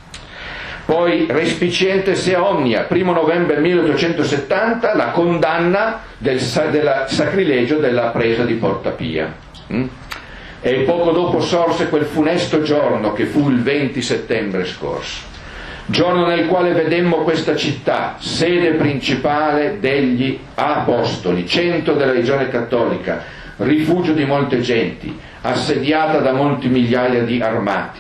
Poi Respiciente Sea Omnia, primo novembre milleottocentosettanta, la condanna del, del sacrilegio della presa di Porta Pia. Mm? E poco dopo sorse quel funesto giorno che fu il venti settembre scorso, giorno nel quale vedemmo questa città, sede principale degli apostoli, centro della religione cattolica, rifugio di molte genti, assediata da molti migliaia di armati,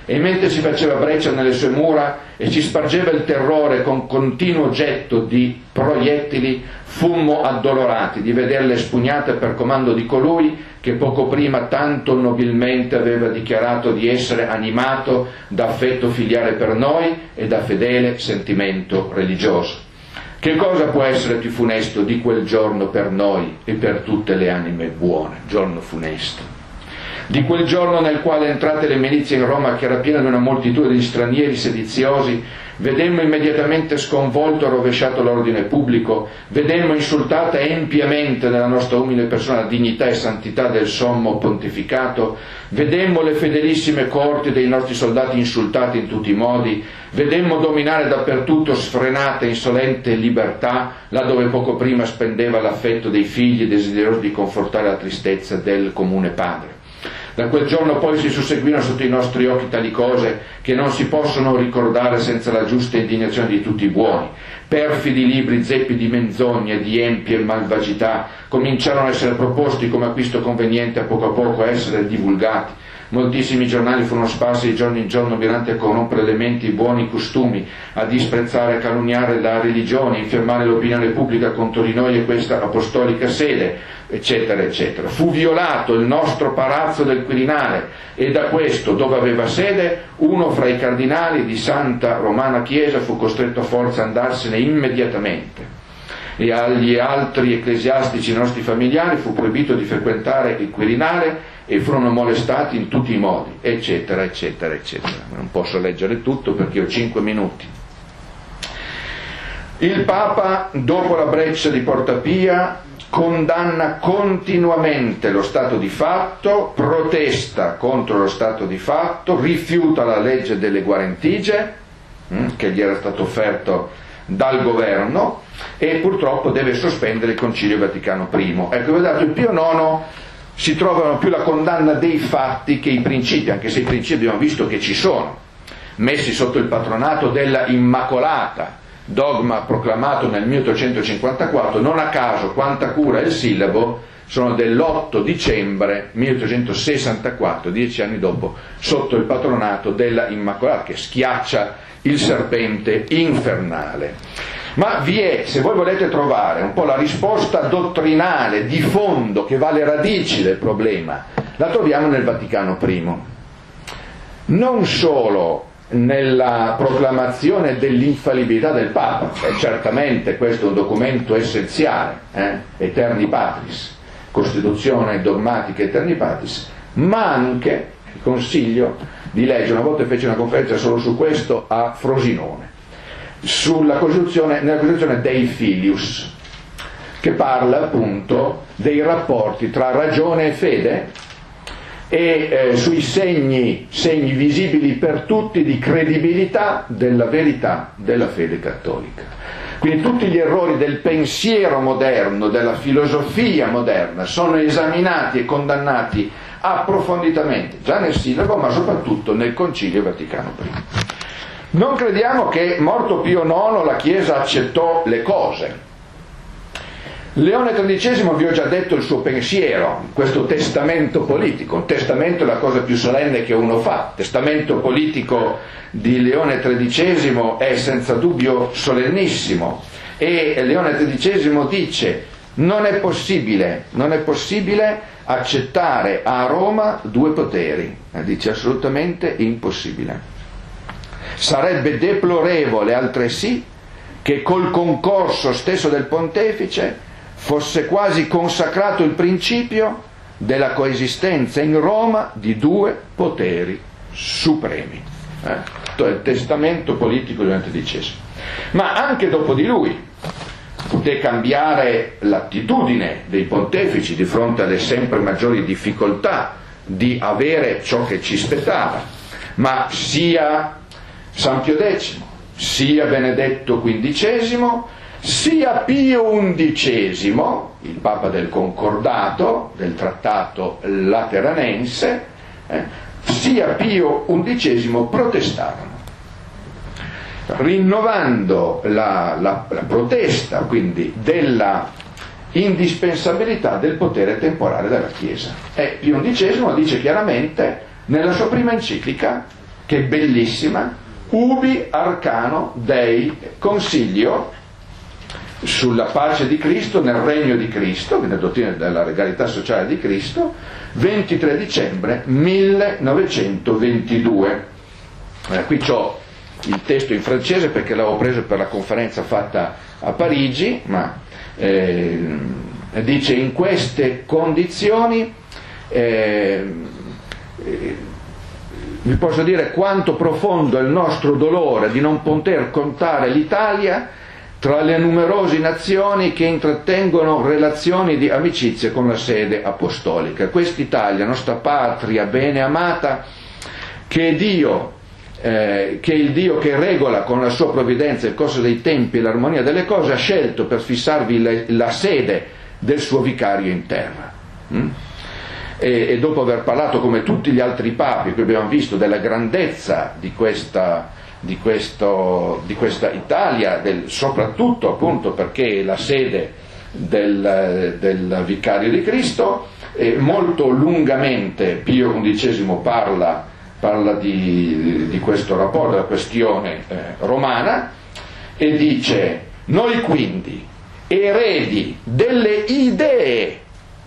e mentre si faceva breccia nelle sue mura e ci spargeva il terrore con continuo getto di proiettili, fummo addolorati di vederle spugnate per comando di colui che poco prima tanto nobilmente aveva dichiarato di essere animato da affetto filiale per noi e da fedele sentimento religioso. Che cosa può essere più funesto di quel giorno per noi e per tutte le anime buone? Giorno funesto. Di quel giorno nel quale entrate le milizie in Roma, che era piena di una moltitudine di stranieri sediziosi, vedemmo immediatamente sconvolto e rovesciato l'ordine pubblico, vedemmo insultata empiamente nella nostra umile persona la dignità e santità del sommo pontificato, vedemmo le fedelissime coorti dei nostri soldati insultati in tutti i modi, vedemmo dominare dappertutto sfrenata e insolente libertà, là dove poco prima spendeva l'affetto dei figli desiderosi di confortare la tristezza del comune padre. Da quel giorno poi si susseguirono sotto i nostri occhi tali cose che non si possono ricordare senza la giusta indignazione di tutti i buoni. Perfidi libri zeppi di menzogne, di empie malvagità cominciarono a essere proposti come acquisto conveniente a poco a poco a essere divulgati. Moltissimi giornali furono sparsi di giorno in giorno miranti a corrompere le menti e i buoni costumi, a disprezzare e calunniare la religione, infiammare l'opinione pubblica contro di noi e questa apostolica sede, eccetera, eccetera. Fu violato il nostro palazzo del Quirinale e da questo, dove aveva sede, uno fra i cardinali di Santa Romana Chiesa fu costretto a forza a andarsene immediatamente. E agli altri ecclesiastici nostri familiari fu proibito di frequentare il Quirinale e furono molestati in tutti i modi, eccetera, eccetera, eccetera. Non posso leggere tutto perché ho cinque minuti. Il Papa, dopo la breccia di Porta Pia, condanna continuamente lo stato di fatto, protesta contro lo stato di fatto, rifiuta la legge delle guarentigie, che gli era stato offerto dal governo, e purtroppo deve sospendere il Concilio Vaticano primo. Ecco, vedete, il Pio nono si trovano più la condanna dei fatti che i principi, anche se i principi abbiamo visto che ci sono, messi sotto il patronato della Immacolata, dogma proclamato nel milleottocentocinquantaquattro, non a caso quanta cura e il sillabo sono dell'otto dicembre milleottocentosessantaquattro, dieci anni dopo, sotto il patronato della Immacolata, che schiaccia il serpente infernale. Ma vi è, se voi volete trovare un po' la risposta dottrinale di fondo che va alle radici del problema, la troviamo nel Vaticano primo. Non solo nella proclamazione dell'infallibilità del Papa, e certamente questo è un documento essenziale, eh? Eterni Patris, Costituzione dogmatica Eterni Patris, ma anche il Consiglio di legge, una volta fece una conferenza solo su questo a Frosinone, sulla Costituzione, nella Costituzione Dei Filius, che parla appunto dei rapporti tra ragione e fede e eh, sui segni, segni visibili per tutti di credibilità della verità della fede cattolica. Quindi tutti gli errori del pensiero moderno, della filosofia moderna, sono esaminati e condannati approfonditamente, già nel Sillabo, ma soprattutto nel Concilio Vaticano primo. Non crediamo che, morto Pio nono, la Chiesa accettò le cose. Leone tredicesimo, vi ho già detto il suo pensiero, questo testamento politico. Un testamento è la cosa più solenne che uno fa. Il testamento politico di Leone tredicesimo è senza dubbio solennissimo, e Leone tredicesimo dice: non è possibile, non è possibile accettare a Roma due poteri. Dice assolutamente impossibile. Sarebbe deplorevole altresì che col concorso stesso del pontefice fosse quasi consacrato il principio della coesistenza in Roma di due poteri supremi. Eh? Il testamento politico di Leone tredicesimo. Ma anche dopo di lui poté cambiare l'attitudine dei pontefici di fronte alle sempre maggiori difficoltà di avere ciò che ci spettava, ma sia San Pio decimo, sia Benedetto quindicesimo, sia Pio undicesimo, il Papa del Concordato, del Trattato Lateranense, eh, sia Pio undicesimo protestarono, rinnovando la, la, la protesta quindi della indispensabilità del potere temporale della Chiesa. E Pio undicesimo dice chiaramente nella sua prima enciclica che è bellissima, Ubi Arcano Dei Consiglio sulla pace di Cristo nel regno di Cristo, nella dottrina della regalità sociale di Cristo, ventitré dicembre millenovecentoventidue. Eh, qui c'ho il testo in francese perché l'avevo preso per la conferenza fatta a Parigi, ma eh, dice: in queste condizioni eh, eh, vi posso dire quanto profondo è il nostro dolore di non poter contare l'Italia tra le numerose nazioni che intrattengono relazioni di amicizia con la sede apostolica. Quest'Italia, nostra patria bene amata, che Dio, eh, che il Dio che regola con la sua provvidenza il corso dei tempi e l'armonia delle cose, ha scelto per fissarvi le, la sede del suo vicario in terra. Mm? E, e dopo aver parlato, come tutti gli altri papi che abbiamo visto, della grandezza di questa Di, questo, di questa Italia, del, soprattutto appunto perché è la sede del, del Vicario di Cristo, e molto lungamente Pio undicesimo parla, parla di, di questo rapporto, della questione eh, romana, e dice: noi quindi, eredi delle idee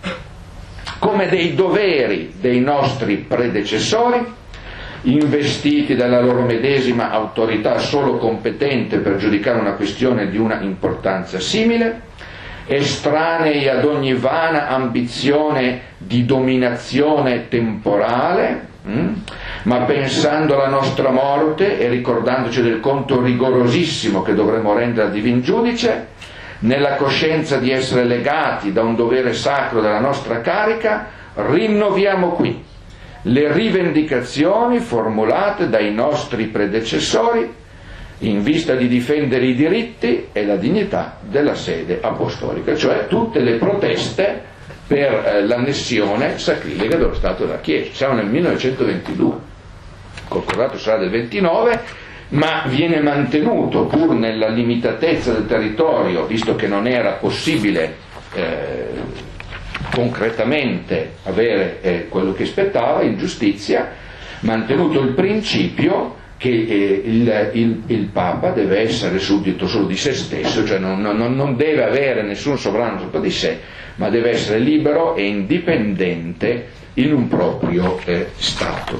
come dei doveri dei nostri predecessori, investiti dalla loro medesima autorità solo competente per giudicare una questione di una importanza simile, estranei ad ogni vana ambizione di dominazione temporale, hm? ma pensando alla nostra morte e ricordandoci del conto rigorosissimo che dovremo rendere al Divin Giudice, nella coscienza di essere legati da un dovere sacro della nostra carica, rinnoviamo qui le rivendicazioni formulate dai nostri predecessori in vista di difendere i diritti e la dignità della sede apostolica, cioè tutte le proteste per eh, l'annessione sacrilega dello Stato della Chiesa. Siamo nel millenovecentoventidue, il concordato sarà del ventinove, ma viene mantenuto, pur nella limitatezza del territorio, visto che non era possibile eh, concretamente avere eh, quello che spettava in giustizia, mantenuto il principio che eh, il, il, il Papa deve essere suddito solo di se stesso, cioè non, non, non deve avere nessun sovrano sopra di sé, ma deve essere libero e indipendente in un proprio eh, Stato.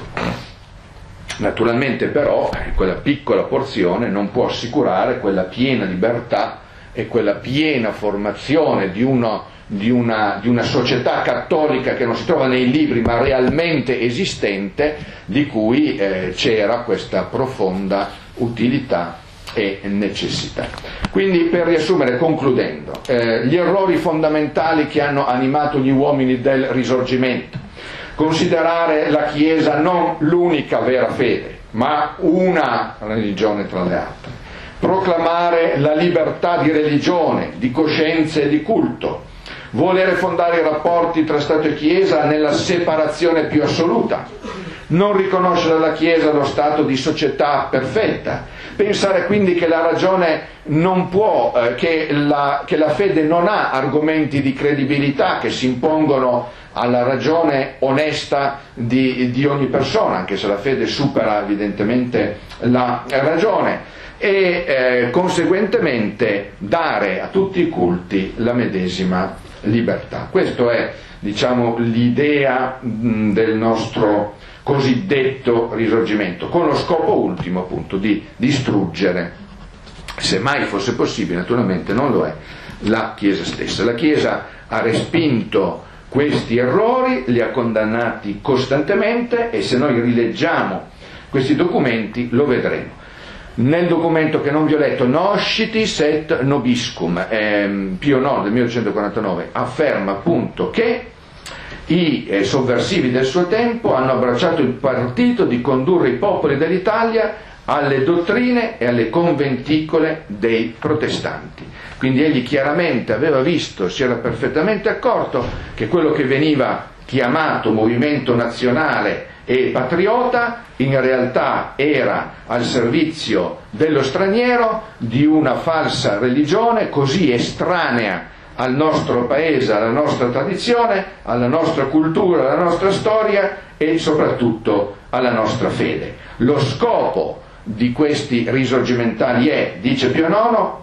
Naturalmente però quella piccola porzione non può assicurare quella piena libertà e quella piena formazione di uno Di una, di una società cattolica che non si trova nei libri ma realmente esistente, di cui eh, c'era questa profonda utilità e necessità. Quindi, per riassumere, concludendo, eh, gli errori fondamentali che hanno animato gli uomini del Risorgimento: considerare la Chiesa non l'unica vera fede ma una religione tra le altre, proclamare la libertà di religione, di coscienza e di culto, volere fondare i rapporti tra Stato e Chiesa nella separazione più assoluta, non riconoscere alla Chiesa lo stato di società perfetta, pensare quindi che la ragione non può, eh, che, la, che la fede non ha argomenti di credibilità che si impongono alla ragione onesta di, di ogni persona, anche se la fede supera evidentemente la ragione, e eh, conseguentemente dare a tutti i culti la medesima libertà. Questa è, diciamo, l'idea mh, del nostro cosiddetto Risorgimento, con lo scopo ultimo appunto di distruggere, se mai fosse possibile, naturalmente non lo è, la Chiesa stessa. La Chiesa ha respinto questi errori, li ha condannati costantemente, e se noi rileggiamo questi documenti lo vedremo. Nel documento che non vi ho letto, Noscitis et Nobiscum, ehm, Pio nono del millenovecentoquarantanove, afferma appunto che i eh, sovversivi del suo tempo hanno abbracciato il partito di condurre i popoli dell'Italia alle dottrine e alle conventicole dei protestanti. Quindi egli chiaramente aveva visto, si era perfettamente accorto che quello che veniva chiamato movimento nazionale e patriota in realtà era al servizio dello straniero, di una falsa religione così estranea al nostro paese, alla nostra tradizione, alla nostra cultura, alla nostra storia e soprattutto alla nostra fede. Lo scopo di questi risorgimentali è, dice Pio nono,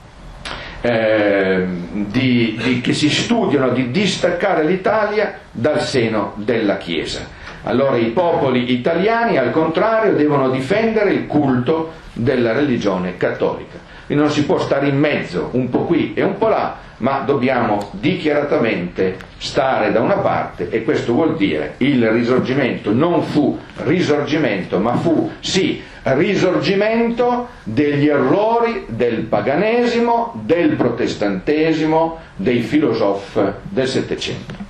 eh, di, di, che si studiano di distaccare l'Italia dal seno della Chiesa. Allora i popoli italiani, al contrario, devono difendere il culto della religione cattolica. Quindi non si può stare in mezzo, un po' qui e un po' là, ma dobbiamo dichiaratamente stare da una parte, e questo vuol dire il risorgimento non fu risorgimento, ma fu sì risorgimento degli errori del paganesimo, del protestantesimo, dei filosofi del Settecento.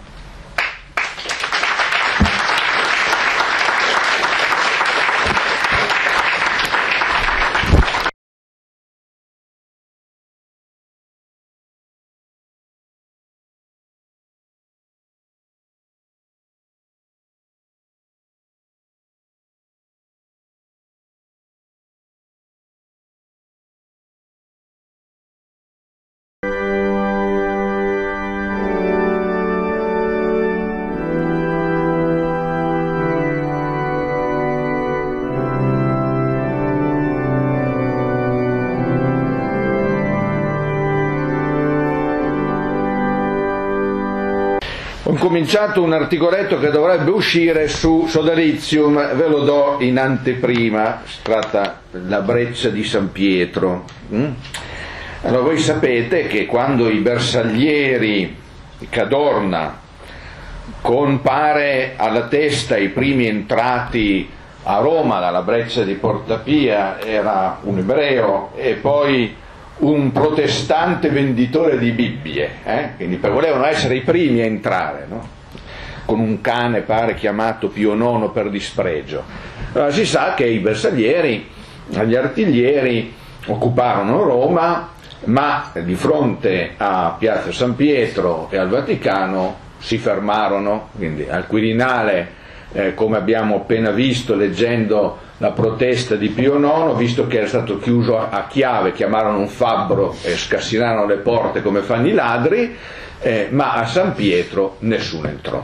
Ho cominciato un articoletto che dovrebbe uscire su Sodalizium, ve lo do in anteprima, si tratta della breccia di San Pietro. Allora voi sapete che quando i bersaglieri Cadorna, con pare alla testa i primi entrati a Roma dalla breccia di Portapia, era un ebreo e poi un protestante venditore di Bibbie, eh? Quindi volevano essere i primi a entrare, no? Con un cane pare chiamato Pio nono per dispregio. Allora si sa che i bersaglieri, gli artiglieri occuparono Roma, ma di fronte a Piazza San Pietro e al Vaticano si fermarono, quindi al Quirinale, eh, come abbiamo appena visto leggendo la protesta di Pio nono, visto che era stato chiuso a chiave, chiamarono un fabbro e scassinarono le porte come fanno i ladri, eh, ma a San Pietro nessuno entrò.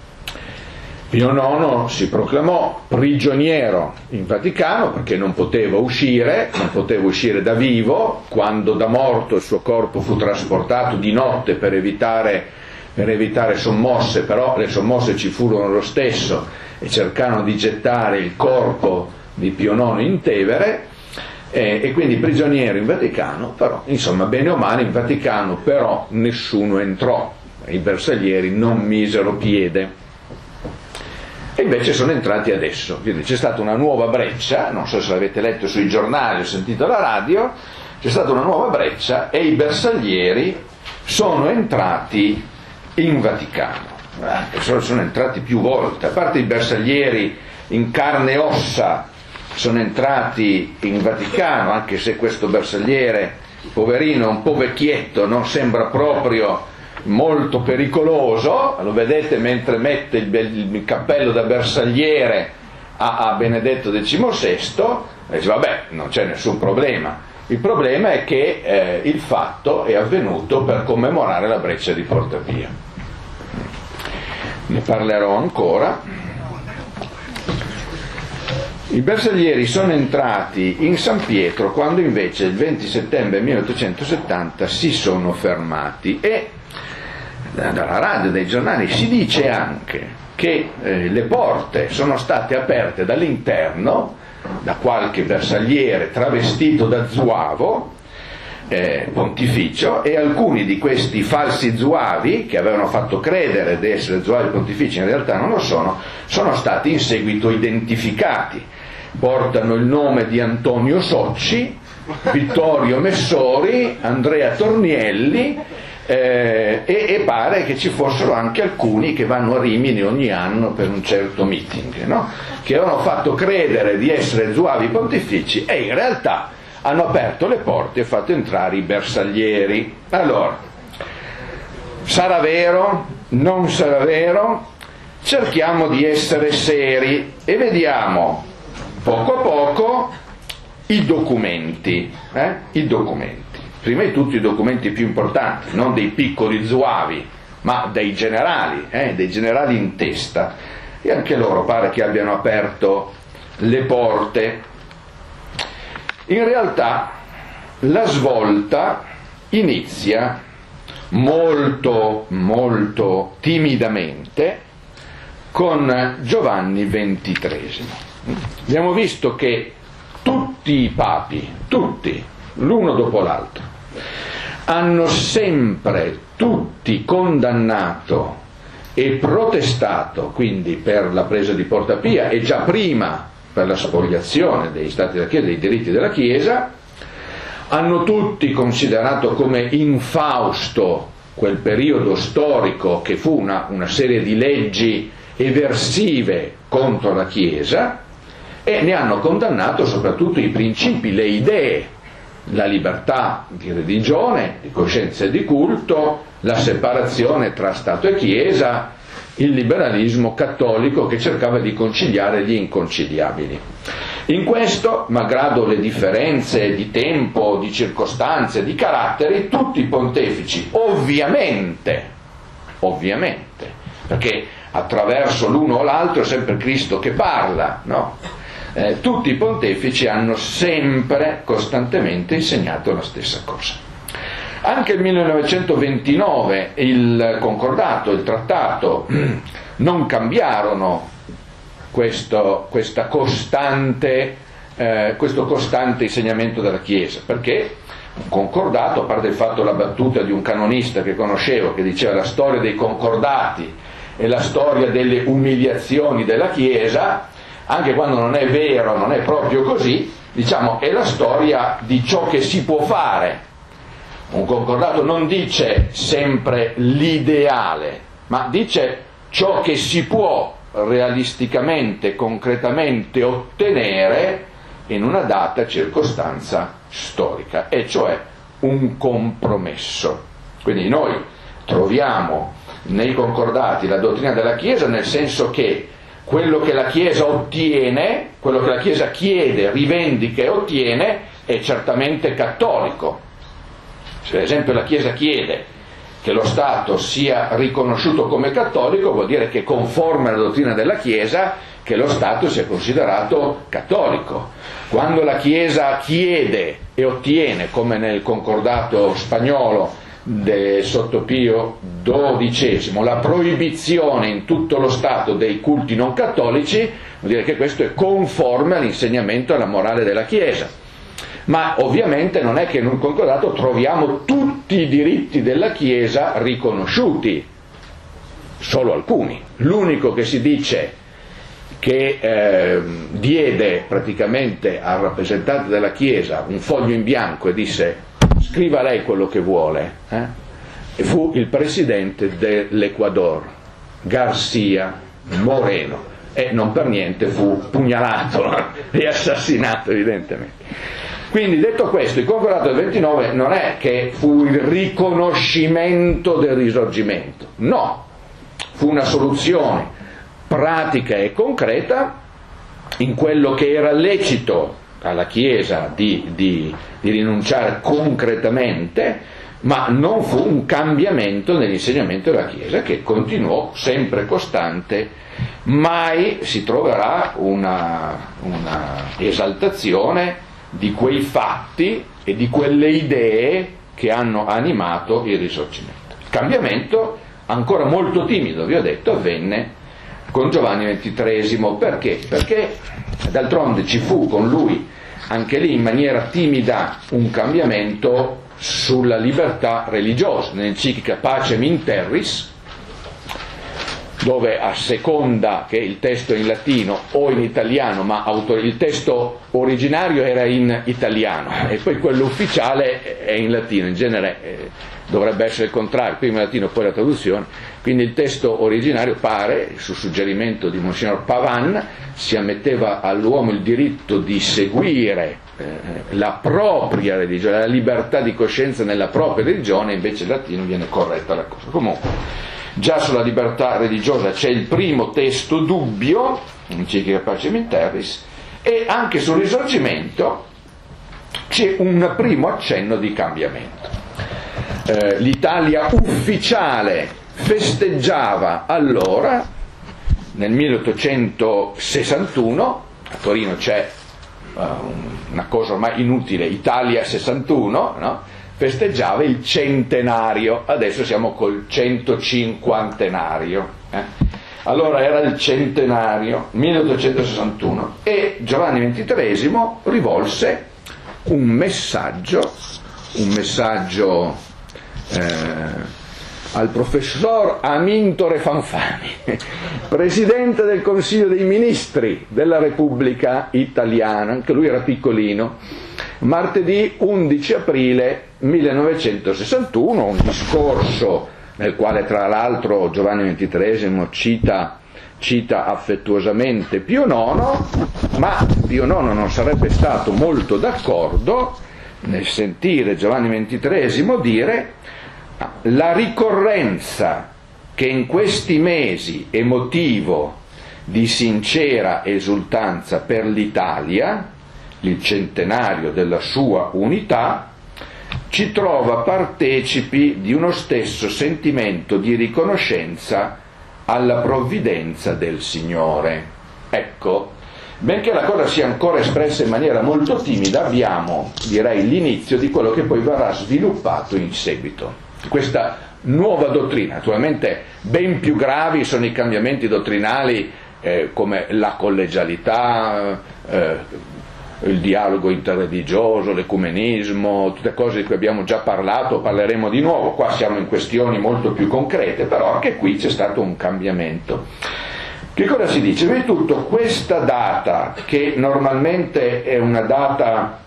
Pio nono si proclamò prigioniero in Vaticano perché non poteva uscire, non poteva uscire da vivo. Quando da morto il suo corpo fu trasportato di notte per evitare, per evitare sommosse, però le sommosse ci furono lo stesso e cercarono di gettare il corpo di Pio nono in Tevere, eh, e quindi prigioniero in Vaticano, però insomma bene o male in Vaticano però nessuno entrò, i bersaglieri non misero piede, e invece sono entrati adesso. Quindi c'è stata una nuova breccia, non so se l'avete letto sui giornali o sentito alla radio, c'è stata una nuova breccia e i bersaglieri sono entrati in Vaticano, eh, sono entrati più volte, a parte i bersaglieri in carne e ossa sono entrati in Vaticano, anche se questo bersagliere poverino, un po' vecchietto, non sembra proprio molto pericoloso, lo vedete mentre mette il, il cappello da bersagliere a, a Benedetto diciannovesimo, e dice vabbè, non c'è nessun problema. Il problema è che eh, il fatto è avvenuto per commemorare la breccia di Portapia. Ne parlerò ancora. I bersaglieri sono entrati in San Pietro quando invece il venti settembre milleottocentosettanta si sono fermati, e dalla radio, dai giornali si dice anche che eh, le porte sono state aperte dall'interno da qualche bersagliere travestito da zuavo eh, pontificio, e alcuni di questi falsi zuavi che avevano fatto credere di essere zuavi pontifici, in realtà non lo sono, sono stati in seguito identificati. Portano il nome di Antonio Socci, Vittorio Messori, Andrea Tornielli, eh, e, e pare che ci fossero anche alcuni che vanno a Rimini ogni anno per un certo meeting, no? Che avevano fatto credere di essere zuavi pontifici e in realtà hanno aperto le porte e fatto entrare i bersaglieri. Allora, sarà vero? Non sarà vero? Cerchiamo di essere seri e vediamo poco a poco i documenti, eh? I documenti. Prima di tutto i documenti più importanti, non dei piccoli zuavi, ma dei generali, eh? dei generali in testa. e anche loro pare che abbiano aperto le porte. In realtà la svolta inizia molto, molto timidamente con Giovanni ventitreesimo. Abbiamo visto che tutti i papi, tutti, l'uno dopo l'altro, hanno sempre tutti condannato e protestato, quindi per la presa di Porta Pia e già prima per la spoliazione dei stati della Chiesa, dei diritti della Chiesa, hanno tutti considerato come infausto quel periodo storico che fu una, una serie di leggi eversive contro la Chiesa, e ne hanno condannato soprattutto i principi, le idee, la libertà di religione, di coscienza e di culto, la separazione tra Stato e Chiesa, il liberalismo cattolico che cercava di conciliare gli inconciliabili. In questo, malgrado le differenze di tempo, di circostanze, di caratteri, tutti i pontefici, ovviamente, ovviamente, perché attraverso l'uno o l'altro è sempre Cristo che parla, no? Eh, tutti i pontefici hanno sempre, costantemente insegnato la stessa cosa. Anche il millenovecentoventinove il concordato, il trattato, non cambiarono questo, questa costante, eh, questo costante insegnamento della Chiesa, perché un concordato, a parte il fatto, la battuta di un canonista che conoscevo che diceva la storia dei concordati e la storia delle umiliazioni della Chiesa, anche quando non è vero, non è proprio così, diciamo, è la storia di ciò che si può fare. Un concordato non dice sempre l'ideale, ma dice ciò che si può realisticamente, concretamente ottenere in una data circostanza storica, e cioè un compromesso. Quindi noi troviamo nei concordati la dottrina della Chiesa, nel senso che quello che la Chiesa ottiene, quello che la Chiesa chiede, rivendica e ottiene, è certamente cattolico. Se per esempio la Chiesa chiede che lo Stato sia riconosciuto come cattolico, vuol dire che conforme alla dottrina della Chiesa che lo Stato sia considerato cattolico. Quando la Chiesa chiede e ottiene, come nel concordato spagnolo De, sotto Pio dodicesimo, la proibizione in tutto lo Stato dei culti non cattolici, vuol dire che questo è conforme all'insegnamento e alla morale della Chiesa. Ma ovviamente non è che in un concordato troviamo tutti i diritti della Chiesa riconosciuti, solo alcuni. L'unico che si dice che eh, diede praticamente al rappresentante della Chiesa un foglio in bianco e disse scriva lei quello che vuole, eh? E fu il presidente dell'Ecuador, García Moreno, e non per niente fu pugnalato e assassinato evidentemente. Quindi, detto questo, il concordato del ventinove non è che fu il riconoscimento del risorgimento, no, fu una soluzione pratica e concreta in quello che era lecito alla Chiesa di, di, di rinunciare concretamente, ma non fu un cambiamento nell'insegnamento della Chiesa, che continuò sempre costante. Mai si troverà una, una esaltazione di quei fatti e di quelle idee che hanno animato il risorgimento. Il cambiamento, ancora molto timido, vi ho detto, avvenne con Giovanni ventitreesimo. Perché? Perché d'altronde ci fu con lui, anche lì in maniera timida, un cambiamento sulla libertà religiosa, nell'enciclica Pacem in Terris, dove a seconda che il testo è in latino o in italiano, ma il testo originario era in italiano e poi quello ufficiale è in latino, in genere eh, dovrebbe essere il contrario, prima il latino poi la traduzione, quindi il testo originario pare, su suggerimento di Monsignor Pavan, si ammetteva all'uomo il diritto di seguire eh, la propria religione, la libertà di coscienza nella propria religione, invece in latino viene corretta la cosa. Comunque, già sulla libertà religiosa c'è il primo testo dubbio, enciclica Pacem in Terris, e anche sul risorgimento c'è un primo accenno di cambiamento. Eh, L'Italia ufficiale festeggiava allora nel milleottocentosessantuno, a Torino c'è uh, una cosa ormai inutile, Italia sessantuno, no? Festeggiava il centenario, adesso siamo col centocinquantenario. Eh? Allora era il centenario, milleottocentosessantuno, e Giovanni ventitreesimo rivolse un messaggio, un messaggio eh, al professor Amintore Fanfani, presidente del Consiglio dei Ministri della Repubblica Italiana, anche lui era piccolino, martedì undici aprile millenovecentosessantuno, un discorso nel quale tra l'altro Giovanni ventitreesimo cita, cita affettuosamente Pio nono, ma Pio nono non sarebbe stato molto d'accordo nel sentire Giovanni ventitreesimo dire: la ricorrenza che in questi mesi è motivo di sincera esultanza per l'Italia, il centenario della sua unità, ci trova partecipi di uno stesso sentimento di riconoscenza alla provvidenza del Signore. Ecco, benché la cosa sia ancora espressa in maniera molto timida, abbiamo, direi, l'inizio di quello che poi verrà sviluppato in seguito. Questa nuova dottrina, naturalmente ben più gravi sono i cambiamenti dottrinali eh, come la collegialità, eh, il dialogo interreligioso, l'ecumenismo, tutte cose di cui abbiamo già parlato, parleremo di nuovo. Qua siamo in questioni molto più concrete, però anche qui c'è stato un cambiamento. Che cosa si dice? Prima di tutto, questa data, che normalmente è una data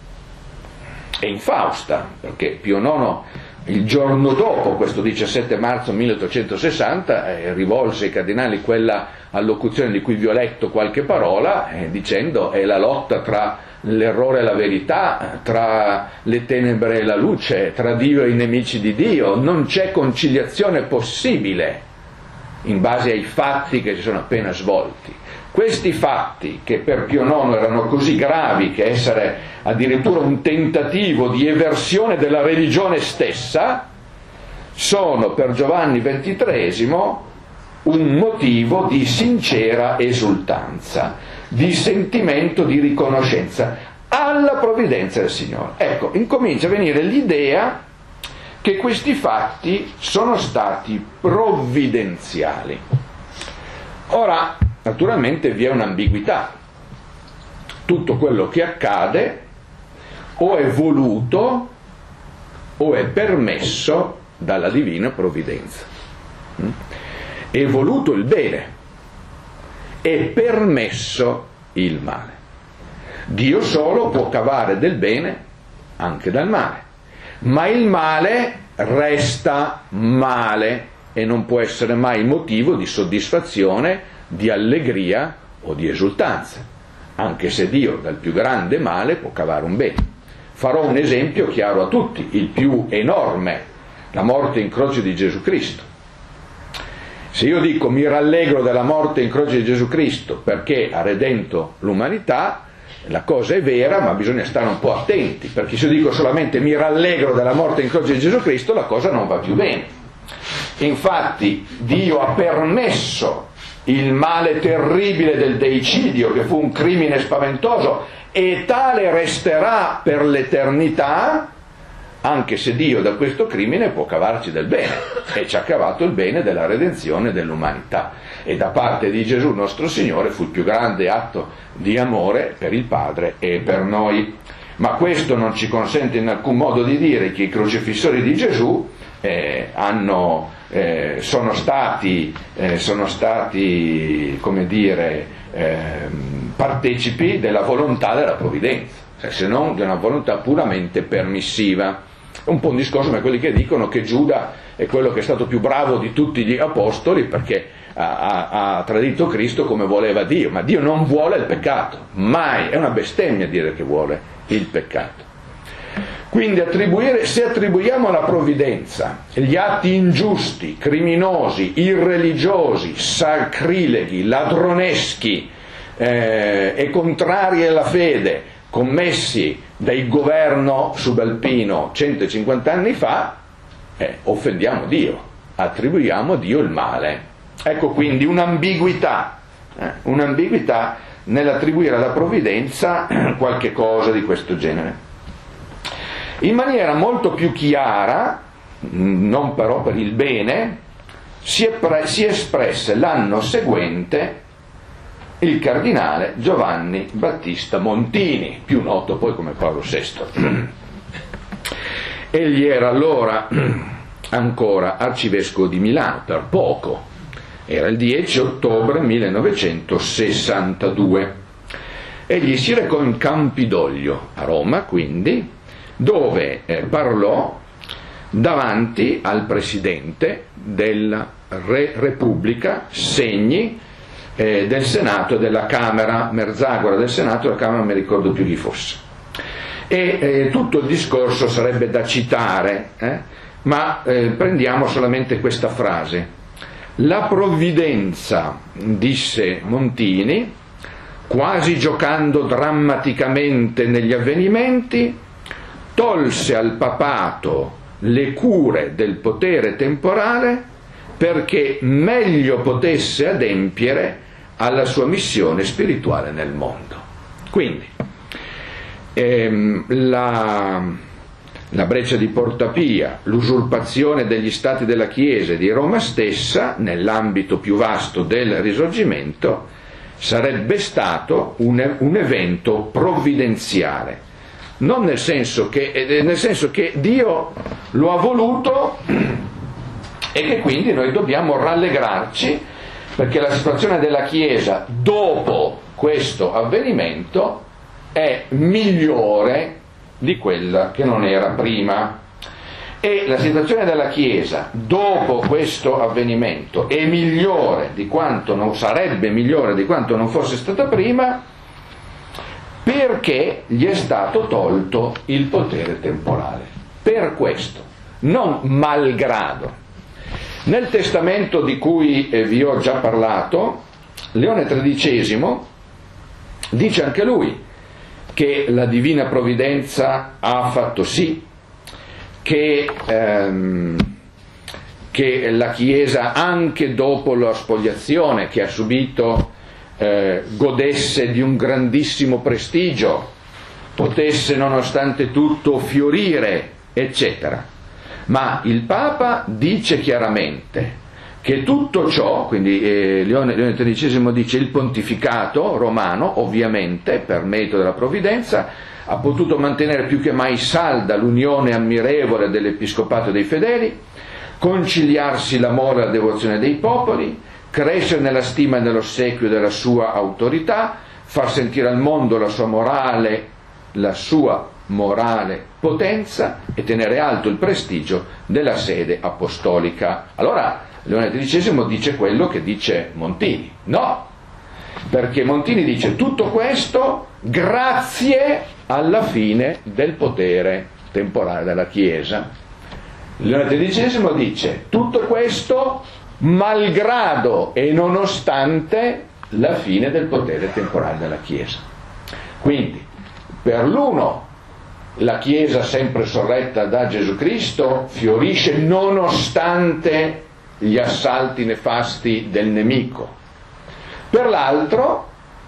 è infausta, perché Pio nono il giorno dopo, questo diciassette marzo milleottocentosessanta, eh, rivolse ai cardinali quella allocuzione di cui vi ho letto qualche parola, eh, dicendo è la lotta tra l'errore e la verità, tra le tenebre e la luce, tra Dio e i nemici di Dio, non c'è conciliazione possibile in base ai fatti che si sono appena svolti. Questi fatti, che per Pio nono erano così gravi che essere addirittura un tentativo di eversione della religione stessa, sono per Giovanni ventitreesimo un motivo di sincera esultanza, di sentimento di riconoscenza alla provvidenza del Signore. Ecco, incomincia a venire l'idea che questi fatti sono stati provvidenziali. Ora, naturalmente vi è un'ambiguità. Tutto quello che accade o è voluto o è permesso dalla divina provvidenza. È voluto il bene, è permesso il male. Dio solo può cavare del bene anche dal male, ma il male resta male e non può essere mai motivo di soddisfazione, di allegria o di esultanza, anche se Dio dal più grande male può cavare un bene. Farò un esempio chiaro a tutti, il più enorme, la morte in croce di Gesù Cristo. Se io dico mi rallegro della morte in croce di Gesù Cristo perché ha redento l'umanità, la cosa è vera, ma bisogna stare un po' attenti, perché se io dico solamente mi rallegro della morte in croce di Gesù Cristo, la cosa non va più bene. Infatti Dio ha permesso il male terribile del deicidio, che fu un crimine spaventoso, e tale resterà per l'eternità, anche se Dio da questo crimine può cavarci del bene, e ci ha cavato il bene della redenzione dell'umanità. E da parte di Gesù nostro Signore fu il più grande atto di amore per il Padre e per noi. Ma questo non ci consente in alcun modo di dire che i crocifissori di Gesù eh, hanno, eh, sono stati, eh, sono stati, come dire, eh, partecipi della volontà della provvidenza, cioè, se non di una volontà puramente permissiva. È un po' un discorso come quelli che dicono che Giuda è quello che è stato più bravo di tutti gli apostoli perché ha, ha, ha tradito Cristo come voleva Dio, ma Dio non vuole il peccato, mai, è una bestemmia dire che vuole il peccato. Quindi attribuire, se attribuiamo alla provvidenza gli atti ingiusti, criminosi, irreligiosi, sacrileghi, ladroneschi eh, e contrari alla fede commessi dal governo subalpino centocinquanta anni fa, eh, offendiamo Dio, attribuiamo a Dio il male. Ecco quindi un'ambiguità, eh, un'ambiguità nell'attribuire alla provvidenza qualche cosa di questo genere. In maniera molto più chiara, non però per il bene, si, è, si espresse l'anno seguente il cardinale Giovanni Battista Montini, più noto poi come Paolo sesto. Egli era allora ancora arcivescovo di Milano, per poco, era il dieci ottobre millenovecentosessantadue. Egli si recò in Campidoglio, a Roma quindi, dove eh, parlò davanti al presidente della Re Repubblica, Segni, eh, del Senato e della Camera, Merzagora del Senato e della Camera, non mi ricordo più chi fosse. E eh, tutto il discorso sarebbe da citare, eh, ma eh, prendiamo solamente questa frase. La provvidenza, disse Montini, quasi giocando drammaticamente negli avvenimenti, tolse al papato le cure del potere temporale perché meglio potesse adempiere alla sua missione spirituale nel mondo. Quindi ehm, la, la breccia di Porta Pia, l'usurpazione degli stati della Chiesa e di Roma stessa nell'ambito più vasto del Risorgimento sarebbe stato un, un evento provvidenziale, non nel senso che, nel senso che Dio lo ha voluto e che quindi noi dobbiamo rallegrarci perché la situazione della Chiesa dopo questo avvenimento è migliore di quella che non era prima, e la situazione della Chiesa dopo questo avvenimento è migliore di quanto non sarebbe migliore di quanto non fosse stata prima, perché gli è stato tolto il potere temporale. Per questo, non malgrado. Nel testamento di cui eh, vi ho già parlato, Leone tredicesimo dice anche lui che la divina provvidenza ha fatto sì che, ehm, che la Chiesa, anche dopo la spoliazione che ha subito, eh, godesse di un grandissimo prestigio, potesse nonostante tutto fiorire, eccetera. Ma il Papa dice chiaramente che tutto ciò, quindi eh, Leone, Leone tredicesimo dice il pontificato romano, ovviamente per merito della provvidenza, ha potuto mantenere più che mai salda l'unione ammirevole dell'episcopato dei fedeli, conciliarsi l'amore e la devozione dei popoli, crescere nella stima e nell'ossequio della sua autorità, far sentire al mondo la sua morale, la sua morale potenza e tenere alto il prestigio della sede apostolica. Allora Leone tredicesimo dice quello che dice Montini. No, perché Montini dice tutto questo grazie alla fine del potere temporale della Chiesa. Leone tredicesimo dice tutto questo malgrado e nonostante la fine del potere temporale della Chiesa. Quindi per l'uno la Chiesa, sempre sorretta da Gesù Cristo, fiorisce nonostante gli assalti nefasti del nemico. Per l'altro,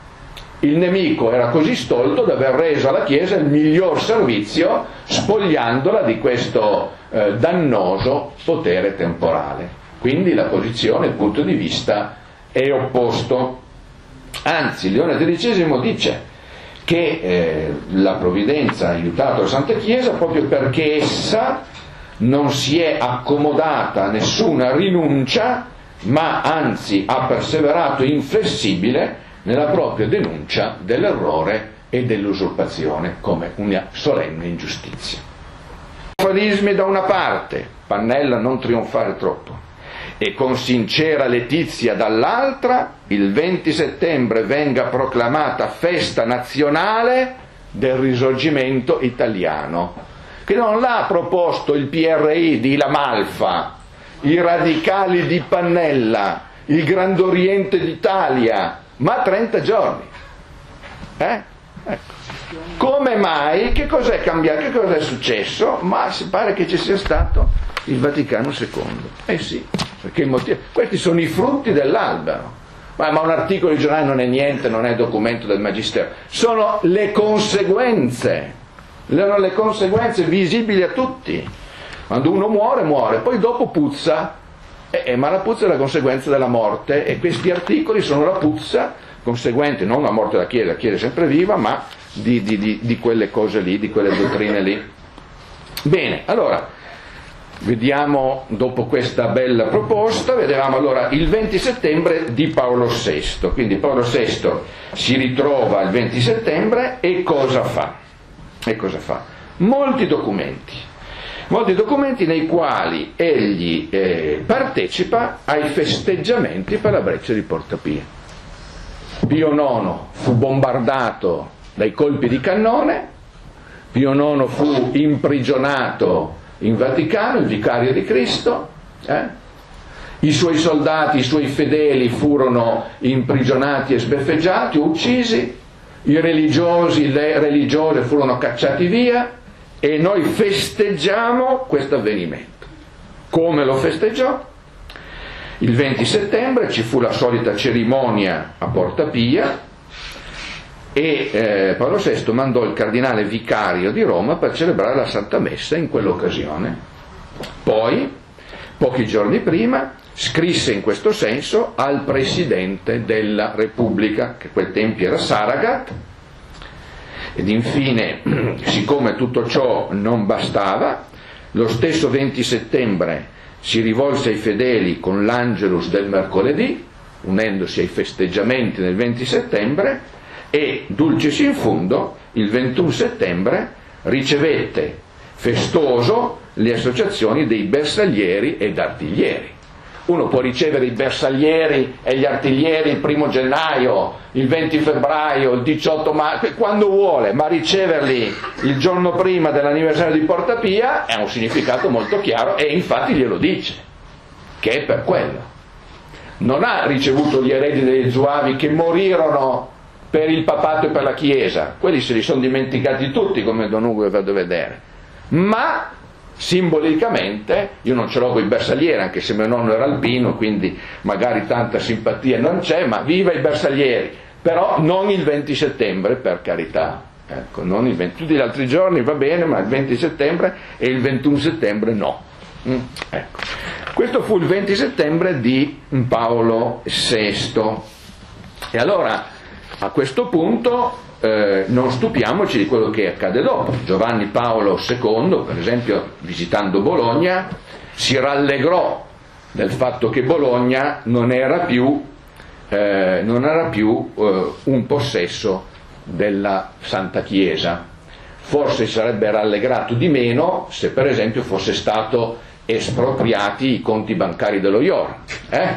il nemico era così stolto da aver reso alla Chiesa il miglior servizio, spogliandola di questo eh, dannoso potere temporale. Quindi la posizione, il punto di vista è opposto. Anzi, Leone tredicesimo dice che eh, la provvidenza ha aiutato la Santa Chiesa proprio perché essa non si è accomodata a nessuna rinuncia, ma anzi ha perseverato inflessibile nella propria denuncia dell'errore e dell'usurpazione come una solenne ingiustizia. Trionfalismi da una parte, Pannella non trionfare troppo, e con sincera letizia dall'altra, il venti settembre venga proclamata festa nazionale del Risorgimento italiano, che non l'ha proposto il P R I di La Malfa, i radicali di Pannella, il Grand Oriente d'Italia, ma trenta giorni. Eh? Ecco. Come mai? Che cos'è cambiato? Che cos'è successo? Ma si pare che ci sia stato il Vaticano secondo. Eh sì, perché il motivo... questi sono i frutti dell'albero. Ma, ma un articolo di giornale non è niente, non è documento del Magistero, sono le conseguenze, sono le conseguenze visibili a tutti. Quando uno muore, muore, poi dopo puzza, eh, ma la puzza è la conseguenza della morte, e questi articoli sono la puzza conseguente, non la morte della Chiesa, la Chiesa è sempre viva, ma di, di, di, di quelle cose lì, di quelle dottrine lì. Bene, allora, vediamo, dopo questa bella proposta, vedevamo allora il venti settembre di Paolo sesto. Quindi Paolo sesto si ritrova il venti settembre e cosa fa? E cosa fa? Molti documenti, molti documenti nei quali egli eh, partecipa ai festeggiamenti per la breccia di Porta Pia. Pio nono fu bombardato dai colpi di cannone, Pio nono fu imprigionato in Vaticano, il vicario di Cristo, eh? I suoi soldati, i suoi fedeli furono imprigionati e sbeffeggiati, uccisi, i religiosi, le religiose furono cacciati via, e noi festeggiamo questo avvenimento. Come lo festeggiò? Il venti settembre ci fu la solita cerimonia a Porta Pia, e eh, Paolo sesto mandò il cardinale vicario di Roma per celebrare la Santa Messa in quell'occasione. Poi, pochi giorni prima, scrisse in questo senso al Presidente della Repubblica, che a quel tempo era Saragat, ed infine, siccome tutto ciò non bastava, lo stesso venti settembre si rivolse ai fedeli con l'Angelus del mercoledì, unendosi ai festeggiamenti del venti settembre, e dulcis in fundo il ventuno settembre ricevette festoso le associazioni dei bersaglieri ed artiglieri. Uno può ricevere i bersaglieri e gli artiglieri il primo gennaio, il venti febbraio, il diciotto marzo, quando vuole, ma riceverli il giorno prima dell'anniversario di Porta Pia ha un significato molto chiaro, e infatti glielo dice, che è per quello. Non ha ricevuto gli eredi degli Zuavi che morirono per il papato e per la Chiesa, quelli se li sono dimenticati tutti, come Don Ugo vado a vedere, ma simbolicamente, io non ce l'ho con i bersaglieri, anche se mio nonno era albino, quindi magari tanta simpatia non c'è, ma viva i bersaglieri, però non il venti settembre, per carità, ecco, non il venti, tutti gli altri giorni va bene, ma il venti settembre e il ventuno settembre no. Mm, ecco. Questo fu il venti settembre di Paolo sesto. E allora, a questo punto eh, non stupiamoci di quello che accade dopo. Giovanni Paolo secondo, per esempio, visitando Bologna, si rallegrò del fatto che Bologna non era più, eh, non era più eh, un possesso della Santa Chiesa. Forse si sarebbe rallegrato di meno se, per esempio, fosse stato espropriati i conti bancari dello I O R, eh?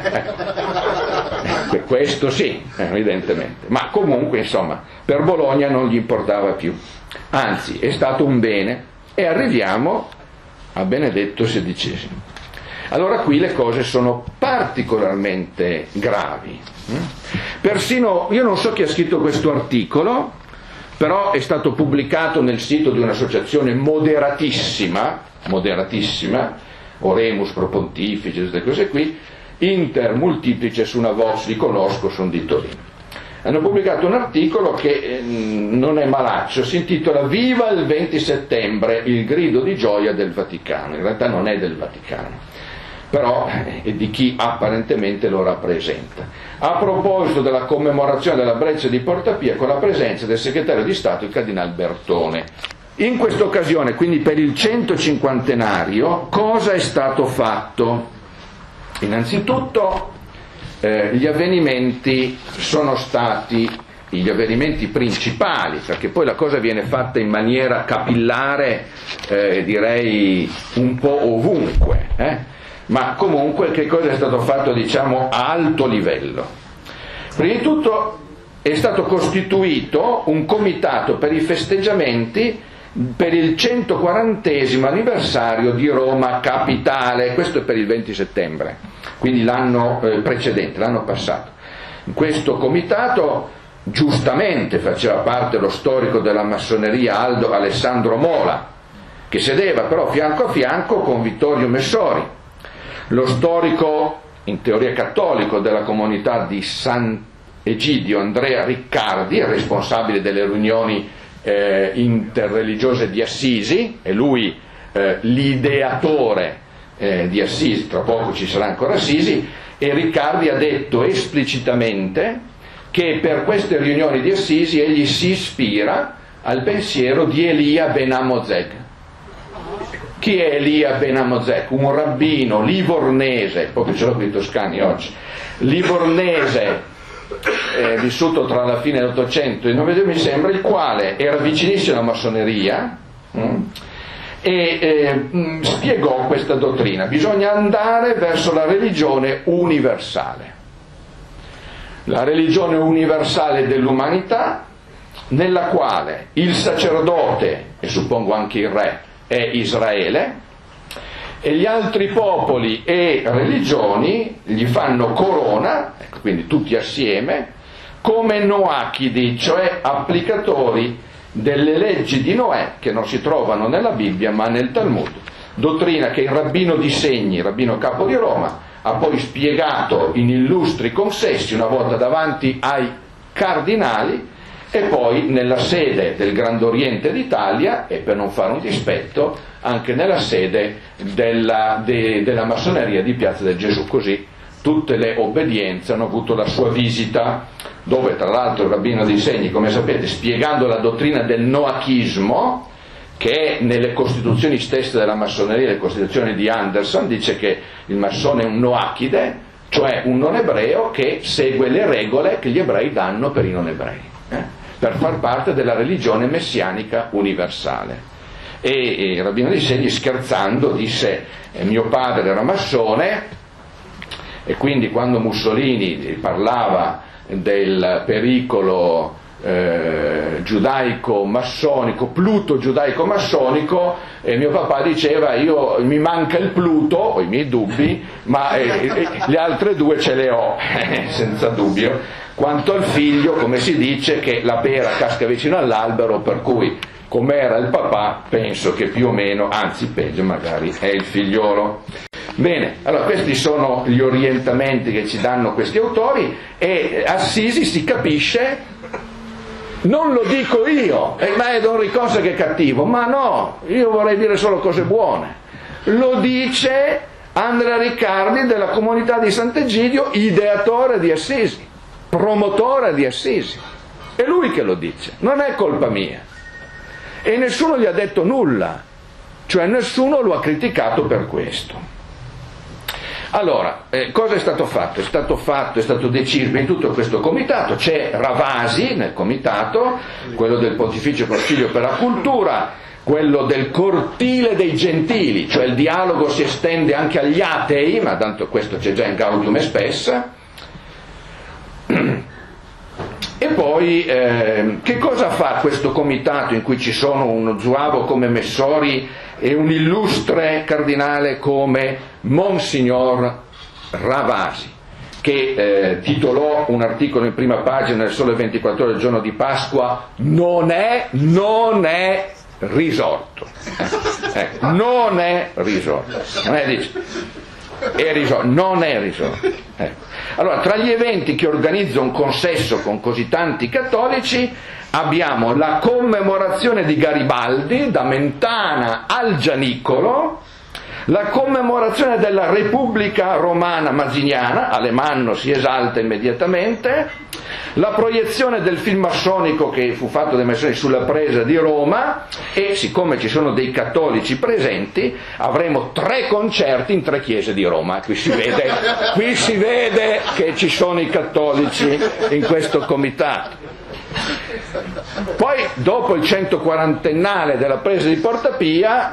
eh. Questo sì, evidentemente, ma comunque insomma per Bologna non gli importava più, anzi è stato un bene. E arriviamo a Benedetto sedicesimo. Allora qui le cose sono particolarmente gravi. Persino, io non so chi ha scritto questo articolo, però è stato pubblicato nel sito di un'associazione moderatissima, moderatissima, Oremus pro Pontifice, queste cose qui, Inter Multiplices una vox, li conosco, sono di Torino. Hanno pubblicato un articolo che eh, non è malaccio, si intitola Viva il venti settembre, il grido di gioia del Vaticano. In realtà non è del Vaticano, però è eh, di chi apparentemente lo rappresenta. A proposito della commemorazione della breccia di Porta Pia, con la presenza del segretario di Stato, il cardinal Bertone. In questa occasione, quindi per il centocinquantenario, cosa è stato fatto? Innanzitutto eh, gli avvenimenti sono stati gli avvenimenti principali, perché poi la cosa viene fatta in maniera capillare, eh, direi un po' ovunque, eh? Ma comunque che cosa è stato fatto, diciamo, a alto livello? Prima di tutto è stato costituito un comitato per i festeggiamenti per il centoquarantesimo anniversario di Roma capitale, questo è per il venti settembre, quindi l'anno eh, precedente, l'anno passato. In questo comitato giustamente faceva parte lo storico della massoneria Aldo Alessandro Mola, che sedeva però fianco a fianco con Vittorio Messori, lo storico in teoria cattolico della comunità di Sant'Egidio, Andrea Riccardi, responsabile delle riunioni eh, interreligiose di Assisi, e lui eh, l'ideatore eh, di Assisi, tra poco ci sarà ancora Assisi, e Riccardi ha detto esplicitamente che per queste riunioni di Assisi egli si ispira al pensiero di Elia ben Amozeg. Chi è Elia ben Amozeg? Un rabbino livornese, proprio ce l'ho qui i toscani oggi, livornese, eh, vissuto tra la fine dell'Ottocento e il Novecento mi sembra, il quale era vicinissimo alla massoneria mh, e eh, mh, spiegò questa dottrina: bisogna andare verso la religione universale, la religione universale dell'umanità, nella quale il sacerdote, e suppongo anche il re, è Israele, e gli altri popoli e religioni gli fanno corona, quindi tutti assieme, come noachidi, cioè applicatori delle leggi di Noè, che non si trovano nella Bibbia ma nel Talmud, dottrina che il rabbino di Segni, rabbino capo di Roma, ha poi spiegato in illustri consessi, una volta davanti ai cardinali e poi nella sede del Grand Oriente d'Italia, e per non fare un dispetto anche nella sede della, de, della massoneria di Piazza del Gesù. Così tutte le obbedienze hanno avuto la sua visita, dove tra l'altro il rabbino dei Segni, come sapete, spiegando la dottrina del noachismo, che è nelle costituzioni stesse della massoneria, le costituzioni di Anderson, dice che il massone è un noachide, cioè un non ebreo che segue le regole che gli ebrei danno per i non ebrei, eh? per far parte della religione messianica universale. E, e il rabbino dei Segni, scherzando, disse: eh, mio padre era massone, e quindi quando Mussolini parlava del pericolo eh, giudaico-massonico, Pluto giudaico-massonico, e mio papà diceva: io mi manca il Pluto, ho i miei dubbi, ma eh, eh, le altre due ce le ho, senza dubbio. Quanto al figlio, come si dice, che la pera casca vicino all'albero, per cui come era il papà, penso che più o meno, anzi peggio magari, è il figliolo. Bene, allora questi sono gli orientamenti che ci danno questi autori, e Assisi, si capisce, non lo dico io, eh, ma è Don Ricossa che è cattivo, ma no, io vorrei dire solo cose buone. Lo dice Andrea Riccardi della comunità di Sant'Egidio, ideatore di Assisi, promotore di Assisi. È lui che lo dice, non è colpa mia. E nessuno gli ha detto nulla, cioè nessuno lo ha criticato per questo. Allora, eh, cosa è stato fatto? È stato fatto, è stato deciso in tutto questo comitato. C'è Ravasi nel comitato, quello del Pontificio Consiglio per la Cultura, quello del Cortile dei Gentili, cioè il dialogo si estende anche agli atei, ma tanto questo c'è già in Gaudium et Spes. E poi eh, che cosa fa questo comitato in cui ci sono uno zuavo come Messori e un illustre cardinale come Monsignor Ravasi, che eh, titolò un articolo in prima pagina del Sole ventiquattro Ore del giorno di Pasqua: non è, non è risorto, eh, ecco, non è risorto, non è, dice, è risorto, non è risorto, ecco. Allora, tra gli eventi che organizza un consesso con così tanti cattolici abbiamo la commemorazione di Garibaldi da Mentana al Gianicolo, la commemorazione della Repubblica Romana Mazziniana, Alemanno si esalta immediatamente, la proiezione del film massonico che fu fatto dai massoni sulla presa di Roma, e siccome ci sono dei cattolici presenti avremo tre concerti in tre chiese di Roma. Qui si vede, qui si vede che ci sono i cattolici in questo comitato. Poi dopo il centoquarantennale della presa di Porta Pia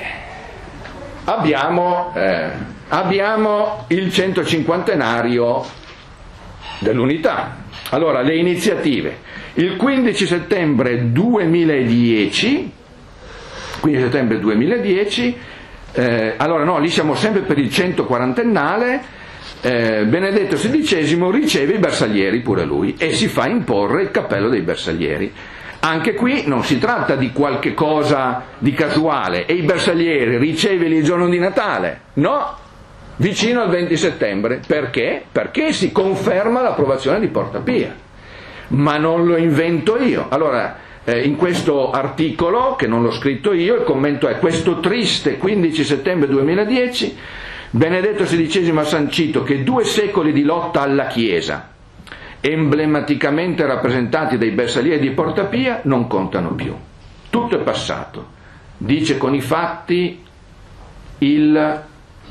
abbiamo, eh, abbiamo il centocinquantenario dell'unità. Allora, le iniziative: il quindici settembre duemiladieci, quindici settembre duemiladieci, eh, allora no, lì siamo sempre per il centoquarantennale, eh, Benedetto sedicesimo riceve i bersaglieri pure lui e si fa imporre il cappello dei bersaglieri. Anche qui non si tratta di qualche cosa di casuale, e i bersaglieri ricevili il giorno di Natale, no, vicino al venti settembre, perché? Perché si conferma l'approvazione di Porta Pia, ma non lo invento io. Allora, eh, in questo articolo, che non l'ho scritto io, il commento è: questo triste quindici settembre duemiladieci, Benedetto sedicesimo ha sancito che due secoli di lotta alla Chiesa, emblematicamente rappresentati dai bersaglieri di Porta Pia, non contano più. Tutto è passato. Dice con i fatti il...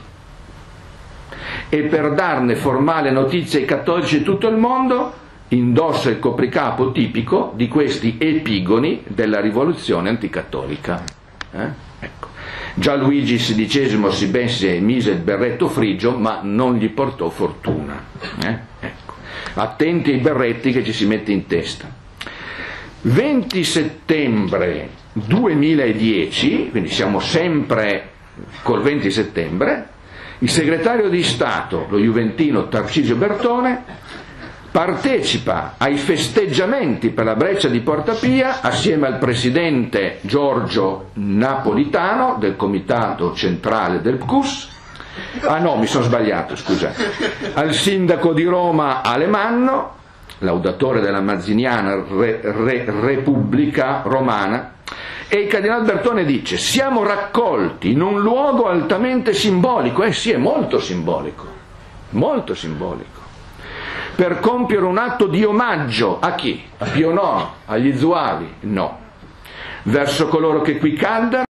E per darne formale notizia ai cattolici di tutto il mondo, indossa il copricapo tipico di questi epigoni della rivoluzione anticattolica. Eh? Ecco. Già Luigi sedicesimo si bense mise il berretto frigio, ma non gli portò fortuna. Eh? Ecco. Attenti ai berretti che ci si mette in testa. venti settembre duemiladieci, quindi siamo sempre col venti settembre, il segretario di Stato, lo juventino Tarcisio Bertone, partecipa ai festeggiamenti per la breccia di Porta Pia assieme al presidente Giorgio Napolitano del comitato centrale del P C U S, ah no, mi sono sbagliato, scusate, al sindaco di Roma Alemanno, laudatore della mazziniana re, re, Repubblica Romana, e il cardinale Bertone dice: siamo raccolti in un luogo altamente simbolico, eh sì, è molto simbolico, molto simbolico, per compiere un atto di omaggio a chi? A Pio nono, agli Zuavi? No, verso coloro che qui cantano